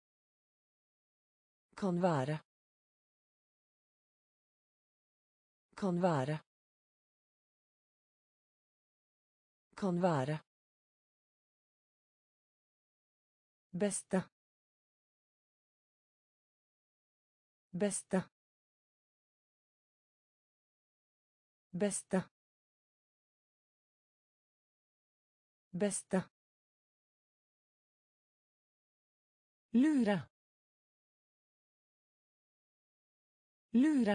[SPEAKER 1] Kan være. Kan være. Kan være. Beste. Beste. Beste. Beste. Lure. Lure.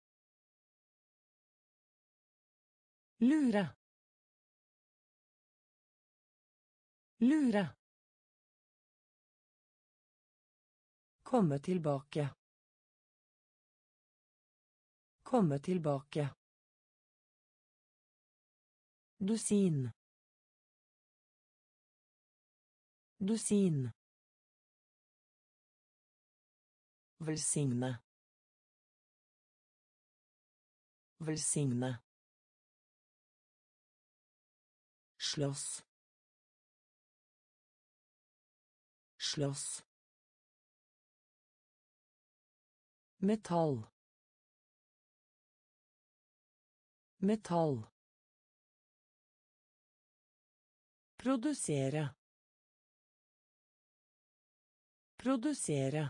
[SPEAKER 1] Lure. Lure. Komme tilbake. Komme tilbake. Dusin. Dusin. Velsigne. Velsigne. Slåss. Slåss. Metall. Metall. Produsere. Produsere.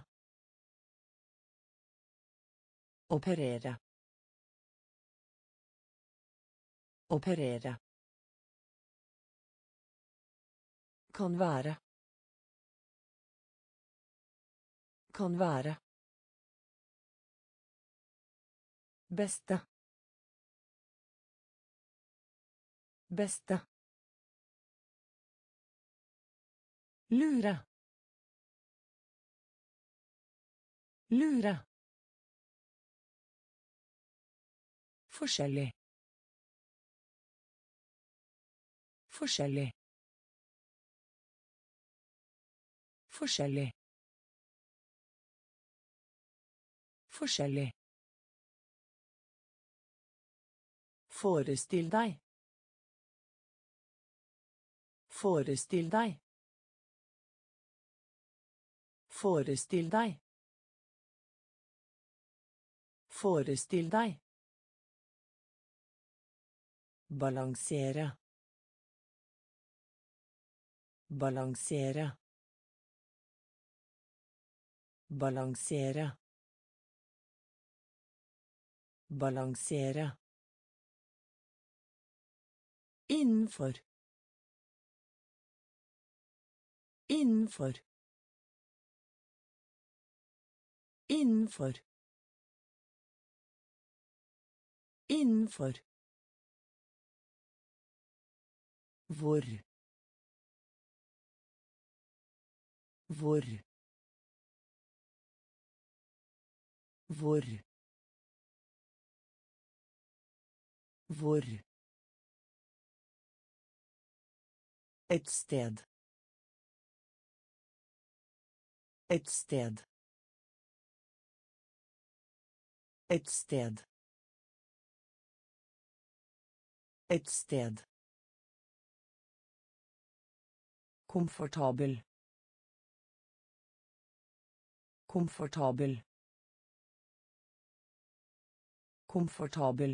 [SPEAKER 1] Operere. Operere. Kan være. Kan være. Beste. Beste. Lure. Lure. Forskjellig. Forskjellig. Forskjellig. Forskjellig. Forestill deg. Forestill deg. Forestill deg. Forestill deg. Balansere. Balansere. Balansere. Balansere. Innenfor. Innenfor. Innenfor. Innenfor. Hvor. Hvor. Hvor. Hvor. Et sted. Et sted. Et sted. Et sted. Komfortabel. Komfortabel. Komfortabel.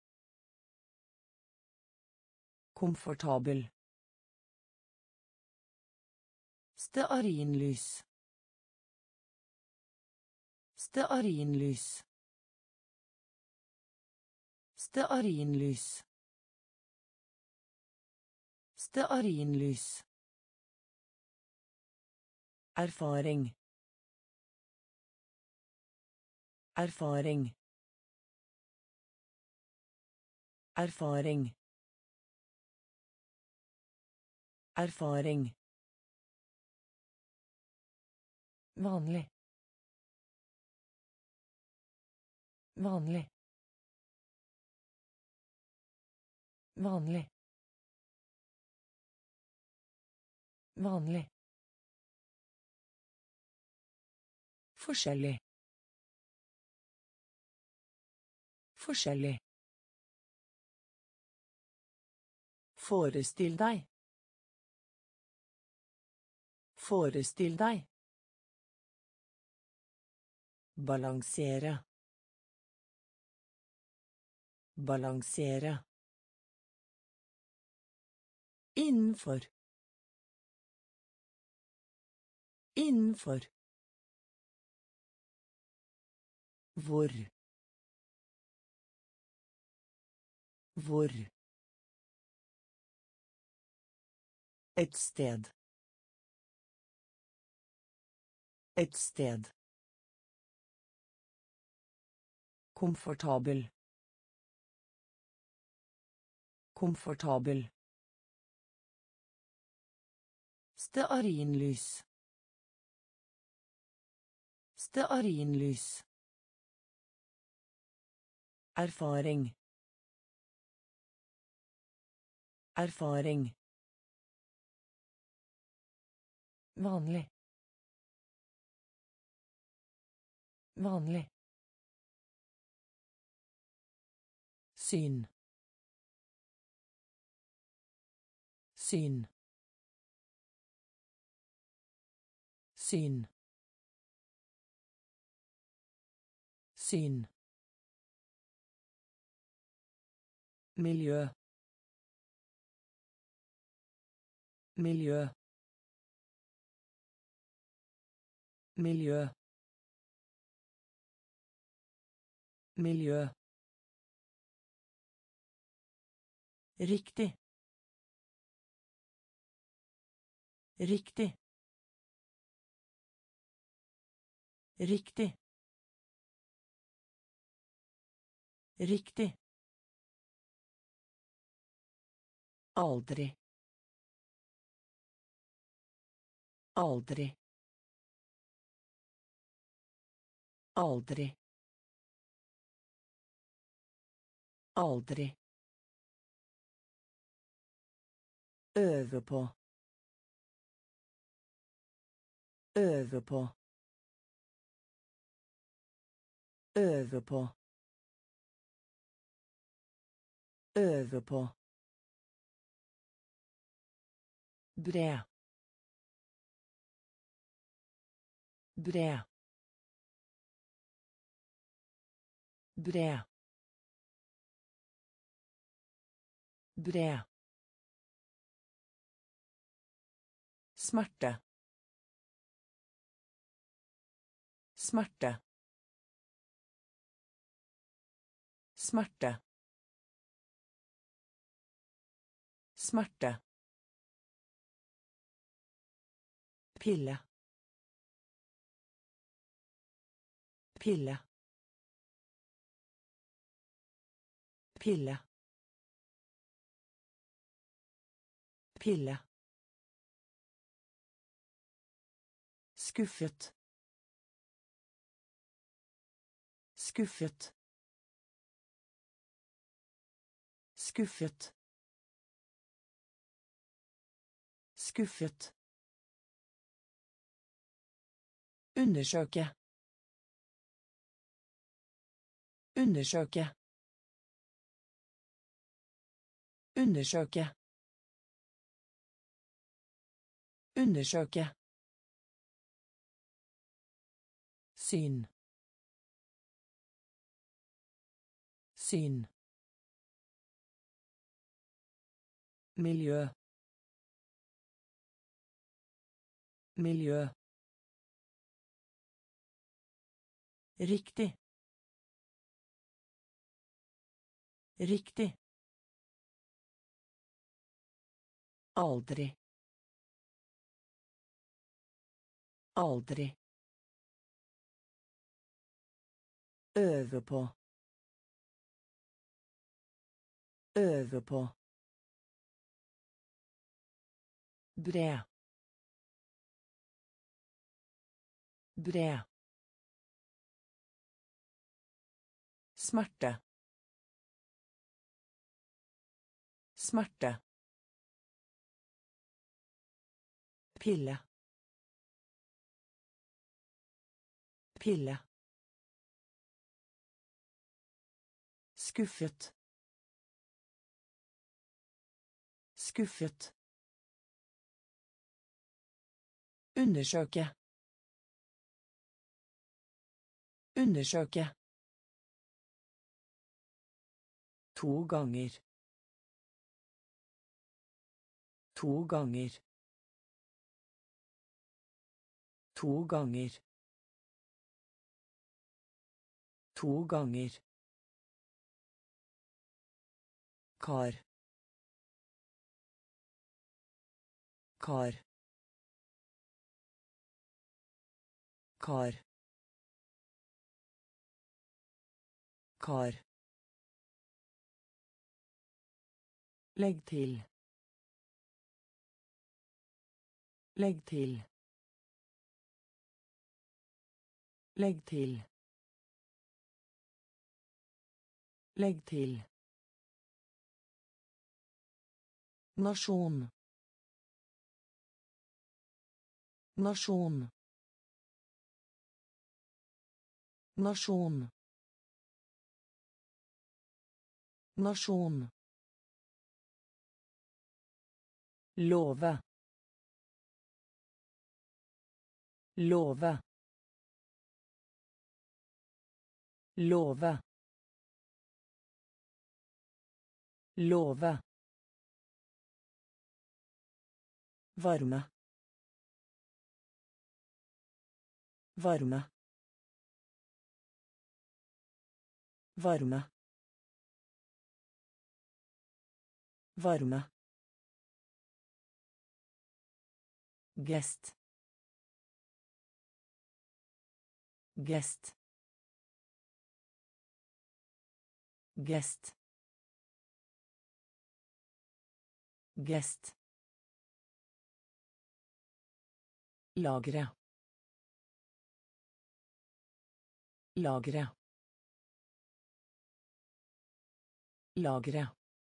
[SPEAKER 1] Komfortabel. Stearinlys. Stearinlys. Stearinlys. Stearinlys. Erfaring. Erfaring. Erfaring. Erfaring. Vanlig. Vanlig. Vanlig. Vanlig. Forskjellig. Forskjellig. Forestill deg. Forestill deg. Balansere. Balansere. Innenfor. Innenfor. Hvor. Hvor. Et sted. Et sted. Komfortabel. Komfortabel. Stearinlys. Stearinlys. Erfaring. Erfaring. Vanlig. Vanlig. Syn. Syn. Syn. Syn. Miljø. Miljø. Miljø. Miljø. Riktig. Riktig. Riktig. Riktig. Aldri. Aldri. Aldri. Aldri. Øve på. Øve på. Øve på. Øve på. Bred. Bred. Bred. Bred. Smerte. Smerte. Smerte. Smerte. Pille. Pille. Pille. Pille. Skuffet. Skuffet. Skuffet. Skuffet. Undersøke. Undersøke. Undersøke. Undersøke. Syn. Syn. Miljø. Miljø. Riktig. Riktig. Aldri. Aldri. Øve på. Øve på. Bred. Bred. Smerte. Smerte. Pille. Pille. Skuffet. Skuffet. Undersøke. Undersøke. To ganger. To ganger. To ganger. To ganger. Kar. Kar. Kar. Kar. Legg til. Legg til. Legg til. Legg til. Nasjon. Nasjon. Nasjon. Nasjon. Love. Love. Love. Love. Varme. Varme. Varme. Varme. Gest. Gest. Gest. Gest. Lagre. Lagre. Lagre.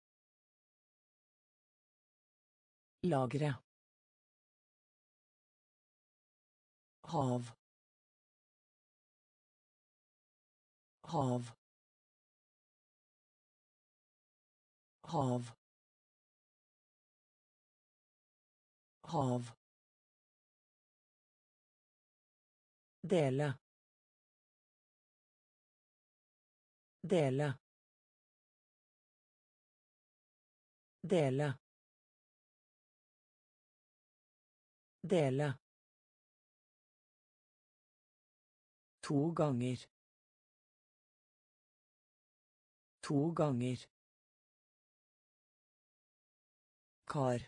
[SPEAKER 1] Lagre. Hav. Hav. Hav. Hav. Dele. Dele. Dele. Dele. To ganger. To ganger. Kar.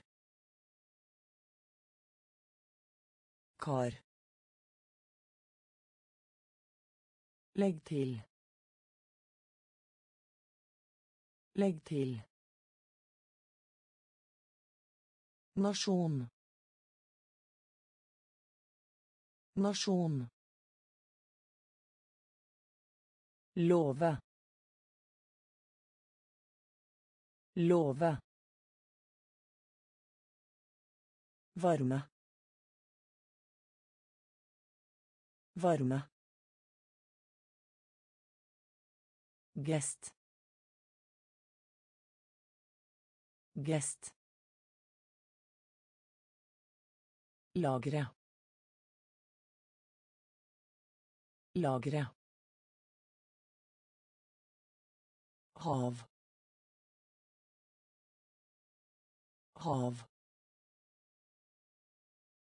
[SPEAKER 1] Kar. Legg til. Legg til. Nasjon. Nasjon. Love. Love. Varme. Varme. Gest. Gest. Lagre. Lagre. Hav. Hav.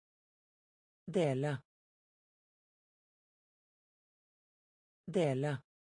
[SPEAKER 1] Dele. Dele.